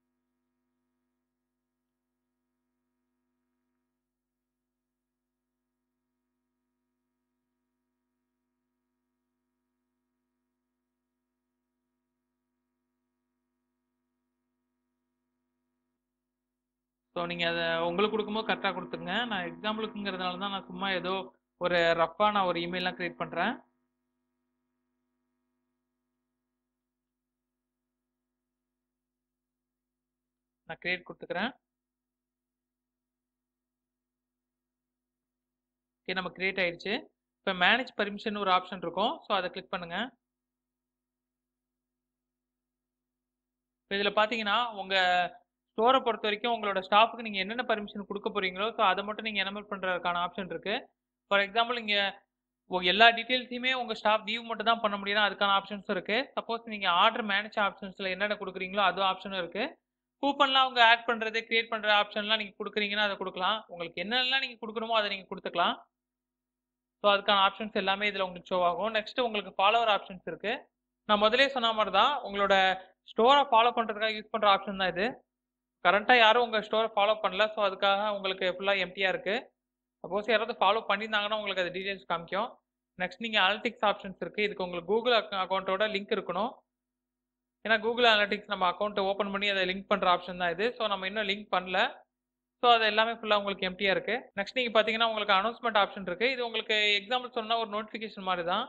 ஸோ நீங்கள் அதை உங்களுக்கு கொடுக்கும்போது கரெக்டாக கொடுத்துருங்க. நான் எக்ஸாம்பிளுக்குங்கிறதுனால தான் நான் சும்மா ஏதோ ஒரு ரஃப்பாக நான் ஒரு இமெயிலாம் க்ரியேட் பண்ணுறேன். நான் க்ரியேட் கொடுத்துக்கிறேன். ஓகே, நம்ம க்ரியேட் ஆகிடுச்சு. இப்போ மேனேஜ் பர்மிஷன் ஒரு ஆப்ஷன் இருக்கும். ஸோ அதை கிளிக் பண்ணுங்கள். இப்போ இதில் பார்த்தீங்கன்னா உங்கள் ஸ்டோரை பொறுத்த வரைக்கும் உங்களோட ஸ்டாஃபுக்கு நீங்கள் என்னென்ன பர்மிஷன் கொடுக்க போகிறீங்களோ ஸோ அதை மட்டும் நீங்கள் எனபிள் பண்ணுறதுக்கான ஆப்ஷன் இருக்குது. ஃபார் எக்ஸாம்பிள் இங்கே எல்லா டீட்டெயில்ஸையுமே உங்க ஸ்டாஃப் வியூ மட்டும் தான் பண்ண முடியும்னா அதுக்கான ஆப்ஷன்ஸும் இருக்கு. சப்போஸ் நீங்க ஆர்டர் மேனேஜ் ஆப்ஷன்ஸ்ல என்னென்ன குடுக்குறீங்களோ அது ஆப்ஷனும் இருக்கு. கூப்பன்லாம் அவங்க ஆட் பண்றது, கிரியேட் பண்ற ஆப்ஷன்லாம் நீங்க குடுக்குறீங்கன்னா அத குடுக்கலாம். உங்களுக்கு என்னென்னலாம் நீங்க குடுக்கணுமோ அத நீங்க குடுத்துக்கலாம். ஸோ அதுக்கான ஆப்ஷன்ஸ் எல்லாமே இதுல உங்களுக்கு ஷோ ஆகும். நெக்ஸ்ட் உங்களுக்கு ஃபாலோவர் ஆப்ஷன்ஸ் இருக்கு. நான் முதல்லயே சொன்ன மாரி தான் உங்களோட ஸ்டோர ஃபாலோ பண்றதுக்காக யூஸ் பண்ற ஆப்ஷன் தான் இது. கரண்ட்டா யாரும் உங்க ஸ்டோர ஃபாலோ பண்ணல. ஸோ அதுக்காக உங்களுக்கு ஃபுல்லா எம்ப்டியா இருக்கு. சப்போஸ் யாராவது ஃபாலோ பண்ணியிருந்தாங்கன்னா உங்களுக்கு அது டீடைல்ஸ் காமிக்கும். நெக்ஸ்ட் நீங்க அனலிட்டிக்ஸ் ஆப்ஷன்ஸ் இருக்கு. இதுக்கு உங்களுக்கு கூகுள் அக் அக்கவுண்டோட லிங்க் இருக்கணும். ஏன்னா கூகுள் அனலிட்டிக்ஸ் நம்ம அக்கவுண்ட் ஓப்பன் பண்ணி அதை லிங்க் பண்ற ஆப்ஷன் தான் இது. ஸோ நம்ம இன்னும் லிங்க் பண்ணல. ஸோ அது எல்லாமே ஃபுல்லா உங்களுக்கு எம்ப்டியா இருக்கு. நெக்ஸ்ட் நீங்க பாத்தீங்கன்னா உங்களுக்கு அனௌன்ஸ்மென்ட் ஆப்ஷன் இருக்கு. இது உங்களுக்கு எக்ஸாம்பிள் சொன்னா ஒரு நோட்டிஃபிகேஷன் மாதிரி தான்.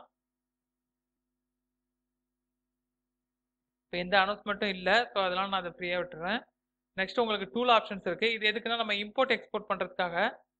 இப்போ எந்த அனௌன்ஸ்மென்ட்டும் இல்ல. ஸோ அதனால நான் அதை ஃப்ரீயா விட்டுறேன். நெக்ஸ்ட் உங்களுக்கு டூல் ஆப்ஷன்ஸ் இருக்கு. இது எதுக்குன்னா நம்ம இம்போர்ட் எக்ஸ்போர்ட் பண்றதுக்காக.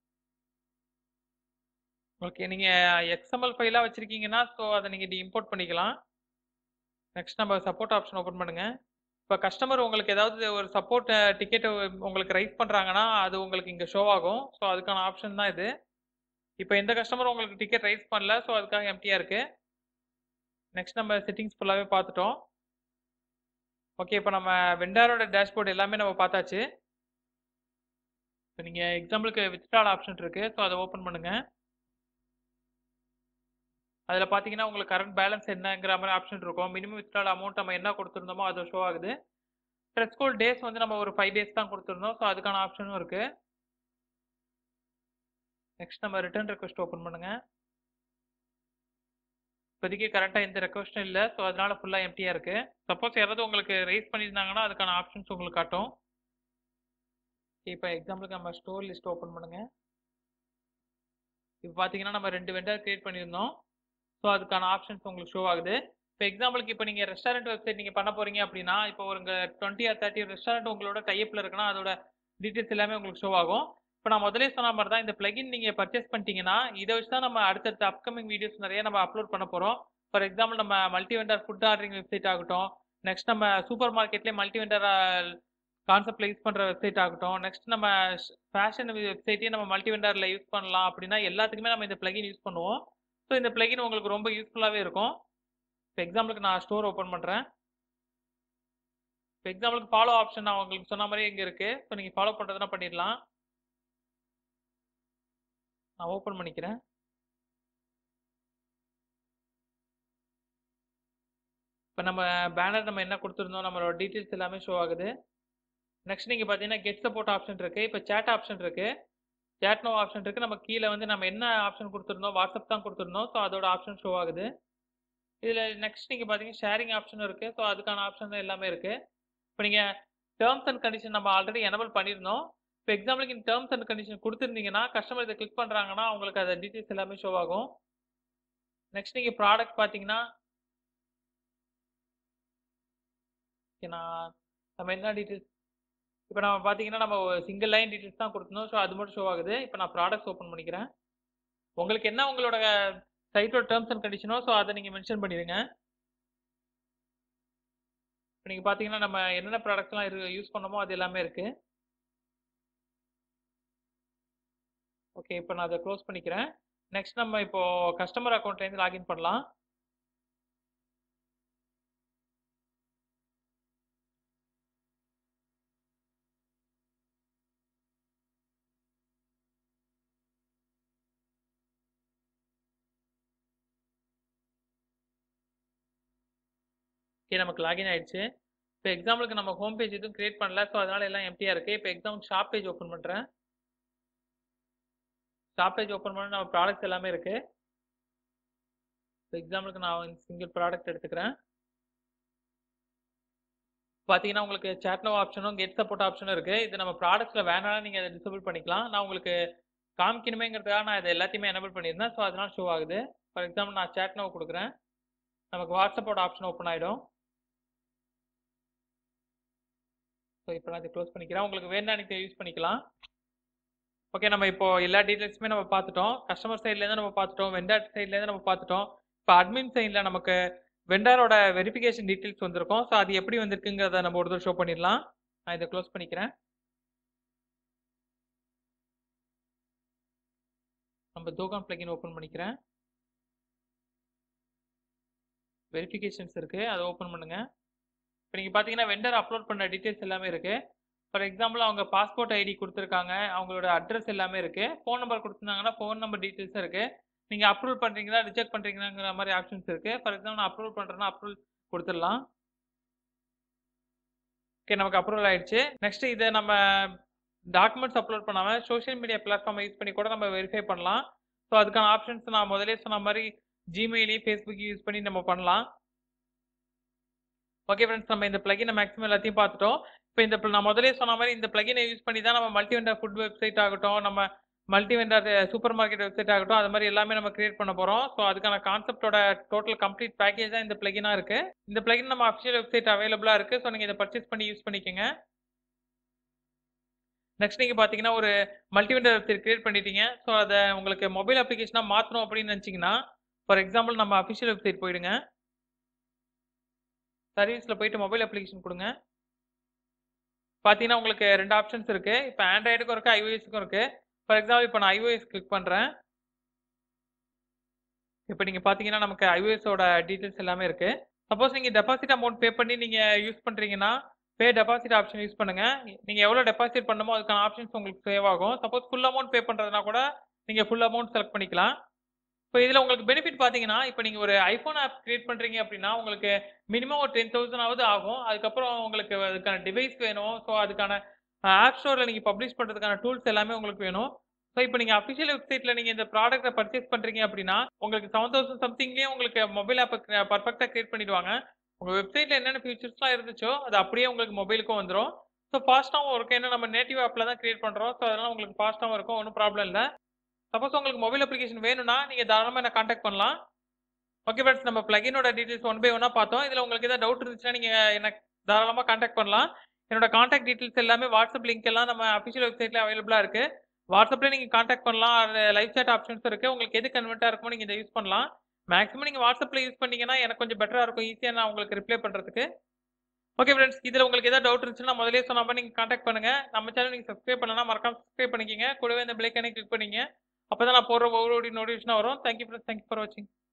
ஓகே நீங்க எக்ஸ்எம்எல் ஃபைலா வச்சிருக்கீங்கன்னா ஸோ அதை நீங்க இம்போர்ட் பண்ணிக்கலாம். நெக்ஸ்ட் நம்ம சப்போர்ட் ஆப்ஷன் ஓப்பன் பண்ணுங்க. இப்போ கஸ்டமர் உங்களுக்கு ஏதாவது ஒரு சப்போர்ட் டிக்கெட் உங்களுக்கு ரைஸ் பண்றாங்கன்னா அது உங்களுக்கு இங்க ஷோ ஆகும். ஸோ அதுக்கான ஆப்ஷன் தான் இது. இப்போ எந்த கஸ்டமர் உங்களுக்கு டிக்கெட் ரைஸ் பண்ணல. ஸோ அதுக்காக எம்ப்டியா இருக்கு. நெக்ஸ்ட் நம்ம செட்டிங்ஸ் ஃபுல்லாவே பார்த்துட்டோம். ஓகே இப்போ நம்ம வெண்டாரோட டேஷ்போர்ட் எல்லாமே நம்ம பார்த்தாச்சு. இப்போ நீங்க எக்ஸாம்பிளுக்கு வித்ட்ரால் ஆப்ஷன் இருக்கு. ஸோ அதை ஓப்பன் பண்ணுங்க. அதில் பார்த்தீங்கன்னா உங்களுக்கு கரண்ட் பேலன்ஸ் என்னங்கிற மாதிரி ஆப்ஷன் இருக்கும். மினிமம் வித்ட்ரால் அமௌண்ட் நம்ம என்ன கொடுத்துருந்தோமோ அது ஷோ ஆகுது. த்ரெஷ்ஹோல்ட் டேஸ் வந்து நம்ம ஒரு ஃபைவ் டேஸ் தான் கொடுத்துருந்தோம். ஸோ அதுக்கான ஆப்ஷனும் இருக்கு. நெக்ஸ்ட் நம்ம ரிட்டர்ன் ரெக்வஸ்ட் ஓப்பன் பண்ணுங்க. இப்போதைக்கு கரெக்டாக எந்த ரெக்வஸ்ட்டும் இல்லை. ஸோ அதனால ஃபுல்லாக எம்டியா இருக்கு. சப்போஸ் யாராவது உங்களுக்கு ரைஸ் பண்ணியிருந்தாங்கன்னா அதுக்கான ஆப்ஷன்ஸ் உங்களுக்கு காட்டும். இப்போ எக்ஸாம்பிளுக்கு நம்ம ஸ்டோர் லிஸ்ட் ஓப்பன் பண்ணுங்க. இப்போ பார்த்தீங்கன்னா நம்ம ரெண்டு வெண்டர் கிரியேட் பண்ணியிருந்தோம். ஸோ அதுக்கான ஆப்ஷன்ஸ் உங்களுக்கு ஷோ ஆகுது. இப்போ எக்ஸாம்பிளுக்கு இப்போ நீங்கள் ரெஸ்டாரண்ட் வெப்சைட் நீங்கள் பண்ண போறீங்க அப்படின்னா இப்போ ஒரு டுவெண்ட்டி ஆர் தேர்ட்டி ரெஸ்டாரண்ட் உங்களோட டைப்ல இருக்குன்னா அதோட டீட்டெயில்ஸ் எல்லாமே உங்களுக்கு ஷோ ஆகும். இப்போ நான் முதலே சொன்ன மாதிரி தான் இந்த பிளகின் நீங்கள் பர்ச்சேஸ் பண்ணிட்டீங்கன்னா இதை வச்சு தான் நம்ம அடுத்தடுத்த அப்கமிங் வீடியோஸ் நிறைய நம்ம அப்லோட் பண்ண போகிறோம். ஃபார் எக்ஸாம்பிள் நம்ம multi vendor food ordering website ஆகட்டும். நெக்ஸ்ட் நம்ம சூப்பர் மார்க்கெட்லேயே மல்டி வெண்டர் கான்செப்ட்ல யூஸ் பண்ணுற வெப்சைட் ஆகட்டும். நெக்ஸ்ட் நம்ம ஃபேஷன் வெப்சைட்டையும் நம்ம மல்டி வெண்டரில் யூஸ் பண்ணலாம் அப்படின்னா எல்லாத்துக்குமே நம்ம இந்த பிளகின் யூஸ் பண்ணுவோம். ஸோ இந்த பிளகின் உங்களுக்கு ரொம்ப யூஸ்ஃபுல்லாகவே இருக்கும். இப்போ எக்ஸாம்பிளுக்கு நான் ஸ்டோர் ஓப்பன் பண்ணுறேன். இப்போ எக்ஸாம்பிளுக்கு ஃபாலோ ஆப்ஷன் நான் உங்களுக்கு சொன்ன மாதிரி இங்கே இருக்கு. ஸோ நீங்கள் ஃபாலோ பண்ணுறதுனா பண்ணிடலாம். நான் ஓப்பன் பண்ணிக்கிறேன். இப்போ நம்ம பேனர் நம்ம என்ன கொடுத்துருந்தோம் நம்மளோட டீட்டெயில்ஸ் எல்லாமே ஷோ ஆகுது. நெக்ஸ்ட் நீங்கள் பார்த்தீங்கன்னா கெட் சப்போர்ட் ஆப்ஷன் இருக்கு. இப்போ சேட் ஆப்ஷன் இருக்கு. சேட் நோ ஆப்ஷன் இருக்கு. நம்ம கீழே வந்து நம்ம என்ன ஆப்ஷன் கொடுத்துருந்தோம் வாட்ஸ்அப் தான் கொடுத்துருந்தோம். ஸோ அதோட ஆப்ஷன் ஷோ ஆகுது. இதில் நெக்ஸ்ட் நீங்கள் பார்த்தீங்கன்னா ஷேரிங் ஆப்ஷன் இருக்கு. ஸோ அதுக்கான ஆப்ஷன் எல்லாமே இருக்கு. இப்போ நீங்கள் டேர்ம்ஸ் அண்ட் கண்டிஷன் நம்ம ஆல்ரெடி எனபிள் பண்ணியிருந்தோம். இப்போ எக்ஸாம்பிளுக்கு இந்த டேர்ம்ஸ் அண்ட் கண்டிஷன் கொடுத்துருந்தீங்கன்னா கஸ்டமர் இதை கிளிக் பண்ணுறாங்கன்னா அவங்களுக்கு அதை டீட்டெயில்ஸ் எல்லாமே ஷோ ஆகும். நெக்ஸ்ட் நீங்கள் ப்ராடக்ட் பார்த்தீங்கன்னா நான் நம்ம என்ன டீட்டெயில்ஸ் இப்போ நம்ம பார்த்தீங்கன்னா நம்ம சிங்கிள் லைன் டீட்டெயில்ஸ் தான் கொடுத்துருந்தோம். ஸோ அது மட்டும் ஷோ ஆகுது. இப்போ நான் ப்ராடக்ட்ஸ் ஓப்பன் பண்ணிக்கிறேன். உங்களுக்கு என்ன உங்களோட சைட்டோட டேர்ம்ஸ் அண்ட் கண்டிஷனோ ஸோ அதை நீங்கள் மென்ஷன் பண்ணிடுங்க. இப்போ நீங்கள் பார்த்தீங்கன்னா நம்ம என்னென்ன ப்ராடக்ட்ஸ்லாம் இரு யூஸ் பண்ணமோ அது எல்லாமே இருக்குது. ஓகே இப்போ நான் அதை க்ளோஸ் பண்ணிக்கிறேன். நெக்ஸ்ட் நம்ம இப்போ கஸ்டமர் அக்கௌண்ட்லேருந்து லாகின் பண்ணலாம். ஓகே நமக்கு லாகின் ஆயிடுச்சு. இப்போ எக்ஸாம்பிளுக்கு நம்ம ஹோம் பேஜ் எதுவும் கிரியேட் பண்ணல. ஸோ அதனால எல்லாம் எம்டியா இருக்குது. இப்போ எக்ஸாம்பிள் ஷாப் பேஜ் ஓப்பன் பண்ணுறேன். ஷாப் பேஜ் ஓப்பன் பண்ண நம்ம ப்ராடக்ட்ஸ் எல்லாமே இருக்குது. இப்போ எக்ஸாம்பிளுக்கு நான் சிங்கிள் ப்ராடக்ட் எடுத்துக்கிறேன். பார்த்தீங்கன்னா உங்களுக்கு சேட் நோ ஆப்ஷனும் கெட் சப்போர்ட் ஆப்ஷனும் இருக்குது. இது நம்ம ப்ராடக்ட்ஸில் வேணாலும் நீங்கள் அதை டிசபிள் பண்ணிக்கலாம். நான் உங்களுக்கு காமிக்கணுமேங்கிறதுக்காக நான் இதை எல்லாத்தையுமே எனபிள் பண்ணியிருந்தேன். ஸோ அதனால ஷோ ஆகுது. ஃபார் எக்ஸாம்பிள் நான் சேட் நோ கொடுக்குறேன். நமக்கு வாட்ஸ்அப்போட ஆப்ஷன் ஓப்பன் ஆகிடும். ஸோ இப்போ நான் இதை க்ளோஸ் பண்ணிக்கிறேன். உங்களுக்கு வேணா நீங்கள் யூஸ் பண்ணிக்கலாம். ஓகே நம்ம இப்போ எல்லா டீட்டெயில்ஸுமே நம்ம பார்த்துட்டோம். கஸ்டமர் சைட்லேருந்து நம்ம பார்த்துட்டோம். வெண்டர் சைட்லேருந்து நம்ம பார்த்துட்டோம். இப்போ அட்மின் சைடில் நமக்கு வெண்டரோட வெரிஃபிகேஷன் டீட்டெயில்ஸ் வந்திருக்கும். ஸோ அது எப்படி வந்திருக்குங்கிறத நம்ம ஒரு தடவை ஷோ பண்ணிடலாம். நான் இதை க்ளோஸ் பண்ணிக்கிறேன். நம்ம தோகான் பிளகின் ஓப்பன் பண்ணிக்கிறேன். வெரிஃபிகேஷன்ஸ் இருக்கு. அதை ஓப்பன் பண்ணுங்க. இப்போ நீங்கள் பார்த்தீங்கன்னா வெண்டர் அப்லோட் பண்ண டீட்டெயில்ஸ் எல்லாமே இருக்கு. ஃபார் எக்ஸாம்பிள் அவங்க பாஸ்போர்ட் ஐடி கொடுத்துருக்காங்க, அவங்களோட அட்ரஸ் எல்லாமே இருக்கு. ஃபோன் நம்பர் கொடுத்துருந்தாங்கன்னா ஃபோன் நம்பர் டீட்டெயில்ஸும் இருக்கு. நீங்கள் அப்ரூவல் பண்ணுறீங்களா ரிஜெக்ட் பண்ணுறீங்களாங்கிற மாதிரி ஆப்ஷன்ஸ் இருக்கு. ஃபார் எக்ஸாம்பிள் நான் அப்ரூவல் பண்ணுறேன்னா அப்ரூவல் கொடுத்துடலாம். ஓகே, நமக்கு அப்ரூவல் ஆயிடுச்சு. நெக்ஸ்ட் இதை நம்ம டாக்குமெண்ட்ஸ் அப்லோட் பண்ணாமல் சோஷியல் மீடியா பிளாட்ஃபார்மை யூஸ் பண்ணி கூட நம்ம வெரிஃபை பண்ணலாம். ஸோ அதுக்கான ஆப்ஷன்ஸ் நான் முதலே சொன்ன மாதிரி ஜிமெயிலையும் ஃபேஸ்புக்கையும் யூஸ் பண்ணி நம்ம பண்ணலாம். ஓகே ஃப்ரெண்ட்ஸ், நம்ம இந்த பிளகினை மேக்ஸிமம் எல்லாத்தையும் பார்த்துட்டோம். இப்போ இந்த நான் முதலே சொன்ன மாதிரி இந்த பிளகினை யூஸ் பண்ணி தான் நம்ம மல்டி வெண்டர் ஃபுட் வெப்சைட் ஆகட்டும், நம்ம multi vendor super market website ஆகட்டும், அது மாதிரி எல்லாமே நம்ம கிரியேட் பண்ண போகிறோம். ஸோ அதுக்கான கான்செப்டோட டோட்டல் கம்ப்ளீட் பேக்கேஜ் தான் இந்த பிளகினாக இருக்குது. இந்த பிளகின் நம்ம அஃபிஷியல் வெப்சைட் அவைலபிளாக இருக்குது. ஸோ நீங்கள் இதை பர்ச்சேஸ் பண்ணி யூஸ் பண்ணிக்கோங்க. நெக்ஸ்ட் நீங்கள் பார்த்தீங்கன்னா ஒரு மல்டி வெண்டர் வெப்சைட் கிரியேட் பண்ணிட்டீங்க. ஸோ அதை உங்களுக்கு மொபைல் அப்ளிகேஷனாக மாற்றணும் அப்படின்னு நினச்சிங்கன்னா, ஃபார் எக்ஸாம்பிள் நம்ம அஃபிஷியல் வெப்சைட் போயிடுங்க. சர்வீஸில் போயிட்டு மொபைல் அப்ளிகேஷன் கொடுங்க. பார்த்தீங்கன்னா உங்களுக்கு ரெண்டு ஆப்ஷன்ஸ் இருக்குது. இப்போ ஆண்ட்ராய்டுக்கும் இருக்குது, ஐஓஎஸ்க்கும் இருக்குது. ஃபார் எக்ஸாம்பிள் இப்போ நான் ஐஓஎஸ் கிளிக் பண்ணுறேன். இப்போ நீங்கள் பார்த்தீங்கன்னா நமக்கு ஐஓஎஸோட டீட்டெயில்ஸ் எல்லாமே இருக்குது. சப்போஸ் நீங்கள் டெபாசிட் அமௌண்ட் பே பண்ணி நீங்கள் யூஸ் பண்ணுறீங்கன்னா பே டெபாசிட் ஆப்ஷன் யூஸ் பண்ணுங்கள். நீங்கள் எவ்வளோ டெபாசிட் பண்ணணுமோ அதுக்கான ஆப்ஷன்ஸ் உங்களுக்கு சேவ் ஆகும். சப்போஸ் ஃபுல் அமௌண்ட் பே பண்ணுறதுனா கூட நீங்கள் ஃபுல் அமௌண்ட் செலக்ட் பண்ணிக்கலாம். இப்போ இதில் உங்களுக்கு பெனிஃபிட் பார்த்தீங்கன்னா, இப்போ நீங்கள் ஒரு ஐஃபோன் ஆப் கிரியேட் பண்ணுறீங்க அப்படின்னா உங்களுக்கு மினிமம் ஒரு டென் தௌசண்ட் ஆகும். அதுக்கப்புறம் உங்களுக்கு அதுக்கான டிவைஸ் வேணும். ஸோ அதுக்கான ஆப் ஸ்டோரில் நீங்கள் பப்ளிஷ் பண்ணுறதுக்கான டூல்ஸ் எல்லாமே உங்களுக்கு வேணும். ஸோ இப்போ நீங்கள் அஃபிஷியல் வெப்சைட்டில் நீங்கள் இந்த ப்ராடக்ட்டை பர்ச்சேஸ் பண்ணுறீங்க அப்படின்னா உங்களுக்கு செவன் தௌசண்ட் சம்திங்லேயே உங்களுக்கு மொபைல் ஆப்பை பர்ஃபெக்டாக கிரியேட் பண்ணிடுவாங்க. உங்கள் வெப்சைட்டில் என்னென்ன ஃபீச்சர்ஸ்லாம் இருந்துச்சோ அது அப்படியே உங்களுக்கு மொபைலுக்கும் வந்துடும். ஸோ ஃபாஸ்ட்டாகவும் இருக்கும். ஏன்னா நம்ம நேட்டிவ் ஆப்பில் தான் கிரியேட் பண்ணுறோம். ஸோ அதனால் உங்களுக்கு ஃபாஸ்ட்டாகவும் இருக்கும், ஒன்றும் ப்ராப்ளம் இல்லை. சப்போஸ் உங்களுக்கு மொபைல் அப்ளிகேஷன் வேணும்னா நீங்கள் தாராளமாக என்ன காண்டாக்ட் பண்ணலாம். ஓகே ஃப்ரெண்ட்ஸ், நம்ம பிளகினோட டீட்டெயில்ஸ் ஒன் பை ஒன்னாக பார்த்தோம். இதில் உங்களுக்கு ஏதாவது டவுட் இருந்துச்சுன்னா நீங்கள் என்ன தாராளமாக காண்டாக்ட் பண்ணலாம். என்னோட காண்டாக்ட் டீட்டெயில்ஸ் எல்லாமே வாட்ஸ்அப் லிங்க் எல்லாம் நம்ம அஃபிஷியல் வெப்சைட்டில் அவைலபிளாக இருக்குது. வாட்ஸ்அப்பில் நீங்கள் காண்டாக்ட் பண்ணலாம். லைவ் சாட் ஆப்ஷன்ஸ் இருக்குது. உங்களுக்கு எது கன்வெர்ட்டாக இருக்குமோ நீங்கள் இதை யூஸ் பண்ணலாம். மேக்ஸிமம் நீங்கள் வாட்ஸ்அப்பில் யூஸ் பண்ணீங்கன்னா எனக்கு கொஞ்சம் பெட்டராக இருக்கும், ஈஸியாக நான் உங்களுக்கு ரிப்ளை பண்ணுறதுக்கு. ஓகே ஃப்ரெண்ட்ஸ், இதில் உங்களுக்கு ஏதாவது டவுட் இருந்துச்சுன்னா முதலே சொன்ன மாதிரி நீங்கள் காண்டாக்ட் பண்ணுங்கள். நம்ம சேனல் நீங்கள் சப்ஸ்கிரைப் பண்ணலாம், மறக்காம சப்ஸ்கிரைப் பண்ணிக்கிங்க. கூடவே இந்த பெல் ஐகானை கிளிக் பண்ணிங்க. அப்போ தான் நான் போடுற ஒவ்வொரு நோட்டிஃபிகேஷனாக வரும். தேங்க்யூ ஃப்ரெண்ட்ஸ், தேங்க்யூ ஃபார் வாட்சிங்.